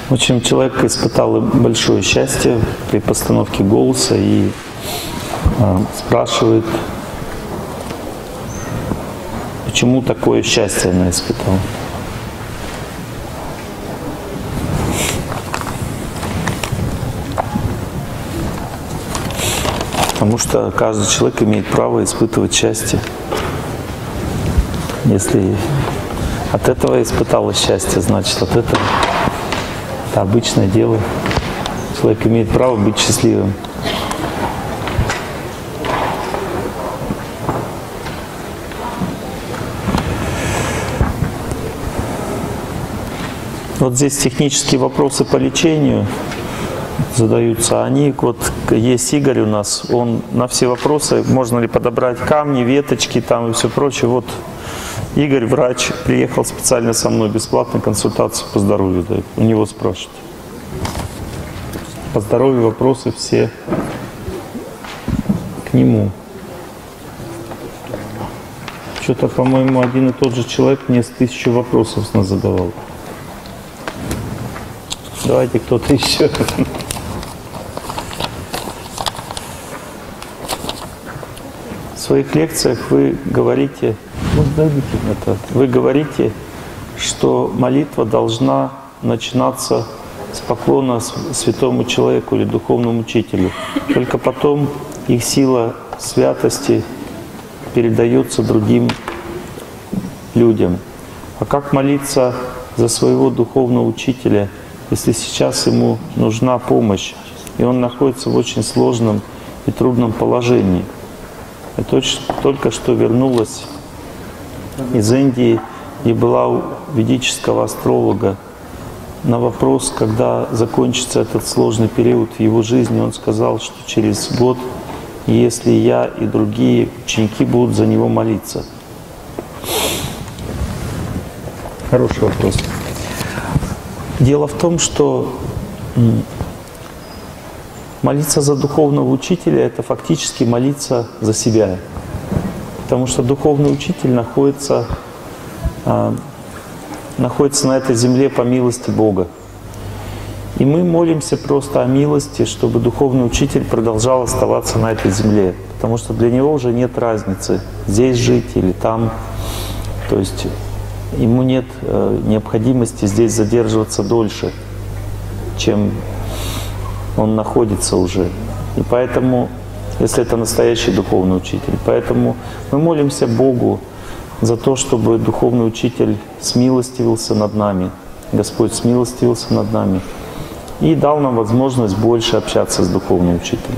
В общем, человек испытал большое счастье при постановке голоса и спрашивает, почему такое счастье она испытала. Потому что каждый человек имеет право испытывать счастье. Если от этого испытала счастье, значит, от этого это обычное дело. Человек имеет право быть счастливым. Вот здесь технические вопросы по лечению задаются. Они, вот есть Игорь у нас, он на все вопросы, можно ли подобрать камни, веточки там и все прочее. Вот Игорь, врач, приехал специально со мной бесплатно консультацию по здоровью дает. У него спрашивают. По здоровью вопросы все к нему. Что-то, по-моему, один и тот же человек мне с 1000 вопросов задавал. Давайте кто-то еще. В своих лекциях вы говорите, вы говорите, что молитва должна начинаться с поклона святому человеку или духовному учителю. Только потом их сила святости передается другим людям. А как молиться за своего духовного учителя, если сейчас ему нужна помощь, и он находится в очень сложном и трудном положении? Я только что вернулась из Индии и была у ведического астролога. На вопрос, когда закончится этот сложный период в его жизни, он сказал, что через год, если я и другие ученики будут за него молиться. Хороший вопрос. Дело в том, что молиться за духовного учителя – это фактически молиться за себя. Потому что духовный учитель находится на этой земле по милости Бога. И мы молимся просто о милости, чтобы духовный учитель продолжал оставаться на этой земле. Потому что для него уже нет разницы, здесь жить или там. То есть ему нет необходимости здесь задерживаться дольше, чем он находится уже. И поэтому, если это настоящий духовный учитель, поэтому мы молимся Богу за то, чтобы духовный учитель смилостивился над нами, Господь смилостивился над нами и дал нам возможность больше общаться с духовным учителем.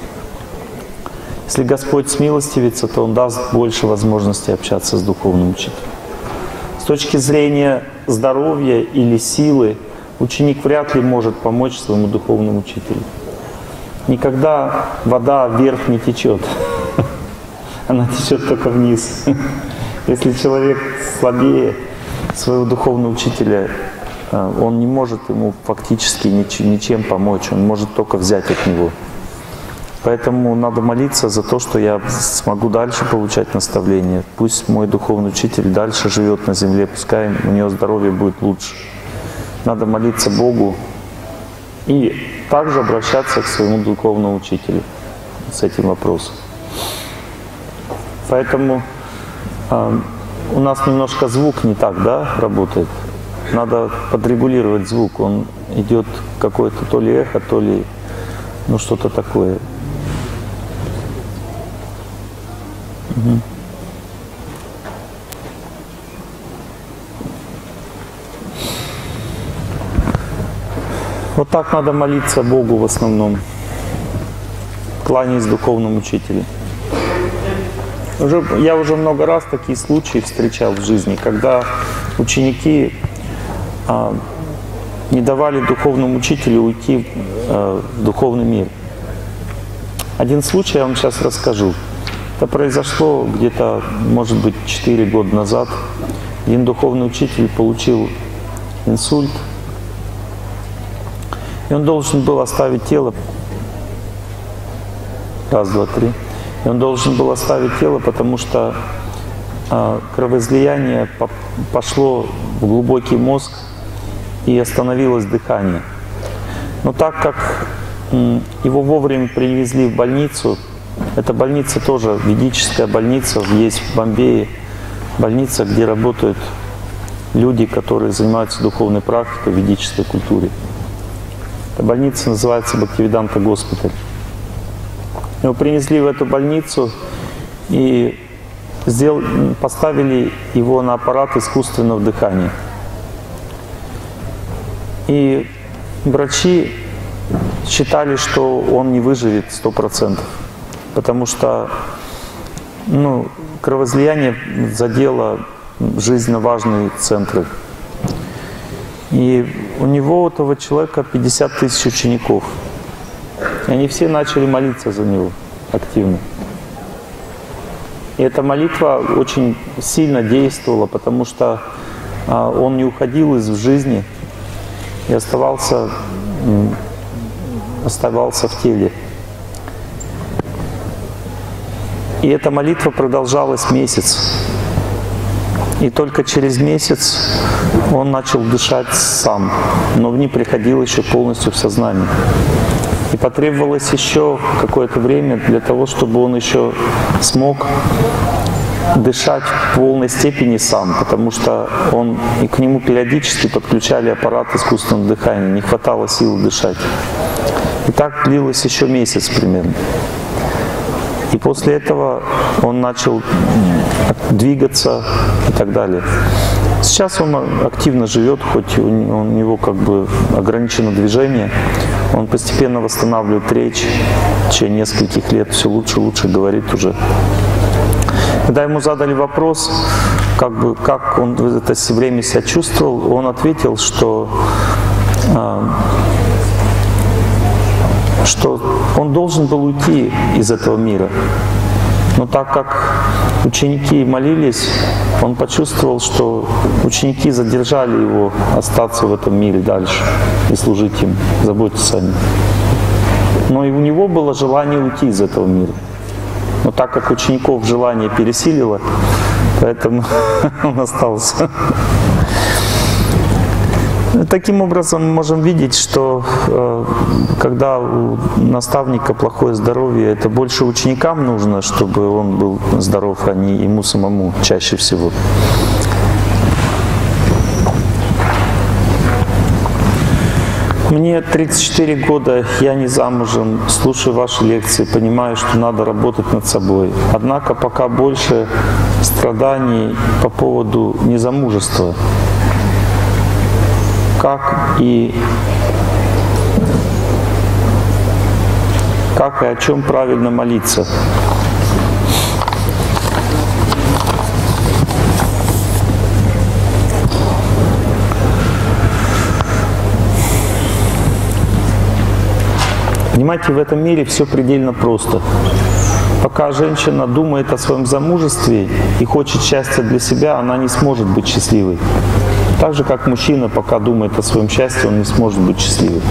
Если Господь смилостивится, то Он даст больше возможностей общаться с духовным учителем. С точки зрения здоровья или силы, ученик вряд ли может помочь своему духовному учителю. Никогда вода вверх не течет, она течет только вниз. Если человек слабее своего духовного учителя, он не может ему фактически ничем помочь, он может только взять от него. Поэтому надо молиться за то, что я смогу дальше получать наставления. Пусть мой духовный учитель дальше живет на земле, пускай у него здоровье будет лучше. Надо молиться Богу и также обращаться к своему духовному учителю с этим вопросом. Поэтому у нас немножко звук не так, да, работает. Надо подрегулировать звук. Он идет какое-то то ли эхо, то ли что-то такое. Угу. Вот так надо молиться Богу в основном, кланяясь духовному учителю. Я уже много раз такие случаи встречал в жизни, когда ученики не давали духовному учителю уйти в духовный мир. Один случай я вам сейчас расскажу. Это произошло где-то, может быть, 4 года назад. Один духовный учитель получил инсульт, и он должен был оставить тело. Раз, два, три. И он должен был оставить тело, потому что кровоизлияние пошло в глубокий мозг, и остановилось дыхание. Но так как его вовремя привезли в больницу, эта больница тоже ведическая больница, есть в Бомбее, больница, где работают люди, которые занимаются духовной практикой в ведической культуре. Эта больница называется Бхактивиданта госпиталь. Его принесли в эту больницу и поставили его на аппарат искусственного дыхания. И врачи считали, что он не выживет 100%, потому что кровоизлияние задело жизненно важные центры. И у него, у этого человека, 50 тысяч учеников. И они все начали молиться за него активно. И эта молитва очень сильно действовала, потому что он не уходил из жизни и оставался в теле. И эта молитва продолжалась месяц. И только через месяц он начал дышать сам, но не приходил еще полностью в сознание. И потребовалось еще какое-то время для того, чтобы он еще смог дышать в полной степени сам, потому что и к нему периодически подключали аппарат искусственного дыхания, не хватало сил дышать. И так длилось еще месяц примерно. И после этого он начал двигаться и так далее. Сейчас он активно живет, хоть у него как бы ограничено движение. Он постепенно восстанавливает речь. В течение нескольких лет все лучше и лучше говорит уже. Когда ему задали вопрос, как он в это время себя чувствовал, он ответил, что он должен был уйти из этого мира. Но так как ученики молились, он почувствовал, что ученики задержали его остаться в этом мире дальше и служить им, заботиться о ним. Но и у него было желание уйти из этого мира. Но так как учеников желание пересилило, поэтому он остался. Таким образом, мы можем видеть, что когда у наставника плохое здоровье, это больше ученикам нужно, чтобы он был здоров, а не ему самому чаще всего. Мне 34 года, я не замужем, слушаю ваши лекции, понимаю, что надо работать над собой. Однако пока больше страданий по поводу незамужества. Как и о чем правильно молиться? Понимаете, в этом мире все предельно просто. Пока женщина думает о своем замужестве и хочет счастья для себя, она не сможет быть счастливой. Так же, как мужчина, пока думает о своем счастье, он не сможет быть счастливым.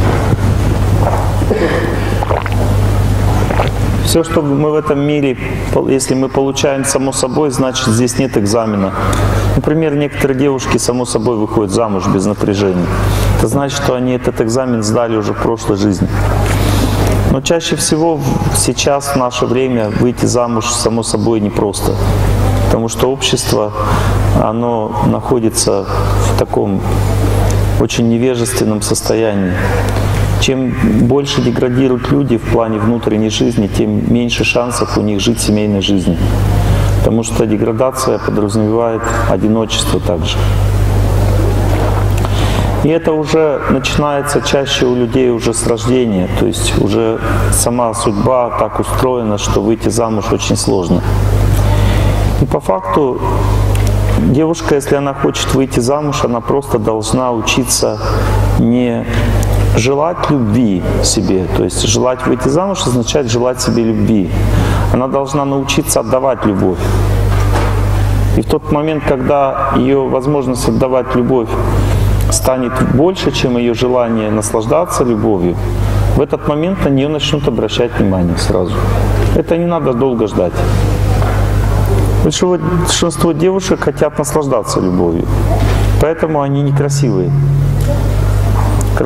Все, что мы в этом мире, если мы получаем само собой, значит, здесь нет экзамена. Например, некоторые девушки само собой выходят замуж без напряжения. Это значит, что они этот экзамен сдали уже в прошлой жизни. Но чаще всего сейчас, в наше время, выйти замуж само собой непросто. Потому что общество, оно находится в таком очень невежественном состоянии. Чем больше деградируют люди в плане внутренней жизни, тем меньше шансов у них жить семейной жизнью. Потому что деградация подразумевает одиночество также. И это уже начинается чаще у людей уже с рождения. То есть уже сама судьба так устроена, что выйти замуж очень сложно. И по факту девушка, если она хочет выйти замуж, она просто должна учиться не желать любви себе. То есть желать выйти замуж означает желать себе любви. Она должна научиться отдавать любовь. И в тот момент, когда ее возможность отдавать любовь станет больше, чем ее желание наслаждаться любовью, в этот момент на нее начнут обращать внимание сразу. Это не надо долго ждать. Большинство девушек хотят наслаждаться любовью, поэтому они некрасивые.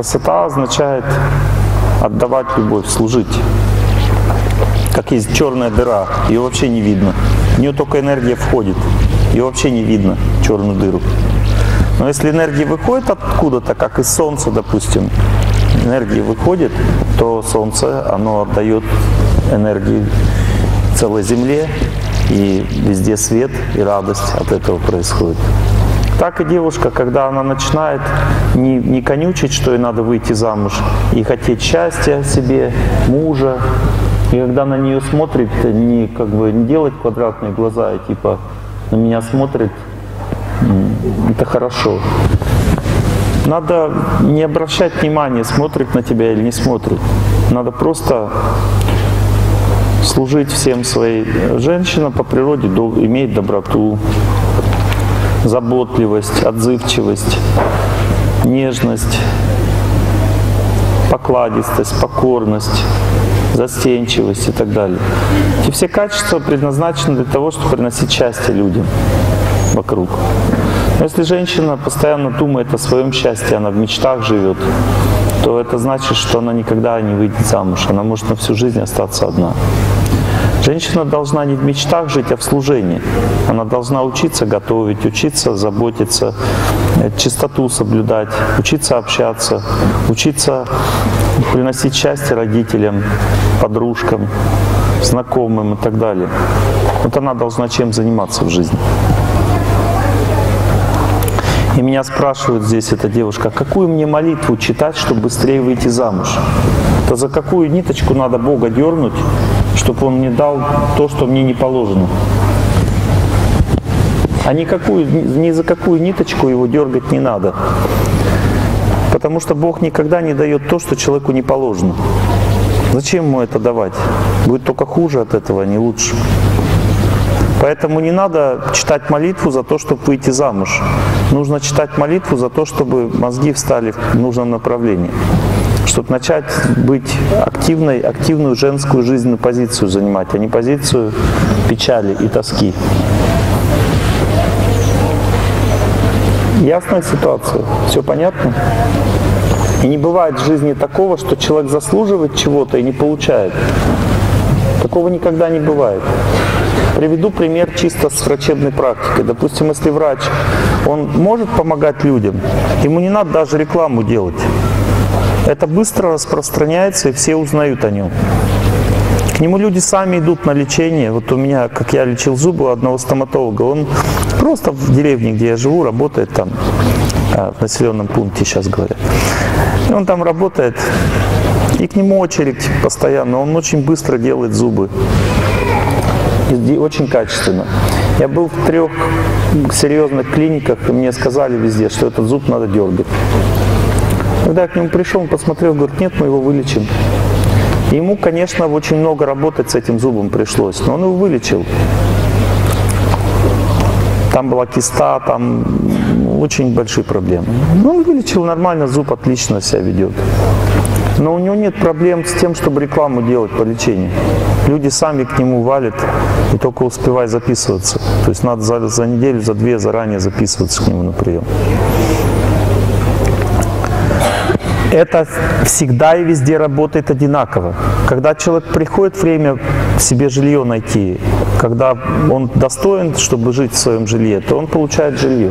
Красота означает отдавать любовь, служить. Как есть черная дыра, ее вообще не видно. В нее только энергия входит, ее вообще не видно, черную дыру. Но если энергия выходит откуда-то, как из Солнца, допустим, энергия выходит, то Солнце, оно отдает энергию целой Земле, и везде свет и радость от этого происходит. Так и девушка, когда она начинает не конючить, что ей надо выйти замуж, и хотеть счастья себе, мужа, и когда на нее смотрит, не делать квадратные глаза, и типа на меня смотрит, это хорошо. Надо не обращать внимания, смотрит на тебя или не смотрит. Надо просто служить всем своей. Женщина по природе имеет доброту, заботливость, отзывчивость, нежность, покладистость, покорность, застенчивость и так далее. Эти все качества предназначены для того, чтобы приносить счастье людям вокруг. Но если женщина постоянно думает о своем счастье, она в мечтах живет, то это значит, что она никогда не выйдет замуж, она может на всю жизнь остаться одна. Женщина должна не в мечтах жить, а в служении. Она должна учиться готовить, учиться заботиться, чистоту соблюдать, учиться общаться, учиться приносить счастье родителям, подружкам, знакомым и так далее. Вот она должна чем заниматься в жизни. И меня спрашивает здесь эта девушка, какую мне молитву читать, чтобы быстрее выйти замуж? То за какую ниточку надо Бога дернуть, чтобы Он мне дал то, что мне не положено? А ни за какую ниточку его дергать не надо. Потому что Бог никогда не дает то, что человеку не положено. Зачем ему это давать? Будет только хуже от этого, а не лучше. Поэтому не надо читать молитву за то, чтобы выйти замуж. Нужно читать молитву за то, чтобы мозги встали в нужном направлении. Чтобы начать быть активную женскую жизненную позицию занимать, а не позицию печали и тоски. Ясная ситуация? Все понятно? И не бывает в жизни такого, что человек заслуживает чего-то и не получает. Такого никогда не бывает. Приведу пример чисто с врачебной практикой. Допустим, если врач, он может помогать людям, ему не надо даже рекламу делать. Это быстро распространяется, и все узнают о нем. К нему люди сами идут на лечение. Вот у меня, как я лечил зубы у одного стоматолога, он просто в деревне, где я живу, работает там, в населенном пункте сейчас говорят. И он там работает, и к нему очередь постоянно, он очень быстро делает зубы. И очень качественно. Я был в 3 серьезных клиниках, и мне сказали везде, что этот зуб надо дергать. Когда я к нему пришел, он посмотрел, говорит, нет, мы его вылечим. И ему, конечно, очень много работать с этим зубом пришлось, но он его вылечил. Там была киста, там очень большие проблемы. Ну, он вылечил нормально, зуб отлично себя ведет. Но у него нет проблем с тем, чтобы рекламу делать по лечению. Люди сами к нему валят, и только успевай записываться. То есть надо за неделю, за 2 заранее записываться к нему на прием. Это всегда и везде работает одинаково. Когда человек приходит, время себе жилье найти, когда он достоин, чтобы жить в своем жилье, то он получает жилье.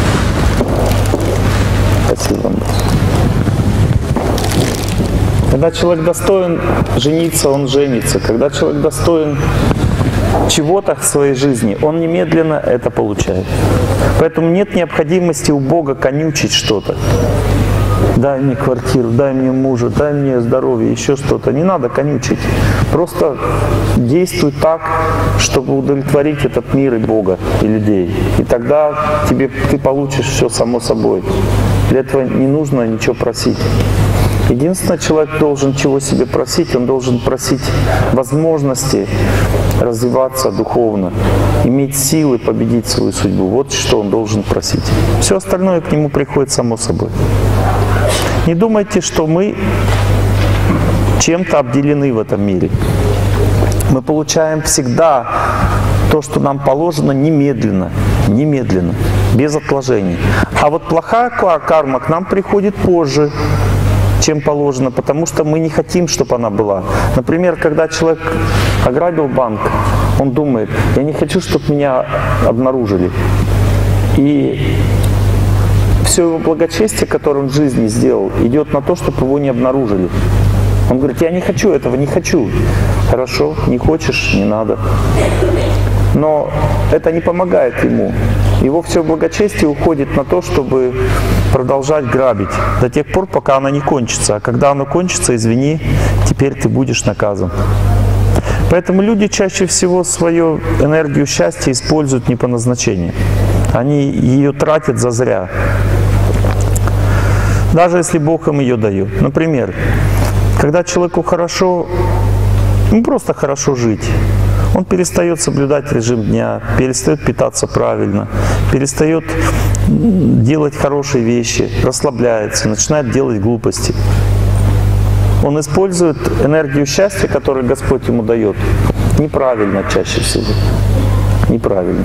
Спасибо вам. Когда человек достоин жениться, он женится. Когда человек достоин чего-то в своей жизни, он немедленно это получает. Поэтому нет необходимости у Бога конючить что-то. Дай мне квартиру, дай мне мужа, дай мне здоровье, еще что-то. Не надо конючить. Просто действуй так, чтобы удовлетворить этот мир и Бога, и людей. И тогда ты получишь все само собой. Для этого не нужно ничего просить. Единственное, человек должен чего себе просить, он должен просить возможности развиваться духовно, иметь силы победить свою судьбу. Вот что он должен просить. Все остальное к нему приходит само собой. Не думайте, что мы чем-то обделены в этом мире. Мы получаем всегда то, что нам положено, немедленно, без отложений. А вот плохая карма к нам приходит позже. чем положено, потому что мы не хотим, чтобы она была. Например, когда человек ограбил банк, он думает, я не хочу, чтобы меня обнаружили. И все его благочестие, которое он в жизни сделал, идет на то, чтобы его не обнаружили. Он говорит, я не хочу этого, не хочу. Хорошо, не хочешь, не надо. Но это не помогает ему. Его все благочестие уходит на то, чтобы продолжать грабить до тех пор, пока оно не кончится. А когда оно кончится, извини, теперь ты будешь наказан. Поэтому люди чаще всего свою энергию счастья используют не по назначению. Они ее тратят зазря. Даже если Бог им ее дает. Например, когда человеку хорошо, просто хорошо жить, он перестает соблюдать режим дня, перестает питаться правильно, перестает делать хорошие вещи, расслабляется, начинает делать глупости. Он использует энергию счастья, которую Господь ему дает, неправильно чаще всего. Неправильно.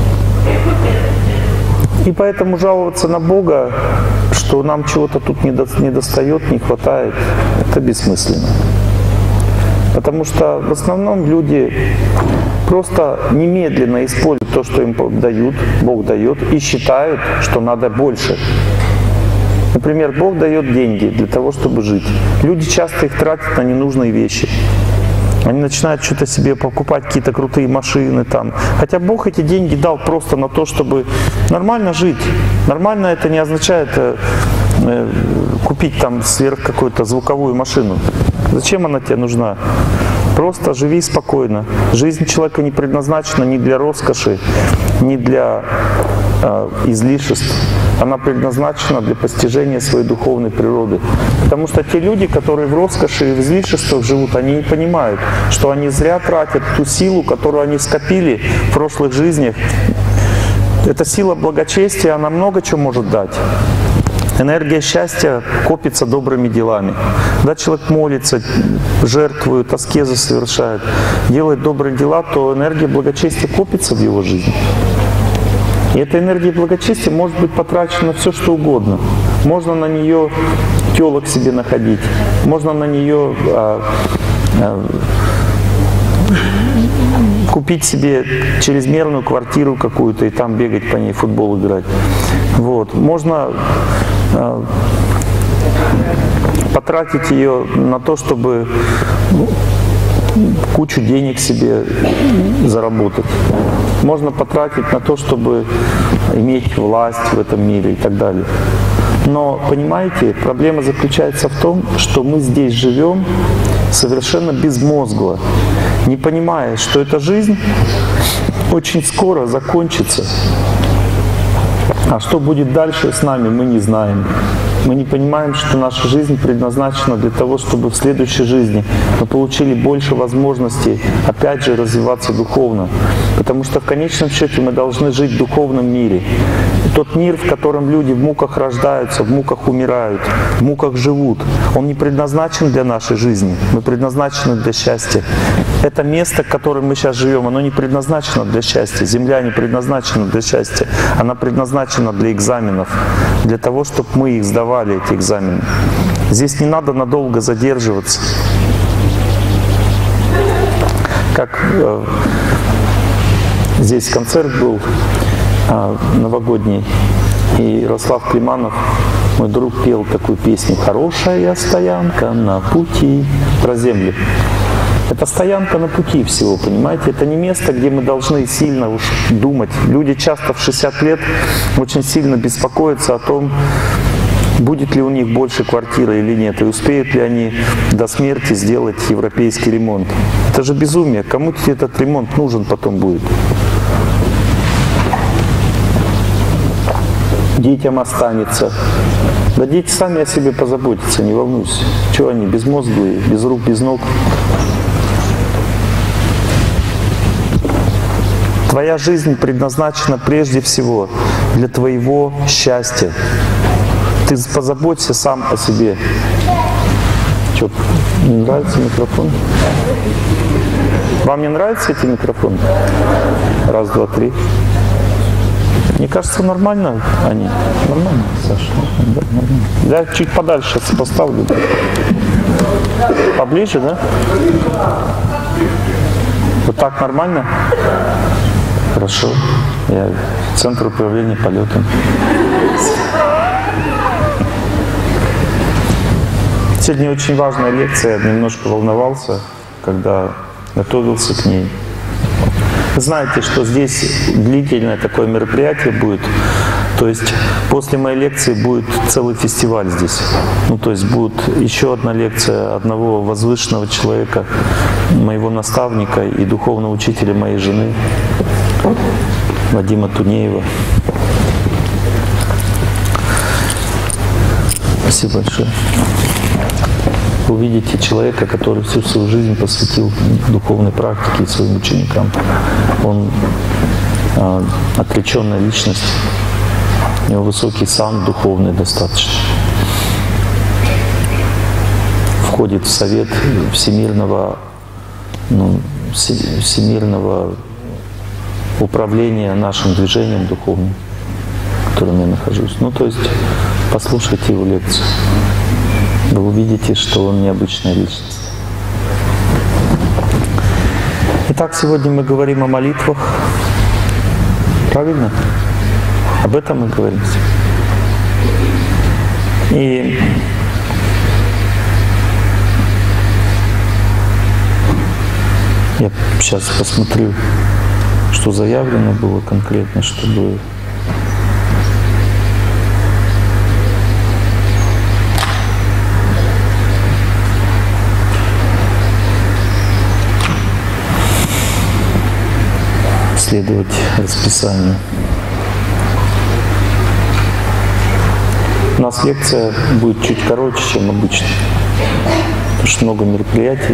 И поэтому жаловаться на Бога, что нам чего-то тут не достает, не хватает, это бессмысленно. Потому что в основном люди просто немедленно используют то, что им дают, Бог дает, и считают, что надо больше. Например, Бог дает деньги для того, чтобы жить. Люди часто их тратят на ненужные вещи. Они начинают что-то себе покупать, какие-то крутые машины там. Хотя Бог эти деньги дал просто на то, чтобы нормально жить. Нормально это не означает купить там сверх какую-то звуковую машину. Зачем она тебе нужна? Просто живи спокойно. Жизнь человека не предназначена ни для роскоши, ни для излишеств. Она предназначена для постижения своей духовной природы. Потому что те люди, которые в роскоши и в излишествах живут, они не понимают, что они зря тратят ту силу, которую они скопили в прошлых жизнях. Эта сила благочестия, она много чего может дать. Энергия счастья копится добрыми делами. Когда человек молится, жертвует, аскезы совершает, делает добрые дела, то энергия благочестия копится в его жизни. И эта энергия благочестия может быть потрачена на все, что угодно. Можно на нее телок себе находить, можно на нее купить себе чрезмерную квартиру какую-то и там бегать по ней, футбол играть. Вот. Можно потратить ее на то, чтобы кучу денег себе заработать. Можно потратить на то, чтобы иметь власть в этом мире и так далее. Но, понимаете, проблема заключается в том, что мы здесь живем совершенно безмозгло, не понимая, что эта жизнь очень скоро закончится. А что будет дальше с нами, мы не знаем. Мы не понимаем, что наша жизнь предназначена для того, чтобы в следующей жизни мы получили больше возможностей, опять же, развиваться духовно. Потому что в конечном счете мы должны жить в духовном мире. И тот мир, в котором люди в муках рождаются, в муках умирают, в муках живут, он не предназначен для нашей жизни. Мы предназначены для счастья. Это место, в котором мы сейчас живем, оно не предназначено для счастья. Земля не предназначена для счастья. Она предназначена для экзаменов, для того, чтобы мы их сдавали, эти экзамены. Здесь не надо надолго задерживаться. Как здесь концерт был новогодний, и Ярослав Климанов, мой друг, пел такую песню «Хорошая стоянка на пути» про землю. Это стоянка на пути всего, понимаете? Это не место, где мы должны сильно уж думать. Люди часто в 60 лет очень сильно беспокоятся о том, будет ли у них больше квартиры или нет, и успеют ли они до смерти сделать европейский ремонт. Это же безумие. Кому этот ремонт нужен потом будет? Детям останется. Да дети сами о себе позаботятся, не волнуйся. Чего они, безмозглые, без рук, без ног? Твоя жизнь предназначена прежде всего для твоего счастья. Ты позаботься сам о себе. Что, не нравится микрофон? Вам не нравятся эти микрофоны? Раз, два, три. Мне кажется, нормально они. Нормально, Саша? Да, нормально. Я чуть подальше поставлю. Поближе, да? Вот так нормально? Хорошо. Я Центр управления полетом. Сегодня очень важная лекция. Я немножко волновался, когда готовился к ней. Вы знаете, что здесь длительное такое мероприятие будет. То есть после моей лекции будет целый фестиваль здесь. Ну, то есть будет еще одна лекция одного возвышенного человека, моего наставника и духовного учителя моей жены, Вадима Тунеева. Спасибо большое. Вы увидите человека, который всю свою жизнь посвятил духовной практике и своим ученикам. Он отреченная личность, у него высокий сан духовный достаточно. Входит в совет всемирного управления нашим движением духовным, в котором я нахожусь. Ну, то есть послушайте его лекцию. Вы увидите, что он необычная личность. Итак, сегодня мы говорим о молитвах. Правильно? Об этом мы говорим. И я сейчас посмотрю, что заявлено было конкретно, чтобы следовать расписанию. У нас лекция будет чуть короче, чем обычно, потому что много мероприятий.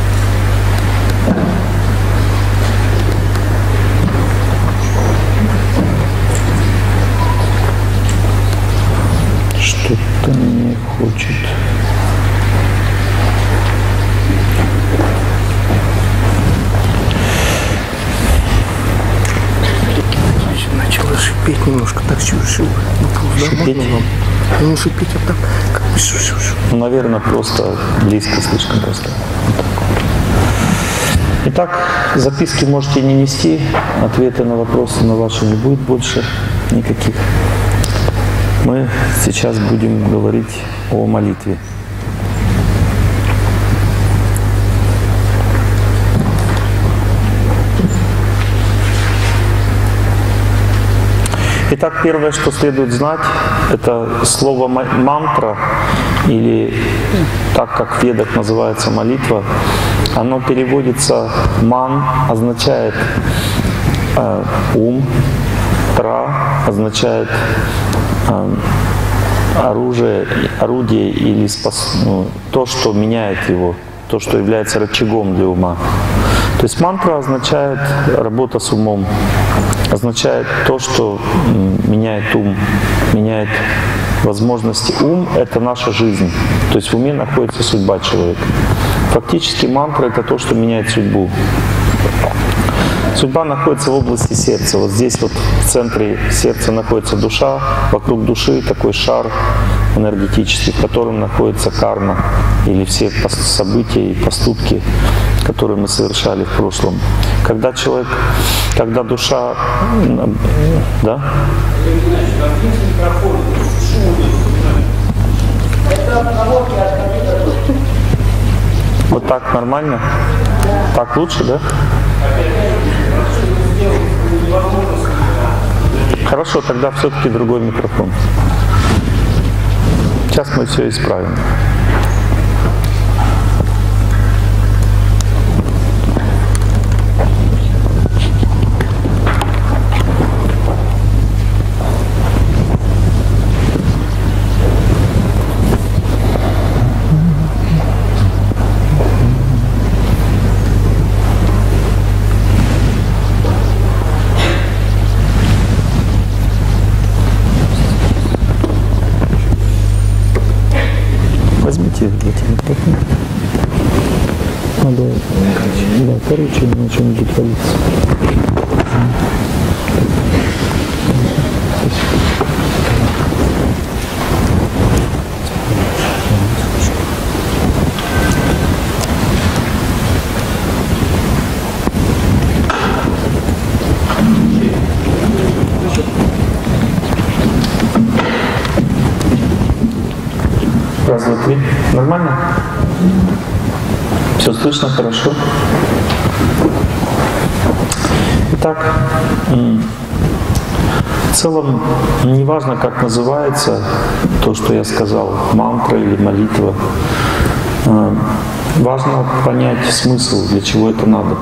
Что-то не хочет. Начала шипеть немножко, так шипеть? Не шипеть, а так как бы Ну, наверное, просто близко слишком просто. Итак, записки можете не нести, ответы на вопросы на ваши не будет больше никаких. Мы сейчас будем говорить о молитве. Итак, первое, что следует знать, это слово мантра, или так как в ведах называется молитва, оно переводится ман, означает ум, тра означает орудие или то, что меняет его, то, что является рычагом для ума. То есть мантра означает работа с умом, означает то, что меняет ум, меняет возможности. Ум — это наша жизнь, то есть в уме находится судьба человека. Фактически мантра — это то, что меняет судьбу. Судьба находится в области сердца. Вот здесь вот в центре сердца находится душа, вокруг души такой шар энергетический, в котором находится карма или все события и поступки, которые мы совершали в прошлом. Когда душа... Да? Вот так нормально? Так лучше, да? Хорошо, тогда все-таки другой микрофон. Сейчас мы все исправим. Возьмите эти микрофоны. Надо, короче, на чем-нибудь валиться. Раз, два, три. Нормально? Все слышно хорошо? Итак, в целом, неважно, как называется то, что я сказал, мантра или молитва, важно понять смысл, для чего это надо.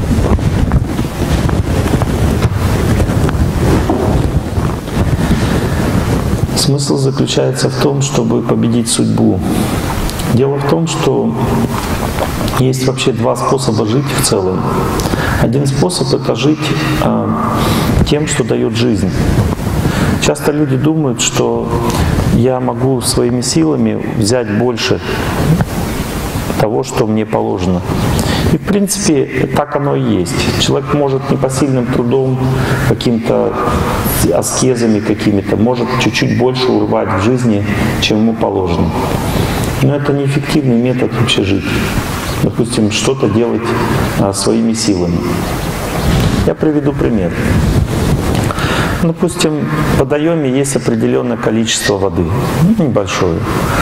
Смысл заключается в том, чтобы победить судьбу. Дело в том, что есть вообще два способа жить в целом. Один способ — это жить тем, что дает жизнь. Часто люди думают, что я могу своими силами взять больше того, что мне положено. И в принципе так оно и есть. Человек может непосильным трудом, каким-то аскезами какими-то, может чуть-чуть больше урвать в жизни, чем ему положено. Но это неэффективный метод вообще жить. Допустим, что-то делать своими силами. Я приведу пример. Допустим, в водоеме есть определенное количество воды, небольшое.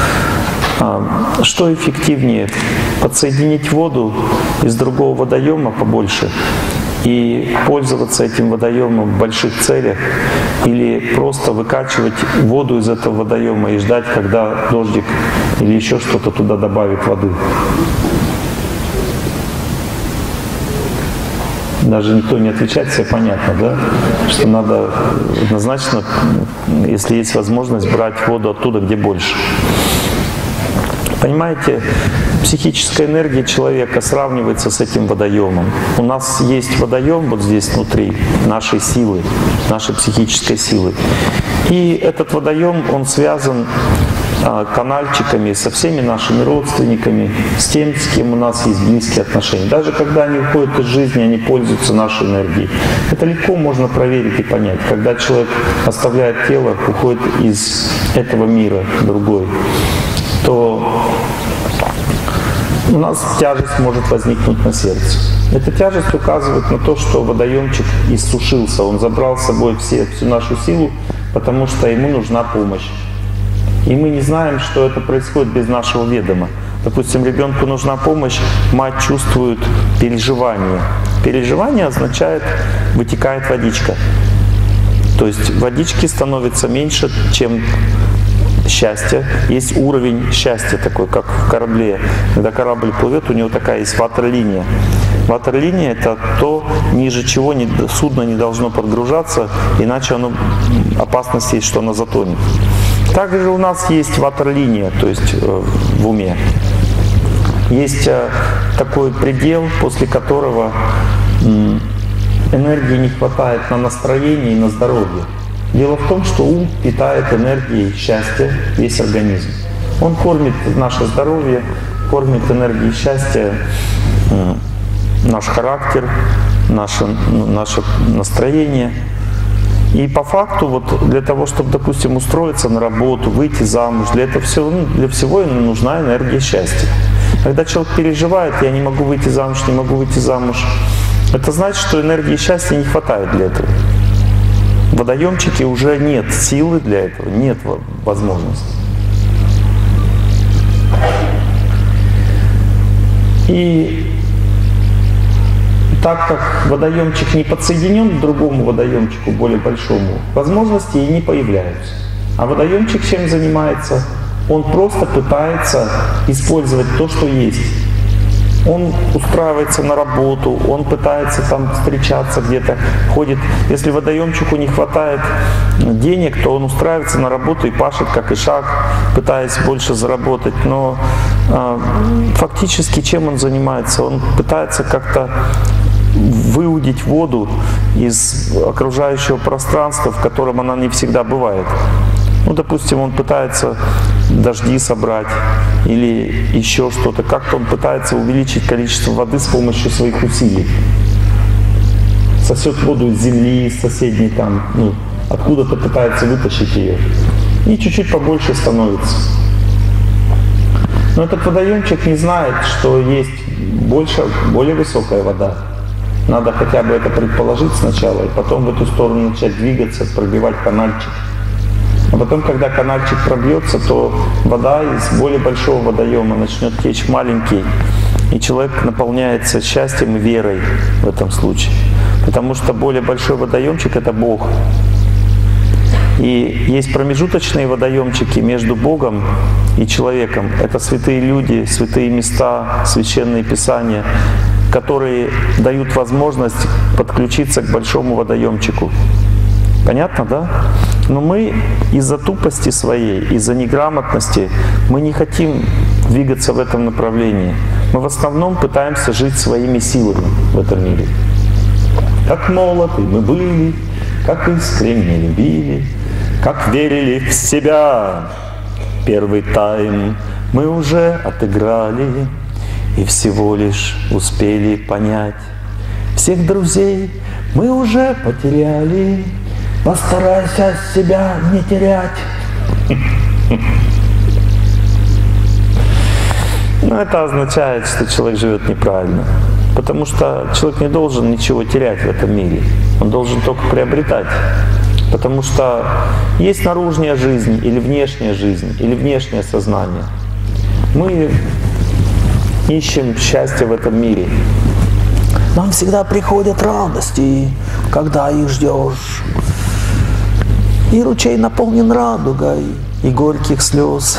Что эффективнее? Подсоединить воду из другого водоема побольше и пользоваться этим водоемом в больших целях, или просто выкачивать воду из этого водоема и ждать, когда дождик или еще что-то туда добавит воды? Даже никто не отвечает, все понятно, да? Что надо однозначно, если есть возможность, брать воду оттуда, где больше. Понимаете, психическая энергия человека сравнивается с этим водоемом. У нас есть водоем вот здесь внутри, нашей силы, нашей психической силы. И этот водоем, он связан канальчиками со всеми нашими родственниками, с тем, с кем у нас есть близкие отношения. Даже когда они уходят из жизни, они пользуются нашей энергией. Это легко можно проверить и понять. Когда человек оставляет тело, уходит из этого мира в другой, то у нас тяжесть может возникнуть на сердце. Эта тяжесть указывает на то, что водоемчик иссушился, он забрал с собой всю нашу силу, потому что ему нужна помощь. И мы не знаем, что это происходит без нашего ведома. Допустим, ребенку нужна помощь, мать чувствует переживание. Переживание означает «вытекает водичка». То есть водички становится меньше, чем счастье. Есть уровень счастья такой, как в корабле. Когда корабль плывет, у него такая есть ватерлиния. Ватерлиния — это то, ниже чего судно не должно подгружаться, иначе опасность есть, что оно затонет. Также у нас есть ватерлиния, то есть в уме. Есть такой предел, после которого энергии не хватает на настроение и на здоровье. Дело в том, что ум питает энергией счастья весь организм. Он кормит наше здоровье, кормит энергией счастья наш характер, наше настроение. И по факту, вот для того, чтобы, допустим, устроиться на работу, выйти замуж, для всего нужна энергия счастья. Когда человек переживает, я не могу выйти замуж, это значит, что энергии счастья не хватает для этого. В водоемчике уже нет силы для этого, нет возможности. И так как водоемчик не подсоединен к другому водоемчику, более большому, возможности и не появляются. А водоемчик чем занимается? Он просто пытается использовать то, что есть. Он устраивается на работу, он пытается там встречаться где-то, ходит. Если водоемчику не хватает денег, то он устраивается на работу и пашет как ишак, пытаясь больше заработать. Но фактически чем он занимается? Он пытается как-то выудить воду из окружающего пространства, в котором она не всегда бывает. Ну, допустим, он пытается дожди собрать или еще что-то. Как-то он пытается увеличить количество воды с помощью своих усилий. Сосет воду из земли, из соседней там, откуда-то пытается вытащить ее. И чуть-чуть побольше становится. Но этот водоемчик не знает, что есть более высокая вода. Надо хотя бы это предположить сначала, и потом в эту сторону начать двигаться, пробивать канальчик. А потом, когда канальчик пробьется, то вода из более большого водоема начнет течь в маленький, и человек наполняется счастьем и верой в этом случае. Потому что более большой водоемчик — это Бог. И есть промежуточные водоемчики между Богом и человеком. Это святые люди, святые места, священные писания, которые дают возможность подключиться к большому водоемчику. Понятно, да? Но мы из-за тупости своей, из-за неграмотности, мы не хотим двигаться в этом направлении. Мы в основном пытаемся жить своими силами в этом мире. Как молоды мы были, как искренне любили, как верили в себя. Первый тайм мы уже отыграли и всего лишь успели понять. Всех друзей мы уже потеряли, постарайся себя не терять. Но это означает, что человек живет неправильно. Потому что человек не должен ничего терять в этом мире. Он должен только приобретать. Потому что есть наружная жизнь, или внешняя жизнь, или внешнее сознание. Мы ищем счастье в этом мире. Нам всегда приходят радости, когда их ждешь. И ручей наполнен радугой, и горьких слез.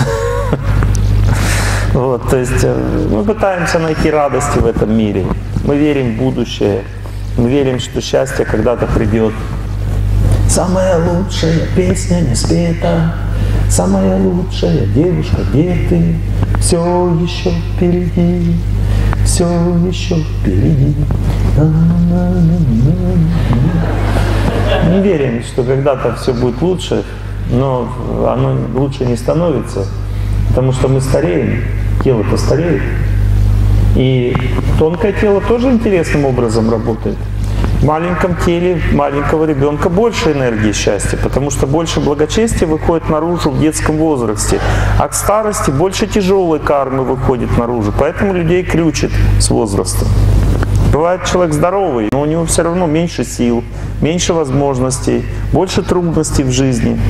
Вот, то есть мы пытаемся найти радости в этом мире. Мы верим в будущее. Мы верим, что счастье когда-то придет. Самая лучшая песня не спета, самая лучшая девушка, где ты? Все еще впереди, все еще впереди. Мы верим, что когда-то все будет лучше, но оно лучше не становится, потому что мы стареем, тело-то стареет. И тонкое тело тоже интересным образом работает. В маленьком теле маленького ребенка больше энергии счастья, потому что больше благочестия выходит наружу в детском возрасте, а к старости больше тяжелой кармы выходит наружу, поэтому людей крючит с возрастом. Бывает человек здоровый, но у него все равно меньше сил, меньше возможностей, больше трудностей в жизни.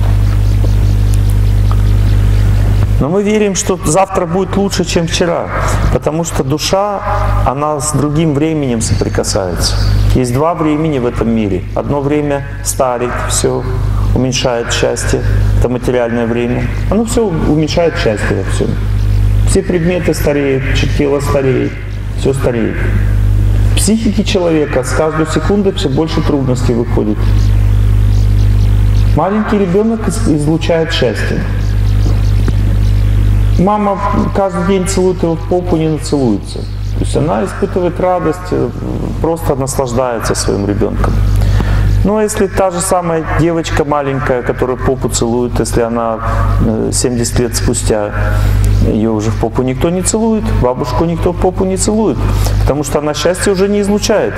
Но мы верим, что завтра будет лучше, чем вчера, потому что душа, она с другим временем соприкасается. Есть два времени в этом мире. Одно время старит, все уменьшает счастье, это материальное время. Оно все уменьшает счастье во всем. Все предметы стареют, тело стареет, все стареет. В психике человека с каждой секундой все больше трудностей выходит. Маленький ребенок излучает счастье. Мама каждый день целует его в попу, не нацелуется. То есть она испытывает радость, просто наслаждается своим ребенком. Ну а если та же самая девочка маленькая, которая попу целует, если она 70 лет спустя, ее уже в попу никто не целует, бабушку никто в попу не целует, потому что она счастье уже не излучает.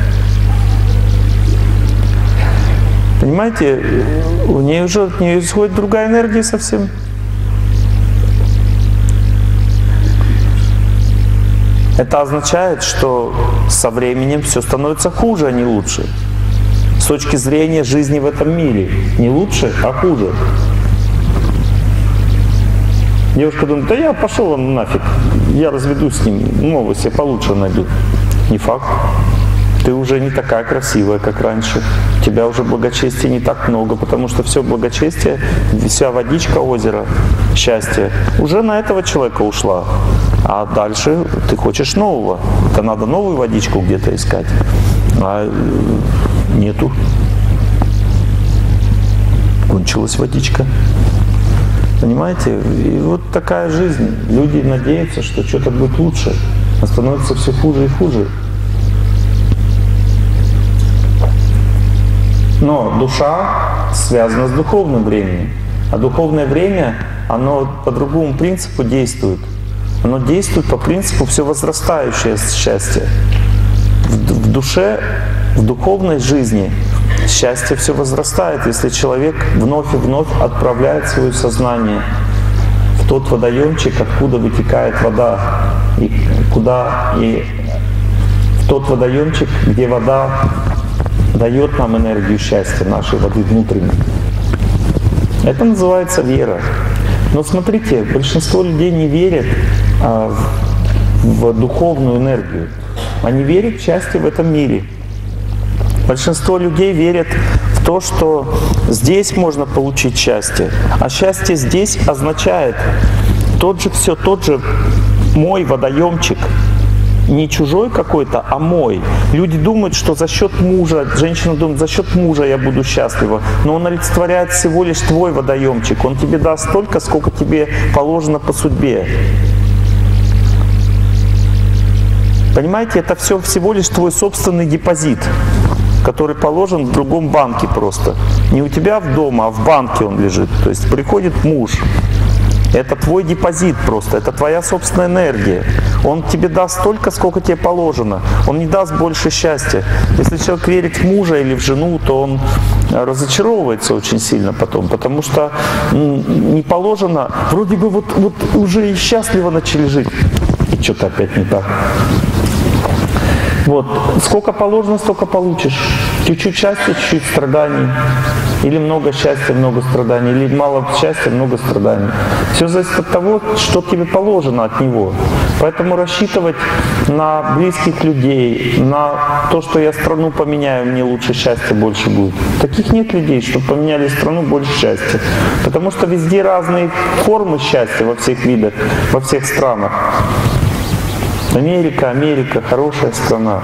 Понимаете, у нее уже от нее исходит другая энергия совсем. Это означает, что со временем все становится хуже, а не лучше. С точки зрения жизни в этом мире. Не лучше, а хуже. Девушка думает, да я пошел он нафиг, я разведусь с ним, нового себе получше найду. Не факт. Ты уже не такая красивая, как раньше. У тебя уже благочестия не так много, потому что все благочестие, вся водичка озера, счастье, уже на этого человека ушла. А дальше ты хочешь нового. Это надо новую водичку где-то искать. А нету. Кончилась водичка. Понимаете? И вот такая жизнь. Люди надеются, что что-то будет лучше, а становится все хуже и хуже. Но душа связана с духовным временем. А духовное время, оно по другому принципу действует. Оно действует по принципу все возрастающее счастье. В душе, в духовной жизни счастье все возрастает, если человек вновь и вновь отправляет свое сознание в тот водоемчик, откуда вытекает вода, и в тот водоемчик, где вода дает нам энергию счастья, нашей воды внутренней. Это называется вера. Но смотрите, большинство людей не верят в духовную энергию. Они верят в счастье в этом мире. Большинство людей верят в то, что здесь можно получить счастье. А счастье здесь означает тот же мой водоемчик. Не чужой какой-то, а мой. Люди думают, что за счет мужа, женщина думает, за счет мужа я буду счастлива. Но он олицетворяет всего лишь твой водоемчик. Он тебе даст столько, сколько тебе положено по судьбе. Понимаете, это все всего лишь твой собственный депозит, который положен в другом банке просто. Не у тебя дома, а в банке он лежит. То есть приходит муж. Это твой депозит просто, это твоя собственная энергия. Он тебе даст столько, сколько тебе положено. Он не даст больше счастья. Если человек верит в мужа или в жену, то он разочаровывается очень сильно потом, потому что не положено, вроде бы вот уже и счастливо начали жить. И что-то опять не так. Вот. Сколько положено, столько получишь. Чуть-чуть счастья, чуть-чуть страданий. Или много счастья, много страданий. Или мало счастья, много страданий. Все зависит от того, что тебе положено от него. Поэтому рассчитывать на близких людей, на то, что я страну поменяю, мне лучше счастья больше будет. Таких нет людей, чтобы поменяли страну, больше счастья. Потому что везде разные формы счастья во всех видах, во всех странах. Америка, хорошая страна.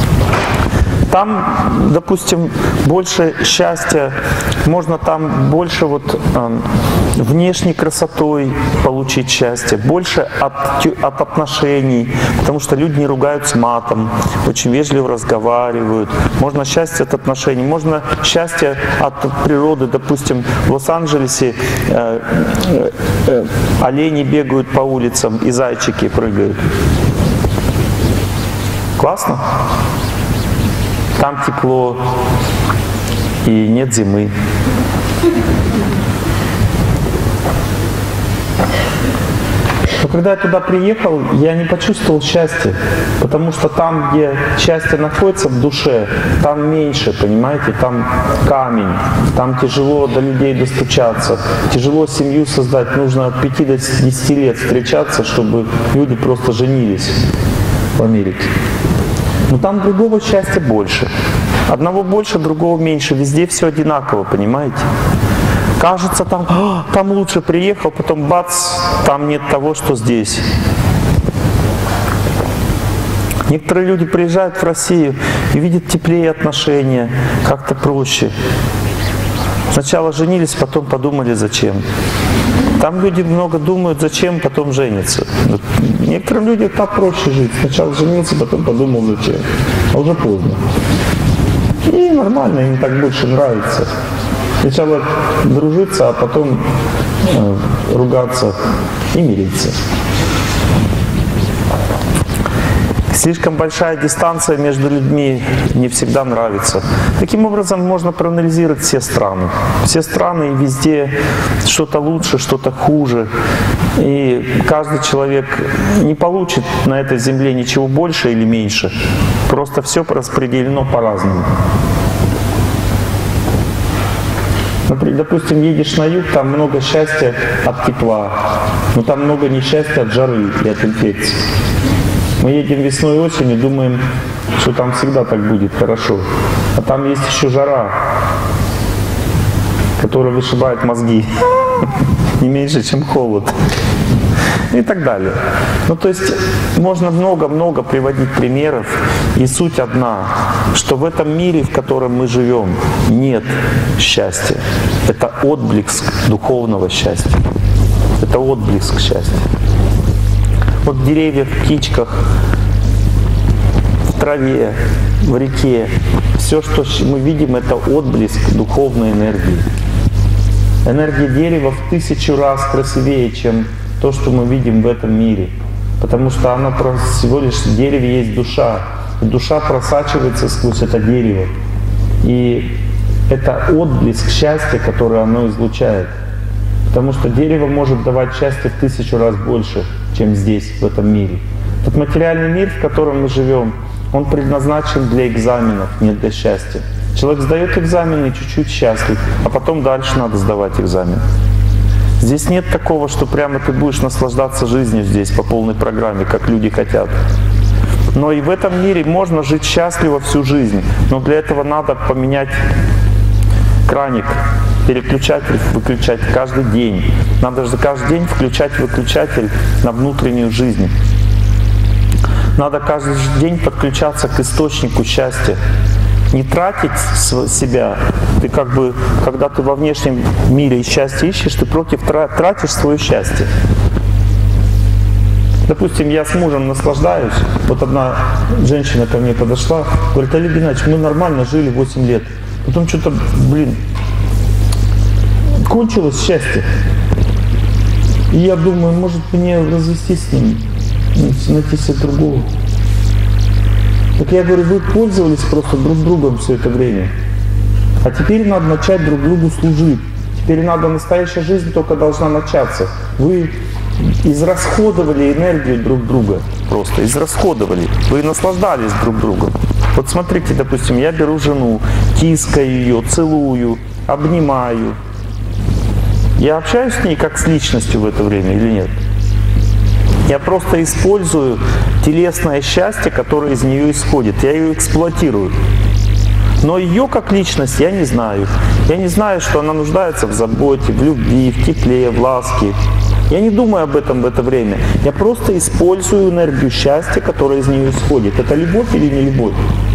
Там, допустим, больше счастья, можно там больше внешней красотой получить счастье, больше от отношений, потому что люди не ругаются матом, очень вежливо разговаривают. Можно счастье от отношений, можно счастье от природы. Допустим, в Лос-Анджелесе олени бегают по улицам и зайчики прыгают. Классно? Там тепло и нет зимы. Но когда я туда приехал, я не почувствовал счастья, потому что там, где счастье находится в душе, там меньше, понимаете, там камень, там тяжело до людей достучаться, тяжело семью создать, нужно от 5 до 10 лет встречаться, чтобы люди просто женились в Америке. Но там другого счастья больше. Одного больше, другого меньше. Везде все одинаково, понимаете? Кажется, там лучше приехал, потом бац, там нет того, что здесь. Некоторые люди приезжают в Россию и видят теплее отношения, как-то проще. Сначала женились, потом подумали, зачем. Там люди много думают, зачем, потом женятся. Некоторым людям так проще жить. Сначала женился, потом подумал, зачем. А уже поздно. И нормально, им так больше нравится. Сначала дружиться, а потом ругаться и мириться. Слишком большая дистанция между людьми не всегда нравится. Таким образом, можно проанализировать все страны. Все страны, и везде что-то лучше, что-то хуже. И каждый человек не получит на этой земле ничего больше или меньше. Просто все распределено по-разному. Допустим, едешь на юг, там много счастья от тепла, но там много несчастья от жары и от инфекций. Мы едем весной и осенью, думаем, что там всегда так будет хорошо. А там есть еще жара, которая вышибает мозги не меньше, чем холод. И так далее. Ну, то есть можно много-много приводить примеров, и суть одна, что в этом мире, в котором мы живем, нет счастья. Это отблеск духовного счастья. Это отблеск счастья. Вот в деревьях, в птичках, в траве, в реке. Все, что мы видим, это отблеск духовной энергии. Энергия дерева в 1000 раз красивее, чем то, что мы видим в этом мире. Потому что она всего лишь в дереве есть душа. И душа просачивается сквозь это дерево. И это отблеск счастья, который оно излучает. Потому что дерево может давать счастье в 1000 раз больше, чем здесь, в этом мире. Тот материальный мир, в котором мы живем, он предназначен для экзаменов, не для счастья. Человек сдает экзамены, чуть-чуть счастлив, а потом дальше надо сдавать экзамен. Здесь нет такого, что прямо ты будешь наслаждаться жизнью здесь по полной программе, как люди хотят. Но и в этом мире можно жить счастливо всю жизнь, но для этого надо поменять краник, переключатель выключать каждый день. Надо же каждый день включать выключатель на внутреннюю жизнь. Надо каждый день подключаться к источнику счастья. Не тратить себя. Ты как бы, когда ты во внешнем мире счастье ищешь, ты против тратишь свое счастье. Допустим, я с мужем наслаждаюсь. Вот одна женщина ко мне подошла, говорит: Олег Геннадьевич, мы нормально жили 8 лет. Потом что-то, кончилось счастье. И я думаю, может мне развестись с ним, найти себе другого. Так я говорю, вы пользовались просто друг другом все это время. А теперь надо начать друг другу служить. Теперь надо, настоящая жизнь только должна начаться. Вы израсходовали энергию друг друга. Просто израсходовали. Вы наслаждались друг другом. Вот смотрите, допустим, я беру жену, тискаю ее, целую, обнимаю. Я общаюсь с ней как с личностью в это время или нет? Я просто использую телесное счастье, которое из нее исходит. Я ее эксплуатирую. Но ее как личность я не знаю. Я не знаю, что она нуждается в заботе, в любви, в тепле, в ласке. Я не думаю об этом в это время. Я просто использую энергию счастья, которая из нее исходит. Это любовь или не любовь?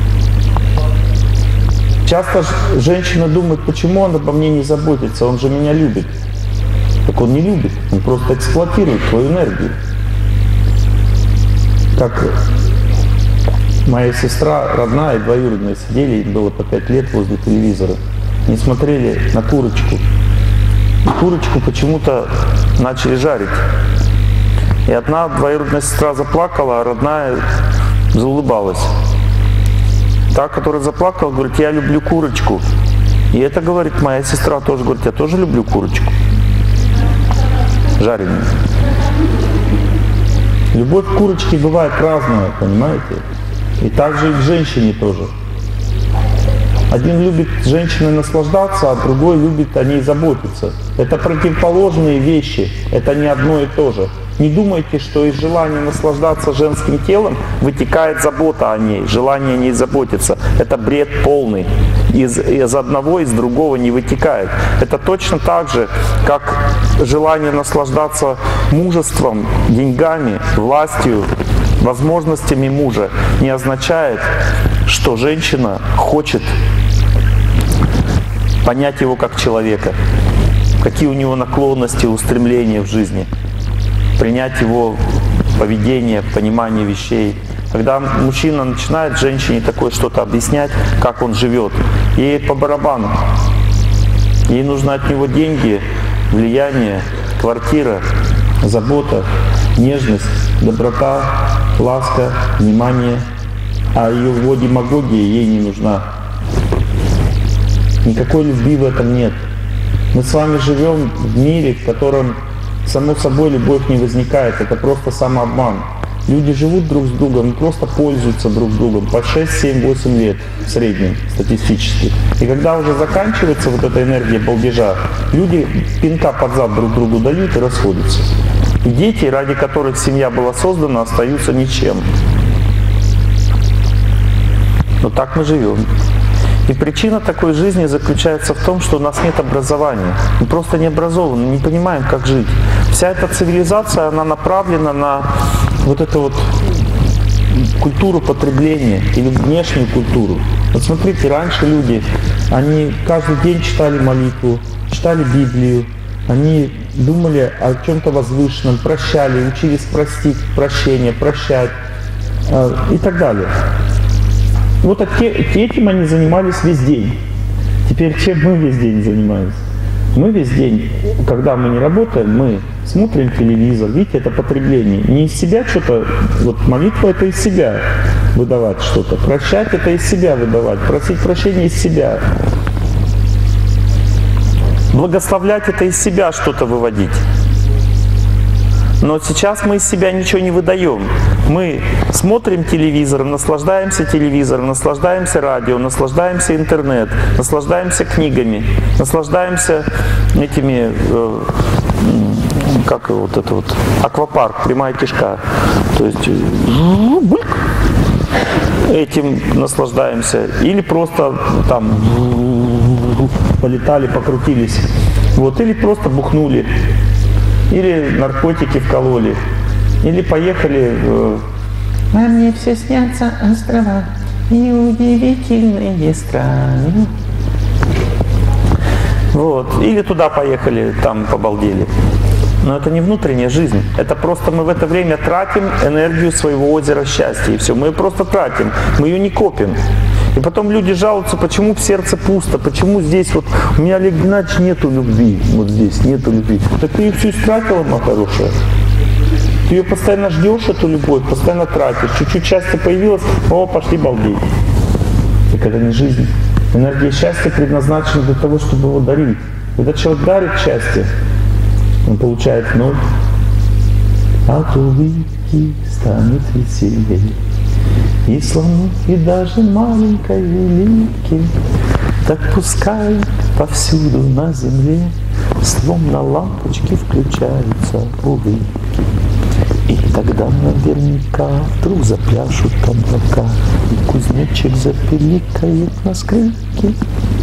Часто женщина думает, почему он обо мне не заботится, он же меня любит. Так он не любит, он просто эксплуатирует твою энергию. Как моя сестра родная и двоюродная сидели, им было по 5 лет возле телевизора, не смотрели на курочку. И курочку почему-то начали жарить. И одна двоюродная сестра заплакала, а родная заулыбалась. Та, которая заплакала, говорит: я люблю курочку. И это, говорит, моя сестра тоже говорит: я тоже люблю курочку жареную. Любовь к курочке бывает разная, понимаете? И также и к женщине тоже. Один любит женщиной наслаждаться, а другой любит о ней заботиться. Это противоположные вещи, это не одно и то же. Не думайте, что из желания наслаждаться женским телом вытекает забота о ней, желание о ней заботиться. Это бред полный. Из одного, из другого не вытекает. Это точно так же, как желание наслаждаться мужеством, деньгами, властью, возможностями мужа не означает, что женщина хочет понять его как человека, какие у него наклонности, устремления в жизни, принять его поведение, понимание вещей. Когда мужчина начинает женщине такое что-то объяснять, как он живет, ей по барабану. Ей нужно от него деньги, влияние, квартира, забота, нежность, доброта, ласка, внимание. А его демагогия ей не нужна. Никакой любви в этом нет. Мы с вами живем в мире, в котором само собой любовь не возникает. Это просто самообман. Люди живут друг с другом, просто пользуются друг другом по 6, 7, 8 лет в среднем, статистически. И когда уже заканчивается вот эта энергия балдежа, люди пинка под зад друг другу дают и расходятся. И дети, ради которых семья была создана, остаются ничем. Но так мы живем. И причина такой жизни заключается в том, что у нас нет образования. Мы просто не образованы, не понимаем, как жить. Вся эта цивилизация, она направлена на вот эту вот культуру потребления или внешнюю культуру. Вот смотрите, раньше люди, они каждый день читали молитву, читали Библию, они думали о чем-то возвышенном, прощали, учились простить, прощения, прощать и так далее. Вот этим они занимались весь день. Теперь чем мы весь день занимаемся? Мы весь день, когда мы не работаем, мы смотрим телевизор. Видите, это потребление. Не из себя что-то, вот молитва это из себя выдавать что-то. Прощать это из себя выдавать. Просить прощения из себя. Благословлять это из себя что-то выводить. Но сейчас мы из себя ничего не выдаем. Мы смотрим телевизор, наслаждаемся телевизором, наслаждаемся радио, наслаждаемся интернет, наслаждаемся книгами, наслаждаемся этими, как вот это вот, аквапарк, прямая кишка. То есть этим наслаждаемся. Или просто там полетали, покрутились. Вот, или просто бухнули. Или наркотики вкололи. Или поехали А мне все снятся острова и удивительные страны. Вот. Или туда поехали, там побалдели. Но это не внутренняя жизнь. Это просто мы в это время тратим энергию своего озера счастья. И все. Мы ее просто тратим. Мы ее не копим. И потом люди жалуются, почему в сердце пусто, почему здесь вот у меня, Олег Геннадьевич, нету любви. Вот здесь нету любви. Так ты ее всю истратила, моя хорошая. Ты ее постоянно ждешь, эту любовь, постоянно тратишь. Чуть-чуть счастья появилось, о, пошли балдеть. Так это не жизнь. Энергия счастья предназначена для того, чтобы его дарить. Когда человек дарит счастье, он получает вновь. От улыбки станет веселее, и слону, и даже маленькой улыбки. Так пускай повсюду на земле, словно лампочки включаются улыбки. И тогда наверняка вдруг запляшут облака, и кузнечик запеликает на скрипке.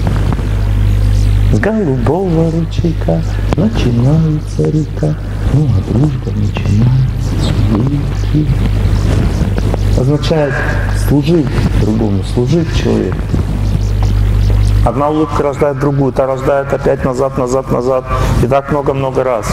С голубого ручейка начинается река, ну а дружба начинается с улыбки. Означает служить другому, служить человеку. Одна улыбка рождает другую, та рождает опять назад, назад, назад. И так много-много раз.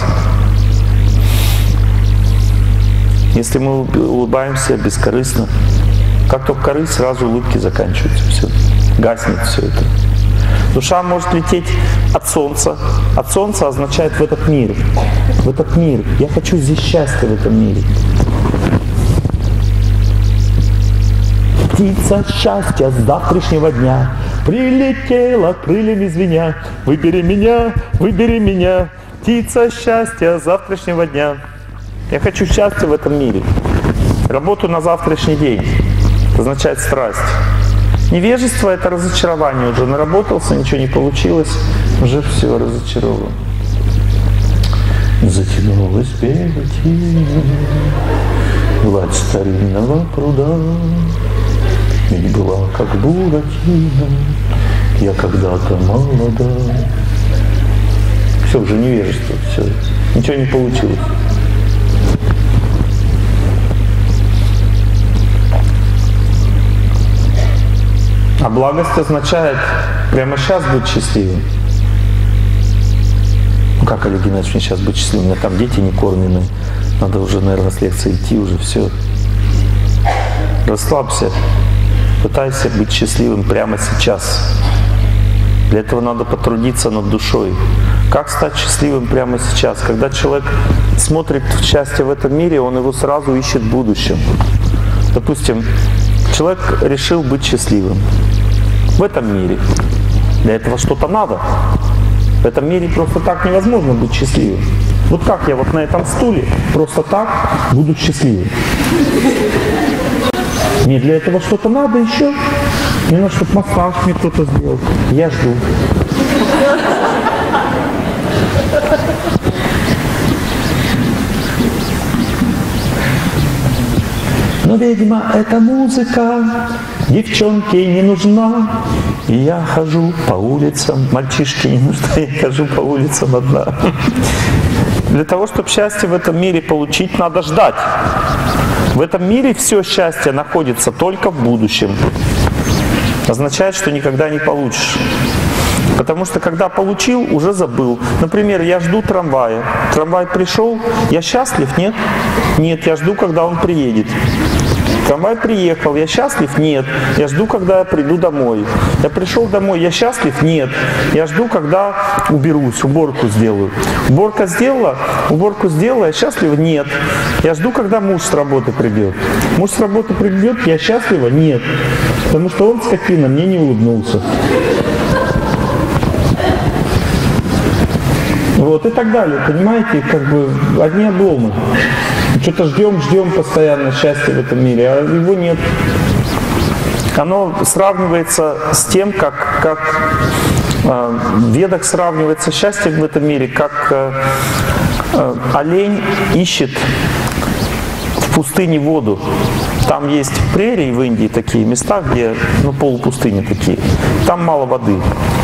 Если мы улыбаемся бескорыстно, как только корысть, сразу улыбки заканчиваются. Все. Гаснет все это. Душа может лететь от солнца. От солнца означает в этот мир. В этот мир. Я хочу здесь счастья в этом мире. Птица счастья с завтрашнего дня прилетела крыльями звеня. Выбери меня, птица счастья с завтрашнего дня. Я хочу счастья в этом мире. Работаю на завтрашний день. Это означает страсть. Невежество — это разочарование. Уже наработался, ничего не получилось, уже все разочарован. Затянулась белотина, гладь старинного пруда. Ведь была как буратино, я когда-то молода. Все, уже невежество, все. Ничего не получилось. А благость означает прямо сейчас быть счастливым. Ну как, Олег Геннадьевич, мне сейчас быть счастливым? У меня там дети не кормлены. Надо уже, наверное, с лекции идти уже, все. Расслабься. Пытайся быть счастливым прямо сейчас. Для этого надо потрудиться над душой. Как стать счастливым прямо сейчас? Когда человек смотрит счастье в этом мире, он его сразу ищет в будущем. Допустим, человек решил быть счастливым в этом мире. Для этого что-то надо. В этом мире просто так невозможно быть счастливым. Вот как я вот на этом стуле просто так буду счастливым? Мне для этого что-то надо еще. Мне надо, чтобы массаж мне кто-то сделал. Я жду. Но, видимо, эта музыка девчонке не нужна. И я хожу по улицам, мальчишке не нужна, я хожу по улицам одна. Для того, чтобы счастье в этом мире получить, надо ждать. В этом мире все счастье находится только в будущем. Означает, что никогда не получишь. Потому что когда получил, уже забыл. Например, я жду трамвая. Трамвай пришел, я счастлив? Нет? Нет, я жду, когда он приедет. Трамвай приехал, я счастлив? Нет. Я жду, когда я приду домой. Я пришел домой, я счастлив? Нет. Я жду, когда уберусь, уборку сделаю. Уборку сделала, я счастлив? Нет. Я жду, когда муж с работы придет. Муж с работы придет, я счастлива? Нет. Потому что он, скотина, мне не улыбнулся. Вот и так далее, понимаете, как бы одни обломы. Что-то ждем постоянно счастья в этом мире, а его нет. Оно сравнивается с тем, как в Ведах сравнивается счастье в этом мире, как олень ищет в пустыне воду. Там есть прерии в Индии, такие места, где полупустыни такие. Там мало воды.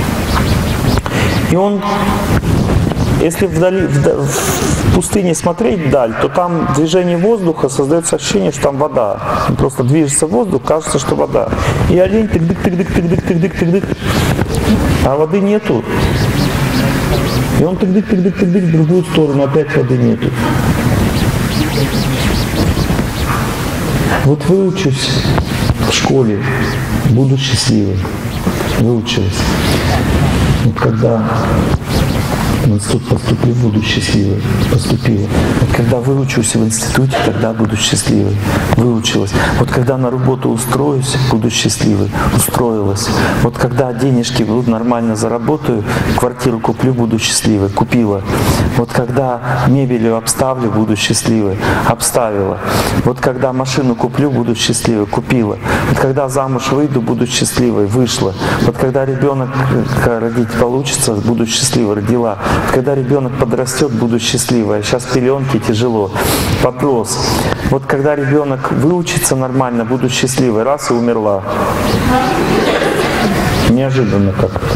И он, если в пустыне смотреть вдаль, то там движение воздуха, создается ощущение, что там вода. Просто движется воздух, кажется, что вода. И олень тык-дык, а воды нету. И он тык-дык, в другую сторону, опять воды нету. Вот выучусь в школе, буду счастливым. Выучилась. Вот когда в институт поступлю, буду счастливой. Поступила. Вот когда выучусь в институте, тогда буду счастливой. Выучилась. Вот когда на работу устроюсь, буду счастливой. Устроилась. Вот когда денежки нормально заработаю, квартиру куплю, буду счастливой. Купила. Вот когда мебелью обставлю, буду счастливой. Обставила. Вот когда машину куплю, буду счастливой. Купила. Вот когда замуж выйду, буду счастливой. Вышла. Вот когда ребенок родить получится, буду счастливой. Родила. Когда ребенок подрастет, буду счастливой. Сейчас пеленки тяжело. Вопрос. Вот когда ребенок выучится нормально, буду счастливой. Раз и умерла. Неожиданно как-то.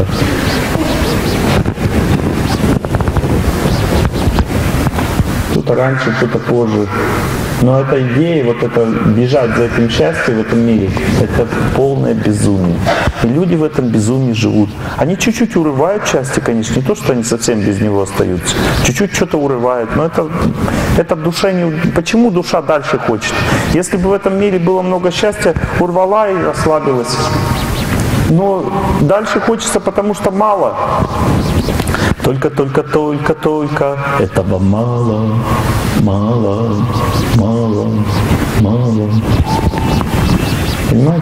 Кто-то раньше, кто-то позже. Но эта идея, вот это бежать за этим счастьем в этом мире, это полное безумие. И люди в этом безумии живут. Они чуть-чуть урывают счастье, конечно, не то, что они совсем без него остаются. Чуть-чуть что-то урывают, но это душа не... Почему душа дальше хочет? Если бы в этом мире было много счастья, урвала и расслабилась. Но дальше хочется, потому что мало. Только этого мало. Понимаете?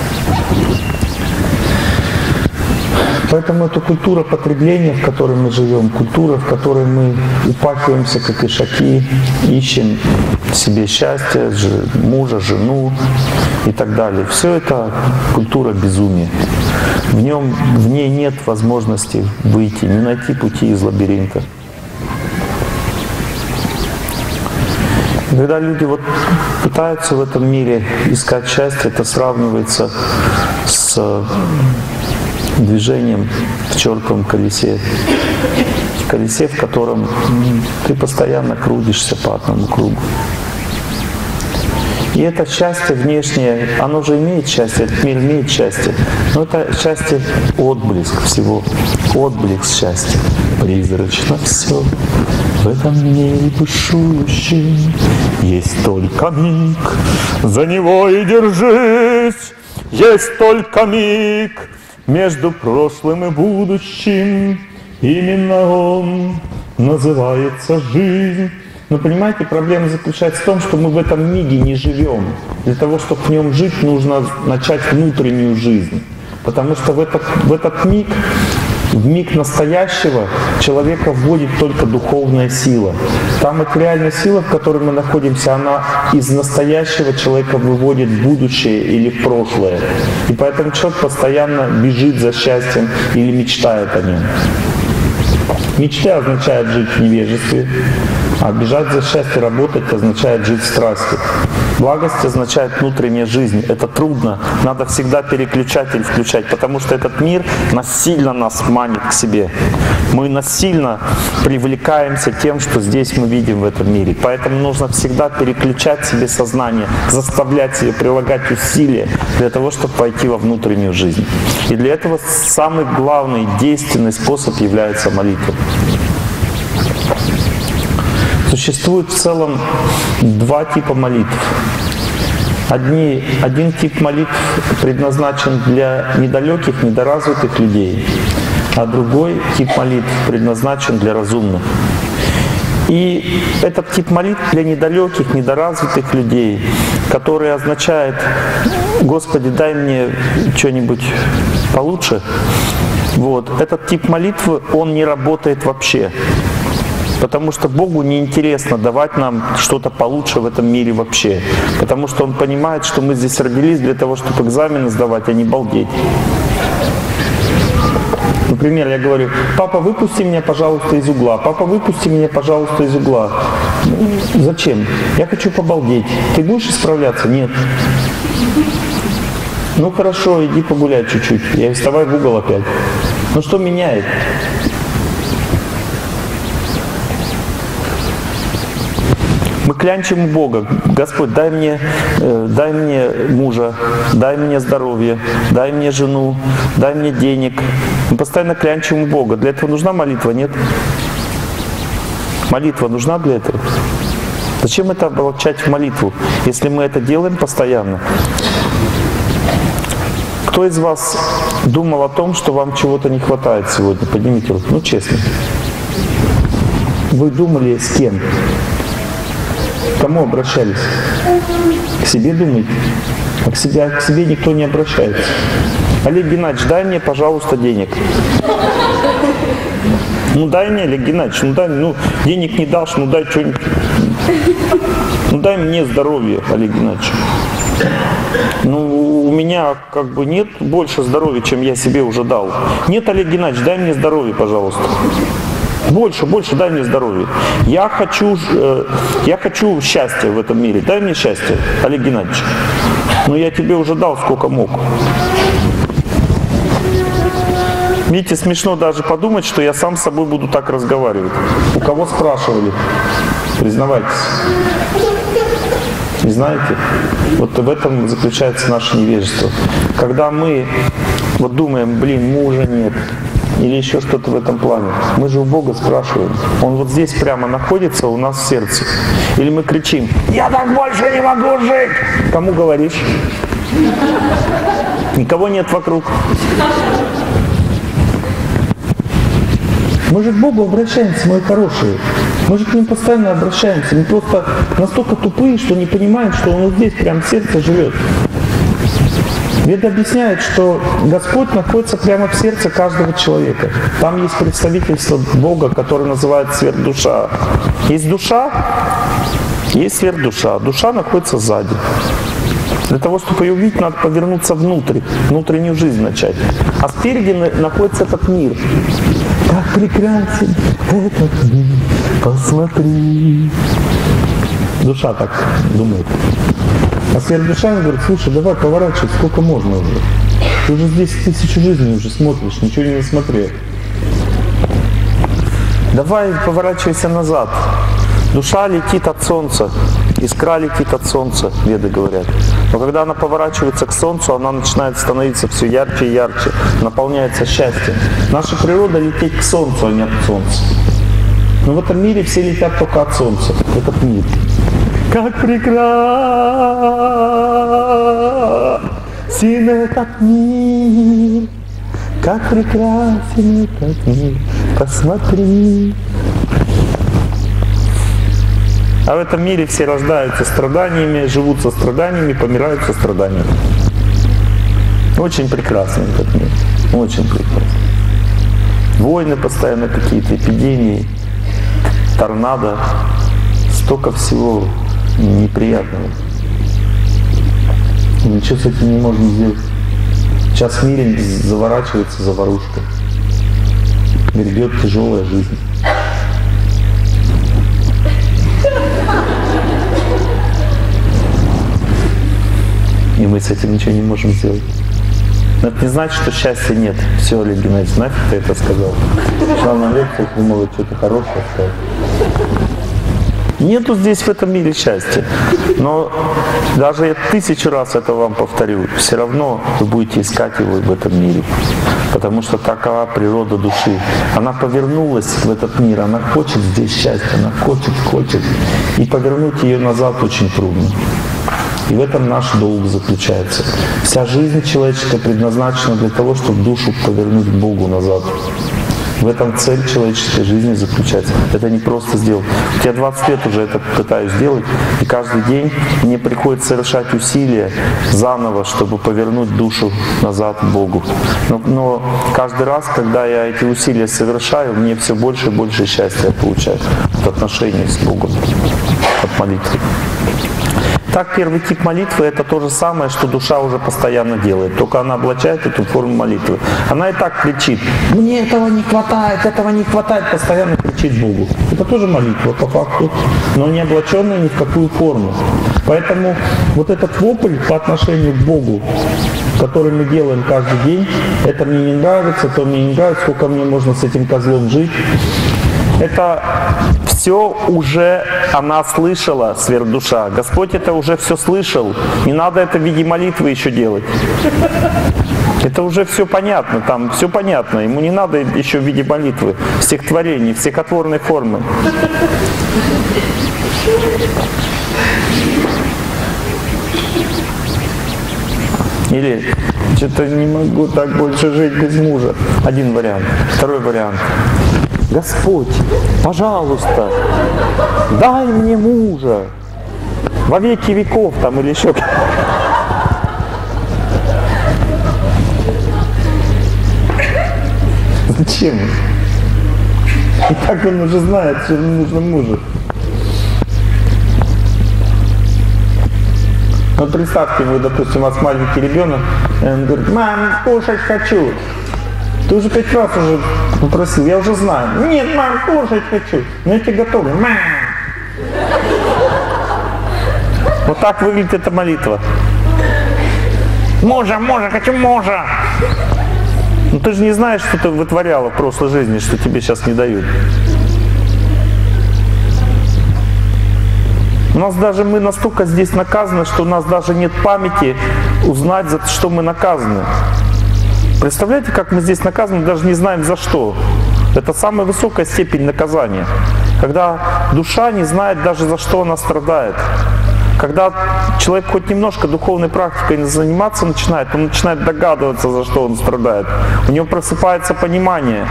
Поэтому эта культура потребления, в которой мы живем, культура, в которой мы упахиваемся, как ишаки, ищем себе счастье, мужа, жену и так далее. Все это культура безумия. В ней нет возможности выйти, не найти пути из лабиринта. Когда люди пытаются в этом мире искать счастье, это сравнивается с движением в чертовом колесе. В колесе, в котором ты постоянно крутишься по одному кругу. И это счастье внешнее, оно же имеет счастье, этот мир имеет счастье. Но это счастье — отблеск всего. Отблеск счастья. Призрачно все в этом мире бушующем. Есть только миг, за него и держись. Есть только миг между прошлым и будущим. Именно он называется жизнь. Но понимаете, проблема заключается в том, что мы в этом миге не живем. Для того, чтобы в нем жить, нужно начать внутреннюю жизнь. Потому что в этот миг, в миг настоящего, человека вводит только духовная сила. Та материальная сила, в которой мы находимся, она из настоящего человека выводит в будущее или в прошлое. И поэтому человек постоянно бежит за счастьем или мечтает о нем. Мечта означает жить в невежестве, а бежать за счастьем, работать означает жить в страсти. Благость означает внутренняя жизнь. Это трудно. Надо всегда переключатель включать, потому что этот мир насильно нас манит к себе. Мы насильно привлекаемся тем, что здесь мы видим в этом мире. Поэтому нужно всегда переключать себе сознание, заставлять себя прилагать усилия для того, чтобы пойти во внутреннюю жизнь. И для этого самый главный действенный способ является молитва. Существует в целом два типа молитв. Один тип молитв предназначен для недалеких, недоразвитых людей, а другой тип молитв предназначен для разумных. И этот тип молитв для недалеких, недоразвитых людей, который означает: «Господи, дай мне что-нибудь получше», вот, этот тип молитвы, он не работает вообще. Потому что Богу неинтересно давать нам что-то получше в этом мире вообще. Потому что Он понимает, что мы здесь родились для того, чтобы экзамены сдавать, а не балдеть. Например, я говорю: папа, выпусти меня, пожалуйста, из угла. Папа, выпусти меня, пожалуйста, из угла. Зачем? Я хочу побалдеть. Ты будешь исправляться? Нет. Ну хорошо, иди погуляй чуть-чуть. Я вставай в угол опять. Ну что меняет? Мы клянчим у Бога: Господь, дай мне мужа, дай мне здоровье, дай мне жену, дай мне денег. Мы постоянно клянчим у Бога. Для этого нужна молитва? Нет. Молитва нужна для этого? Зачем это облачать в молитву, если мы это делаем постоянно? Кто из вас думал о том, что вам чего-то не хватает сегодня? Поднимите руку. Ну, честно. Вы думали с кем? К кому обращались? К себе думаете? А к себе никто не обращается. Олег Геннадьевич, дай мне, пожалуйста, денег. Ну дай мне, Олег Геннадьевич, ну дай мне, денег не дашь, ну дай что-нибудь. Ну дай мне здоровье, Олег Геннадьевич. Ну у меня как бы нет больше здоровья, чем я себе уже дал. Нет, Олег Геннадьевич, дай мне здоровье, пожалуйста. Больше дай мне здоровья. Я хочу счастья в этом мире. Дай мне счастье, Олег Геннадьевич. Но я тебе уже дал сколько мог. Видите, смешно даже подумать, что я сам с собой буду так разговаривать. У кого спрашивали? Признавайтесь. Не знаете? Вот в этом заключается наше невежество. Когда мы вот думаем: блин, мужа нет, или еще что-то в этом плане. Мы же у Бога спрашиваем. Он вот здесь прямо находится у нас в сердце. Или мы кричим: я так больше не могу жить! Кому говоришь? Никого нет вокруг. Мы же к Богу обращаемся, мои хорошие. Мы же к Ним постоянно обращаемся. Мы просто настолько тупые, что не понимаем, что Он вот здесь прямо в сердце живет. Веда объясняет, что Господь находится прямо в сердце каждого человека. Там есть представительство Бога, которое называется сверхдуша. Есть душа, есть сверхдуша. Душа находится сзади. Для того, чтобы ее увидеть, надо повернуться внутрь, внутреннюю жизнь начать. А спереди находится этот мир. Как прекрасен этот мир, посмотри. Душа так думает. А сверхдуша говорит: слушай, давай поворачивай, сколько можно уже. Ты уже здесь 1000 жизней уже смотришь, ничего не насмотрел. Давай поворачивайся назад. Душа летит от солнца, искра летит от солнца, веды говорят. Но когда она поворачивается к солнцу, она начинает становиться все ярче и ярче, наполняется счастьем. Наша природа лететь к солнцу, а не от солнца. Но в этом мире все летят только от солнца, этот мир. Как прекрасен этот мир, как прекрасен этот мир, посмотри. А в этом мире все рождаются страданиями, живут со страданиями, помирают со страданиями. Очень прекрасный этот мир, очень прекрасный. Войны постоянно какие-то, эпидемии, торнадо, столько всего неприятного. Ничего с этим не можно сделать. Сейчас в мире заворачивается заварушка. Грядет тяжелая жизнь. И мы с этим ничего не можем сделать. Но это не значит, что счастья нет. Все, Олег Геннадьевич, нафиг ты это сказал? Шел на лекцию, думал, что-то хорошее сказал. Нету здесь в этом мире счастья. Но даже я 1000 раз это вам повторю, все равно вы будете искать его в этом мире. Потому что такова природа души. Она повернулась в этот мир, она хочет здесь счастья, она хочет. И повернуть ее назад очень трудно. И в этом наш долг заключается. Вся жизнь человеческая предназначена для того, чтобы душу повернуть к Богу назад. В этом цель человеческой жизни заключается. Это не просто сделать. Я 20 лет уже это пытаюсь делать, и каждый день мне приходится совершать усилия заново, чтобы повернуть душу назад к Богу. Но каждый раз, когда я эти усилия совершаю, мне все больше и больше счастья получаю от отношений с Богом, от молитвы. Так, первый тип молитвы — это то же самое, что душа уже постоянно делает, только она облачает эту форму молитвы. Она и так кричит: «Мне этого не хватает, постоянно кричит Богу. Это тоже молитва по факту, но не облаченная ни в какую форму. Поэтому вот этот вопль по отношению к Богу, который мы делаем каждый день, это мне не нравится, то мне не нравится, сколько мне можно с этим козлом жить. Это все уже она слышала, сверхдуша. Господь это уже все слышал. Не надо это в виде молитвы еще делать. Это уже все понятно, там все понятно. Ему не надо еще в виде молитвы, стихотворений, стихотворной формы. Или что-то не могу так больше жить без мужа. Один вариант. Второй вариант. Господь, пожалуйста, дай мне мужа во веки веков там или еще. Зачем? И так он уже знает, что ему нужно мужа. Вот представьте, вы, допустим, у вас маленький ребенок, и он говорит: «Мам, кушать хочу». Ты уже 5 раз уже попросил, я уже знаю. «Нет, мам, кушать хочу». Но я тебе готовлю. Мам. Вот так выглядит эта молитва. Мужа, хочу мужа. Ну ты же не знаешь, что ты вытворяла в прошлой жизни, что тебе сейчас не дают. У нас даже мы настолько здесь наказаны, что у нас даже нет памяти узнать, за что мы наказаны. Представляете, как мы здесь наказаны, даже не знаем за что. Это самая высокая степень наказания. Когда душа не знает даже, за что она страдает. Когда человек хоть немножко духовной практикой заниматься начинает, он начинает догадываться, за что он страдает. У него просыпается понимание,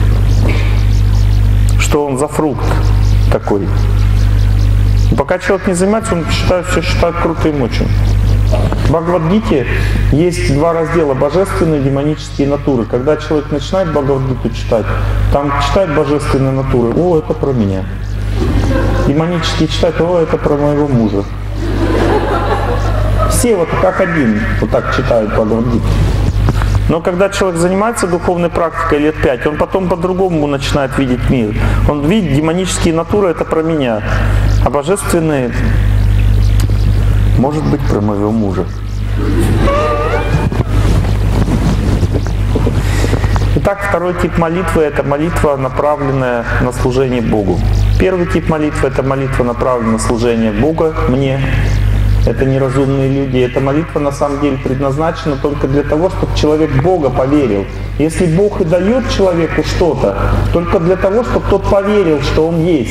что он за фрукт такой. И пока человек не занимается, он все считает крутым очень. В Бхагавад-гите есть 2 раздела: божественные и демонические натуры. Когда человек начинает Бхагавад-гиту читать, там читает божественные натуры: «О, это про меня». Демонические читают: «О, это про моего мужа». Все вот как один вот так читают Бхагавад-гиту. Но когда человек занимается духовной практикой лет 5, он потом по-другому начинает видеть мир. Он видит, демонические натуры — это про меня, а божественные, может быть, про моего мужа. Итак, второй тип молитвы — это молитва, направленная на служение Богу. Первый тип молитвы — это молитва, направленная на служение Бога мне. Это неразумные люди. Эта молитва на самом деле предназначена только для того, чтобы человек в Бога поверил. Если Бог и дает человеку что-то, только для того, чтобы тот поверил, что Он есть.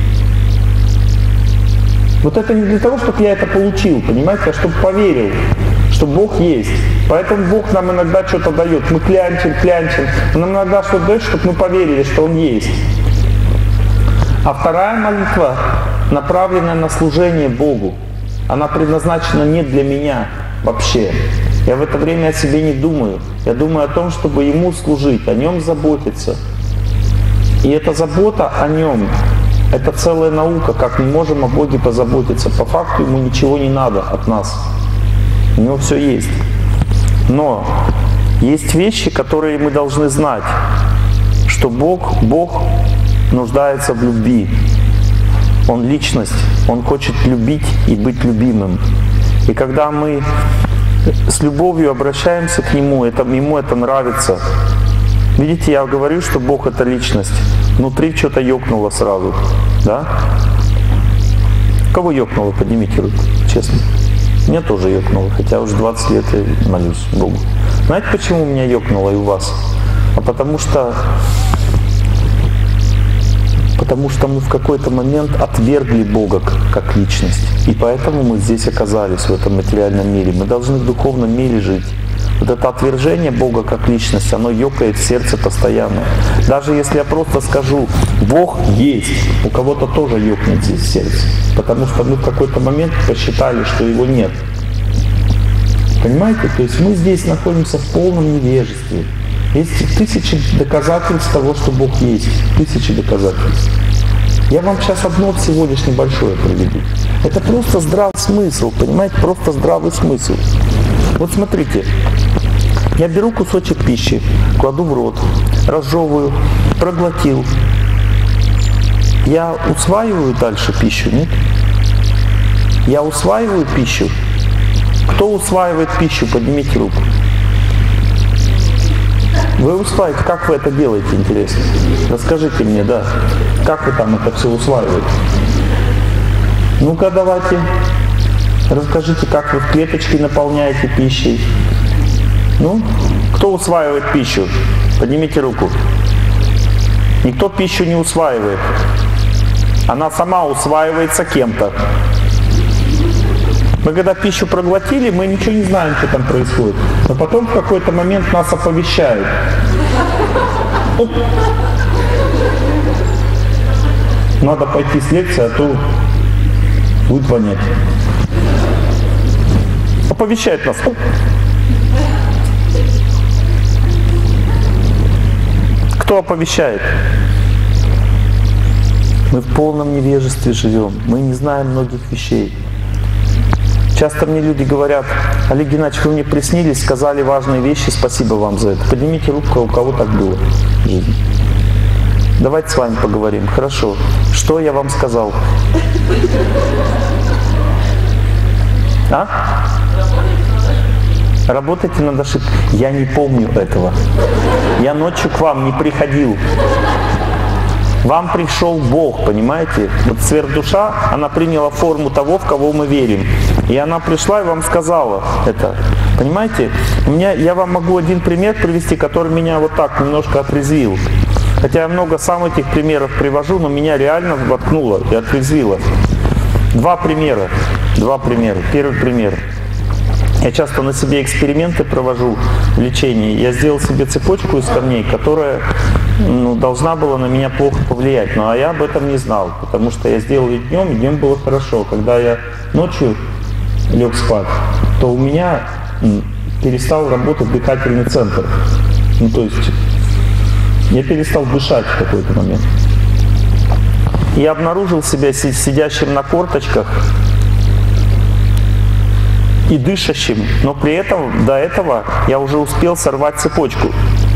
Вот это не для того, чтобы я это получил, понимаете, а чтобы поверил, что Бог есть. Поэтому Бог нам иногда что-то дает. Мы клянчим. Он нам иногда что-то дает, чтобы мы поверили, что Он есть. А вторая молитва, направленная на служение Богу. Она предназначена не для меня вообще. Я в это время о себе не думаю. Я думаю о том, чтобы Ему служить, о Нем заботиться. И эта забота о Нем — это целая наука, как мы можем о Боге позаботиться. По факту Ему ничего не надо от нас. У Него все есть. Но есть вещи, которые мы должны знать, что Бог нуждается в любви. Он личность, Он хочет любить и быть любимым. И когда мы с любовью обращаемся к Нему, Ему это нравится. Видите, я говорю, что Бог — это личность. Внутри что-то ёкнуло сразу. Да? Кого ёкнуло? Поднимите руку, честно. Меня тоже ёкнуло, хотя уже 20 лет я молюсь Богу. Знаете, почему меня ёкнуло и у вас? А потому что мы в какой-то момент отвергли Бога как личность. И поэтому мы здесь оказались, в этом материальном мире. Мы должны в духовном мире жить. вот это отвержение Бога как личности, оно ёкает в сердце постоянно. Даже если я просто скажу «Бог есть», у кого-то тоже ёкнет здесь в сердце. Потому что мы в какой-то момент посчитали, что его нет. Понимаете? То есть мы здесь находимся в полном невежестве. Есть тысячи доказательств того, что Бог есть. Тысячи доказательств. Я вам сейчас одно всего лишь небольшое приведу. Это просто здравый смысл, понимаете? Просто здравый смысл. Вот смотрите, я беру кусочек пищи, кладу в рот, разжевываю, проглотил. Я усваиваю дальше пищу, нет? Я усваиваю пищу. Кто усваивает пищу? Поднимите руку. Вы усваиваете, как вы это делаете, интересно? Расскажите мне, да. Как вы там это все усваиваете? Ну-ка, давайте. Расскажите, как вы в клеточки наполняете пищей. Ну, кто усваивает пищу? Поднимите руку. Никто пищу не усваивает. Она сама усваивается кем-то. Мы когда пищу проглотили, мы ничего не знаем, что там происходит. Но потом в какой-то момент нас оповещают. Оп. Надо пойти с лекции, а то будет вонять. Оповещает нас. Оп. Кто оповещает? Мы в полном невежестве живем. Мы не знаем многих вещей. Часто мне люди говорят: Олег Геннадьевич, вы мне приснились, сказали важные вещи, спасибо вам за это. Поднимите руку, у кого так было в жизни. Давайте с вами поговорим. Хорошо. Что я вам сказал? А? Работайте над ошибкой. Я не помню этого. Я ночью к вам не приходил. Вам пришел Бог, понимаете? Вот сверхдуша, она приняла форму того, в кого мы верим. И она пришла и вам сказала это. Понимаете? Я вам могу один пример привести, который меня вот так немножко отрезвил. Хотя я много сам этих примеров привожу, но меня реально воткнуло и отрезвило. Два примера. Первый пример. Я часто на себе эксперименты провожу в лечении. Я сделал себе цепочку из камней, которая должна была на меня плохо повлиять. Но я об этом не знал, потому что я сделал и днем было хорошо. Когда я ночью лег спать, то у меня перестал работать дыхательный центр. Ну, то есть я перестал дышать в какой-то момент. Я обнаружил себя сидящим на корточках и дышащим, но при этом до этого я уже успел сорвать цепочку.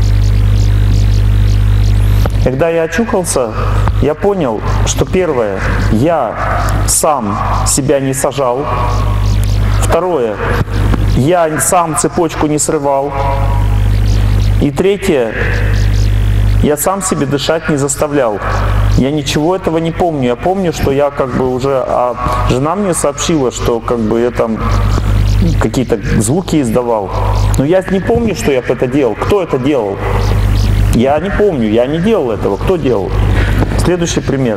Когда я очухался, я понял, что первое, я сам себя не сажал. Второе, я сам цепочку не срывал. И третье, я сам себе дышать не заставлял. Я ничего этого не помню. Я помню, что я как бы уже... А жена мне сообщила, что как бы я там какие-то звуки издавал. Но я не помню, что я это делал. Кто это делал? Я не помню. Я не делал этого. Кто делал? Следующий пример.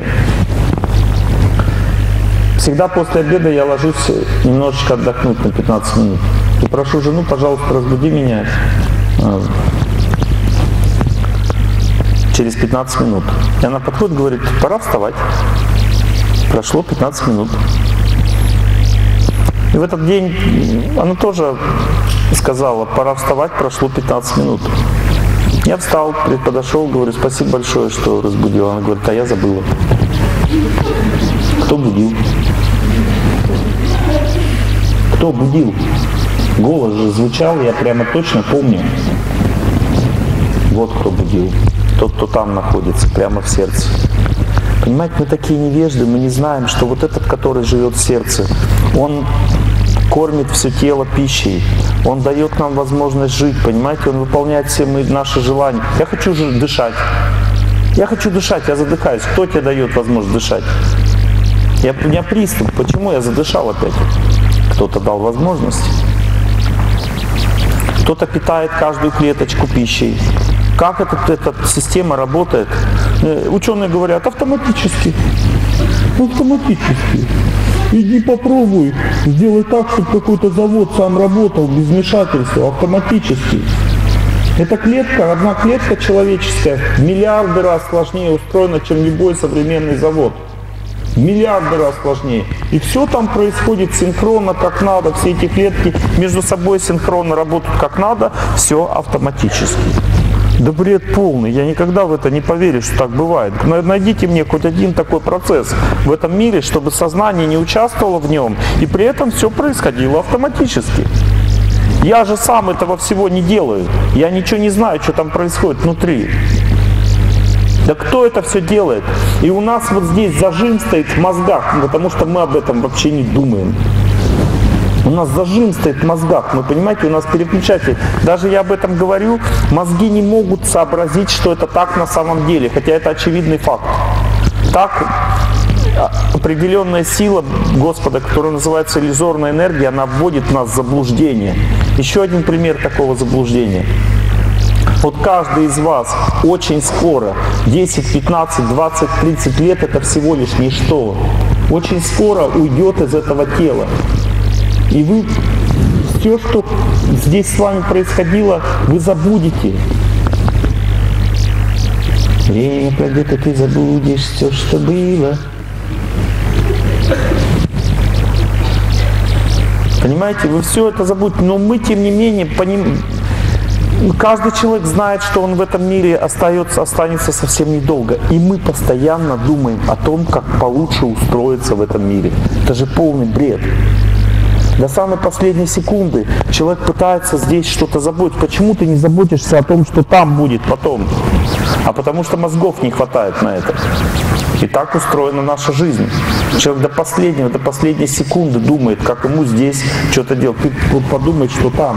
Всегда после обеда я ложусь немножечко отдохнуть на 15 минут. И прошу жену, пожалуйста, разбуди меня через 15 минут. И она подходит и говорит: пора вставать. Прошло 15 минут. И в этот день она тоже сказала: пора вставать, прошло 15 минут. Я встал, подошел, говорю: спасибо большое, что разбудила. Она говорит: а я забыла. Кто будил? Кто будил? Голос же звучал, я прямо точно помню. Вот кто будил. Тот, кто там находится, прямо в сердце. Понимаете, мы такие невежды, мы не знаем, что вот этот, который живет в сердце, он кормит все тело пищей, он дает нам возможность жить, понимаете, он выполняет все наши желания. Я хочу же дышать. Я хочу дышать, я задыхаюсь. Кто тебе дает возможность дышать? У меня приступ. Почему я задышал опять? Кто-то дал возможность. Кто-то питает каждую клеточку пищей. Как эта система работает? Ученые говорят: автоматически. Автоматически. Иди попробуй, сделай так, чтобы какой-то завод сам работал без вмешательства, автоматически. Эта клетка, одна клетка человеческая, в миллиарды раз сложнее устроена, чем любой современный завод. В миллиарды раз сложнее. И все там происходит синхронно, как надо. Все эти клетки между собой синхронно работают как надо, все автоматически. Да бред полный. Я никогда в это не поверю, что так бывает. Найдите мне хоть один такой процесс в этом мире, чтобы сознание не участвовало в нем, и при этом все происходило автоматически. Я же сам этого всего не делаю. Я ничего не знаю, что там происходит внутри. Да кто это все делает? И у нас вот здесь зажим стоит в мозгах, потому что мы об этом вообще не думаем. У нас зажим стоит в мозгах, вы понимаете, у нас переключатель. Даже я об этом говорю, мозги не могут сообразить, что это так на самом деле, хотя это очевидный факт. Так определенная сила Господа, которая называется иллюзорная энергия, она вводит нас в заблуждение. Еще один пример такого заблуждения. Вот каждый из вас очень скоро, 10, 15, 20, 30 лет, это всего лишь ничто, очень скоро уйдет из этого тела. И вы все, что здесь с вами происходило, вы забудете. Время пройдет, и ты забудешь все, что было. Понимаете, вы все это забудете, но мы, тем не менее, каждый человек знает, что он в этом мире останется совсем недолго. И мы постоянно думаем о том, как получше устроиться в этом мире. Это же полный бред. До самой последней секунды человек пытается здесь что-то заботить. Почему ты не заботишься о том, что там будет потом? А потому что мозгов не хватает на это. И так устроена наша жизнь. Человек до последней секунды думает, как ему здесь что-то делать. Ты подумай, что там.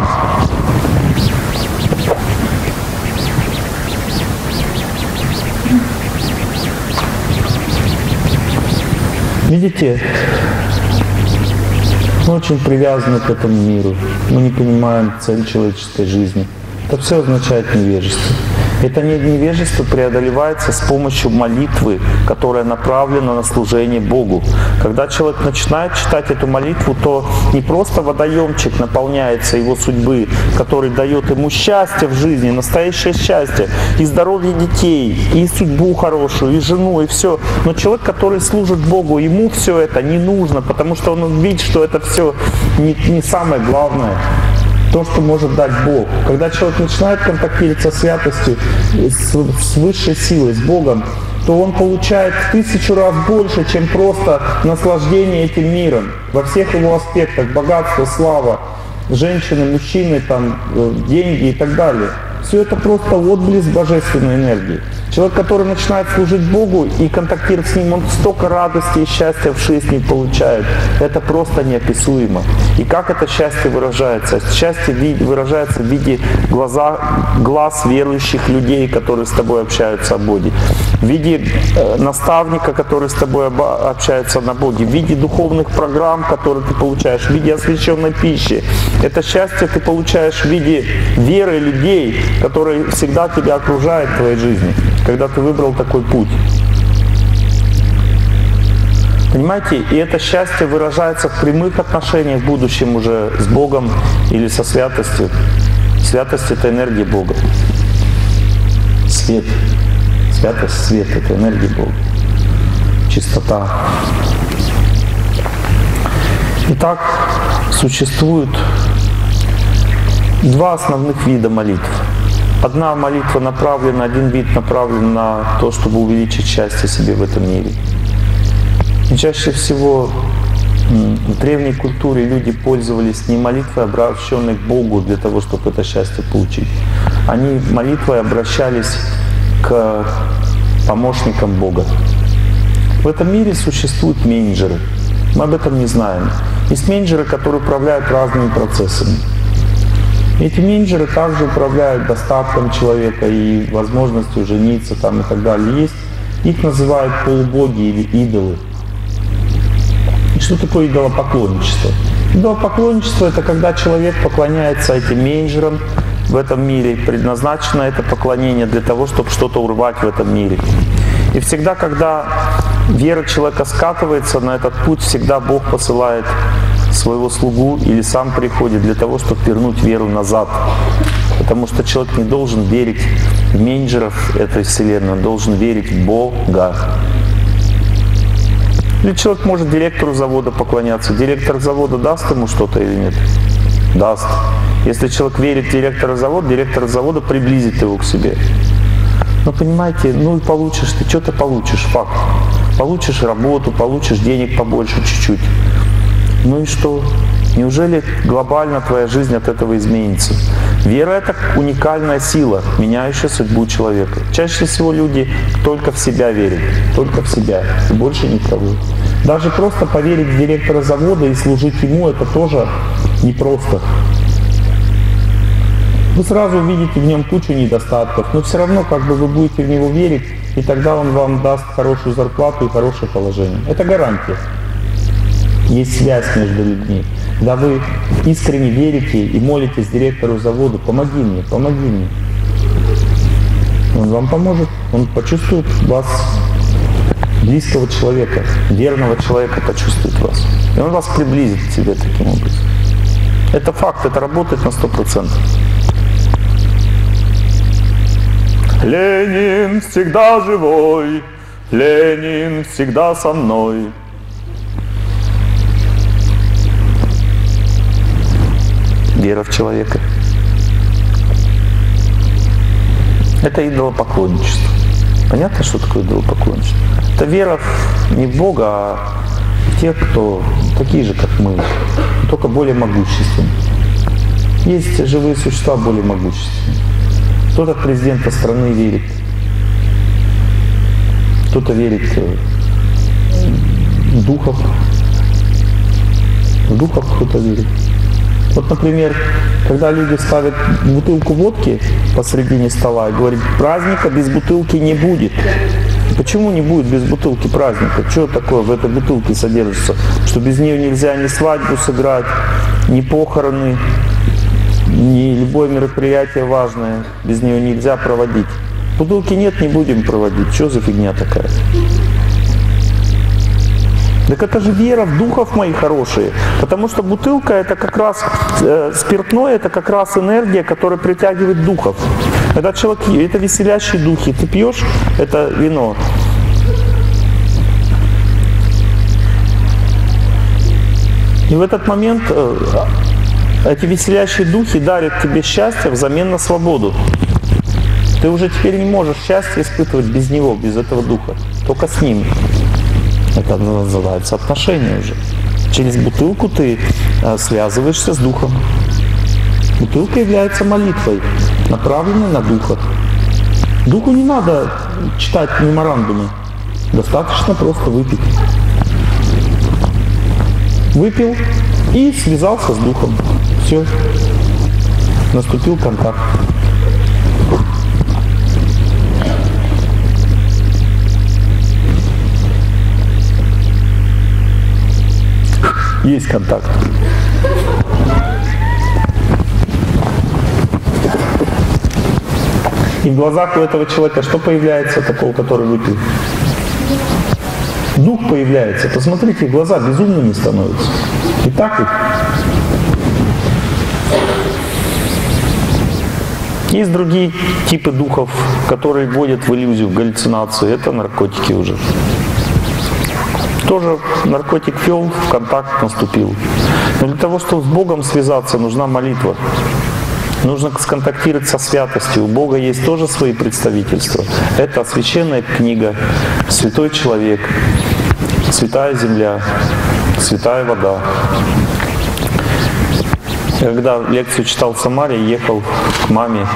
Видите? Мы очень привязаны к этому миру. Мы не понимаем цель человеческой жизни. Это все означает невежество. Это невежество преодолевается с помощью молитвы, которая направлена на служение Богу. Когда человек начинает читать эту молитву, то не просто водоемчик наполняется его судьбы, который дает ему счастье в жизни, настоящее счастье, и здоровье детей, и судьбу хорошую, и жену, и все. Но человек, который служит Богу, ему все это не нужно, потому что он видит, что это все не самое главное. То, что может дать Бог. Когда человек начинает контактировать со святостью, с высшей силой, с Богом, то он получает в 1000 раз больше, чем просто наслаждение этим миром. Во всех его аспектах: богатство, слава, женщины, мужчины, там, деньги и так далее. Все это просто отблеск божественной энергии. Человек, который начинает служить Богу и контактировать с Ним, он столько радости и счастья в жизни получает. Это просто неописуемо. И как это счастье выражается? Счастье выражается в виде глаз верующих людей, которые с тобой общаются о Боге. В виде наставника, который с тобой общается на Боге. В виде духовных программ, которые ты получаешь. В виде освященной пищи. Это счастье ты получаешь в виде веры людей, которые всегда тебя окружают в твоей жизни, когда ты выбрал такой путь. Понимаете? И это счастье выражается в прямых отношениях в будущем уже с Богом или со святостью. Святость — это энергия Бога. Свет. Святость — свет — это энергия Бога. Чистота. Итак, существует два основных вида молитв. Одна молитва направлена, один вид направлен на то, чтобы увеличить счастье себе в этом мире. И чаще всего в древней культуре люди пользовались не молитвой, обращенной к Богу для того, чтобы это счастье получить. Они молитвой обращались к помощникам Бога. В этом мире существуют менеджеры. Мы об этом не знаем. Есть менеджеры, которые управляют разными процессами. Эти менеджеры также управляют достатком человека и возможностью жениться там и так далее. Их называют полубоги или идолы. И что такое идолопоклонничество? Идолопоклонничество — это когда человек поклоняется этим менеджерам в этом мире. Предназначено это поклонение для того, чтобы что-то урвать в этом мире. И всегда, когда вера человека скатывается на этот путь, всегда Бог посылает своего слугу или сам приходит для того, чтобы вернуть веру назад. Потому что человек не должен верить в менеджеров этой вселенной, он должен верить в Бога. Или человек может директору завода поклоняться. Директор завода даст ему что-то или нет? Даст. Если человек верит в директор завода приблизит его к себе. Но понимаете, ну и получишь, ты что-то получишь, факт. Получишь работу, получишь денег побольше чуть-чуть. Ну и что? Неужели глобально твоя жизнь от этого изменится? Вера — это уникальная сила, меняющая судьбу человека. Чаще всего люди только в себя верят, только в себя, и больше никого. Даже просто поверить в директора завода и служить ему — это тоже непросто. Вы сразу увидите в нем кучу недостатков, но все равно как бы вы будете в него верить, и тогда он вам даст хорошую зарплату и хорошее положение. Это гарантия. Есть связь между людьми. Когда вы искренне верите и молитесь директору завода: помоги мне, помоги мне. Он вам поможет, он почувствует вас, близкого человека, верного человека почувствует вас. И он вас приблизит к себе таким образом. Это факт, это работает на 100%. Ленин всегда живой, Ленин всегда со мной. Вера в человека. Это идолопоклонничество. Понятно, что такое идолопоклонничество? Это вера не в Бога, а в тех, кто такие же, как мы, только более могущественные. Есть живые существа более могущественные. Кто-то в президента страны верит, кто-то верит в духов кто-то верит. Вот, например, когда люди ставят бутылку водки посредине стола и говорят: праздника без бутылки не будет. Почему не будет без бутылки праздника? Что такое в этой бутылке содержится? Что без нее нельзя ни свадьбу сыграть, ни похороны, ни любое мероприятие важное без нее нельзя проводить. Бутылки нет, не будем проводить. Что за фигня такая? Так это же вера в духов, мои хорошие. Потому что бутылка — это как раз спиртное, это как раз энергия, которая притягивает духов. Когда человек, это веселящие духи. Ты пьешь это вино. И в этот момент эти веселящие духи дарят тебе счастье взамен на свободу. Ты уже теперь не можешь счастье испытывать без него, без этого духа. Только с ним. Это называется отношения уже. Через бутылку ты связываешься с духом. Бутылка является молитвой, направленной на духа. Духу не надо читать меморандумы. Достаточно просто выпить. Выпил и связался с духом. Все. Наступил контакт. Есть контакт. И в глазах у этого человека что появляется такого, который выпил? Дух появляется. Посмотрите, глаза безумными становятся. И так ведь? Есть другие типы духов, которые вводят в иллюзию, в галлюцинацию. Это наркотики уже. Тоже наркотик ввел, в контакт наступил. Но для того, чтобы с Богом связаться, нужна молитва. Нужно сконтактировать со святостью. У Бога есть тоже свои представительства. Это священная книга, святой человек, святая земля, святая вода. Я когда лекцию читал в Самаре, ехал к маме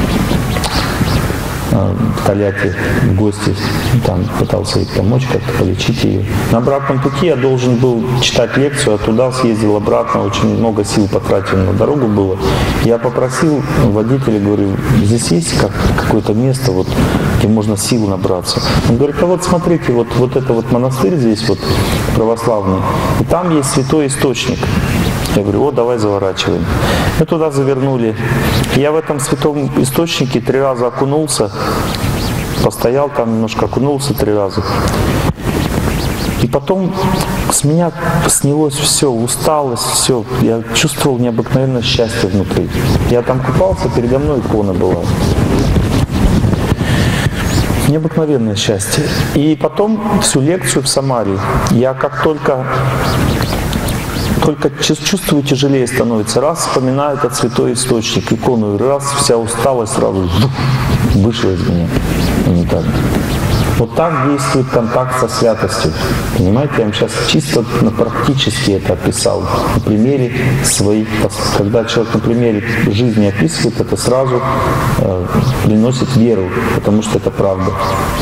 в Тольятти в гости, там пытался ей помочь, как-то полечить ее. На обратном пути я должен был читать лекцию, а туда съездил обратно, очень много сил потратил на дорогу было. Я попросил водителя, говорю: здесь есть какое-то место, вот, где можно сил набраться? Он говорит: а вот смотрите, вот это вот монастырь здесь вот православный, и там есть святой источник. Я говорю: о, давай заворачиваем. Мы туда завернули. Я в этом святом источнике 3 раза окунулся, постоял там немножко, окунулся 3 раза. потом с меня снялось все, усталость, все. Я чувствовал необыкновенное счастье внутри. Я там купался, передо мной икона была. Необыкновенное счастье. И потом всю лекцию в Самаре я как только чувствую, тяжелее становится. Раз вспоминаю этот святой источник, икону, и раз вся усталость сразу вышла из меня. Моментально. Вот так действует контакт со святостью. Понимаете, я вам сейчас чисто практически это описал. На примере своих, когда человек на примере жизни описывает, это сразу приносит веру, потому что это правда.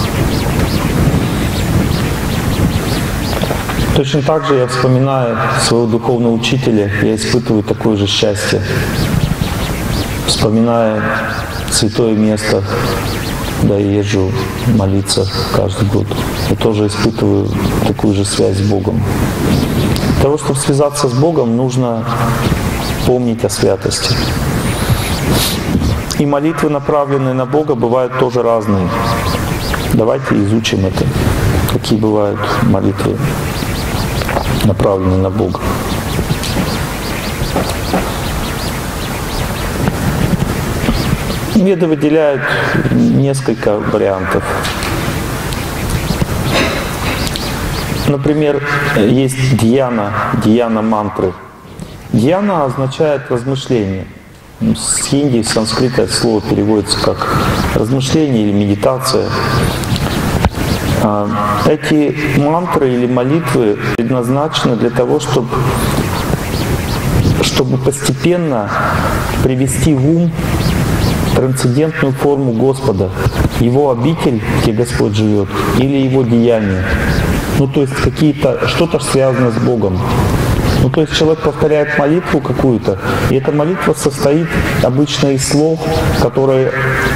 Точно так же я вспоминаю своего духовного учителя, я испытываю такое же счастье. Вспоминая святое место, да, я езжу молиться каждый год. Я тоже испытываю такую же связь с Богом. Для того, чтобы связаться с Богом, нужно помнить о святости. И молитвы, направленные на Бога, бывают тоже разные. Давайте изучим это. Какие бывают молитвы, направленные на Бога. Веды выделяют несколько вариантов. Например, есть дьяна мантры. Дьяна означает размышление. С хинди, с санскрита это слово переводится как размышление или медитация. Эти мантры или молитвы предназначены для того, чтобы постепенно привести в ум трансцендентную форму Господа, Его обитель, где Господь живет, или Его деяния. Ну, то есть что-то связано с Богом. Ну, то есть человек повторяет молитву какую-то, и эта молитва состоит обычно из слов, которые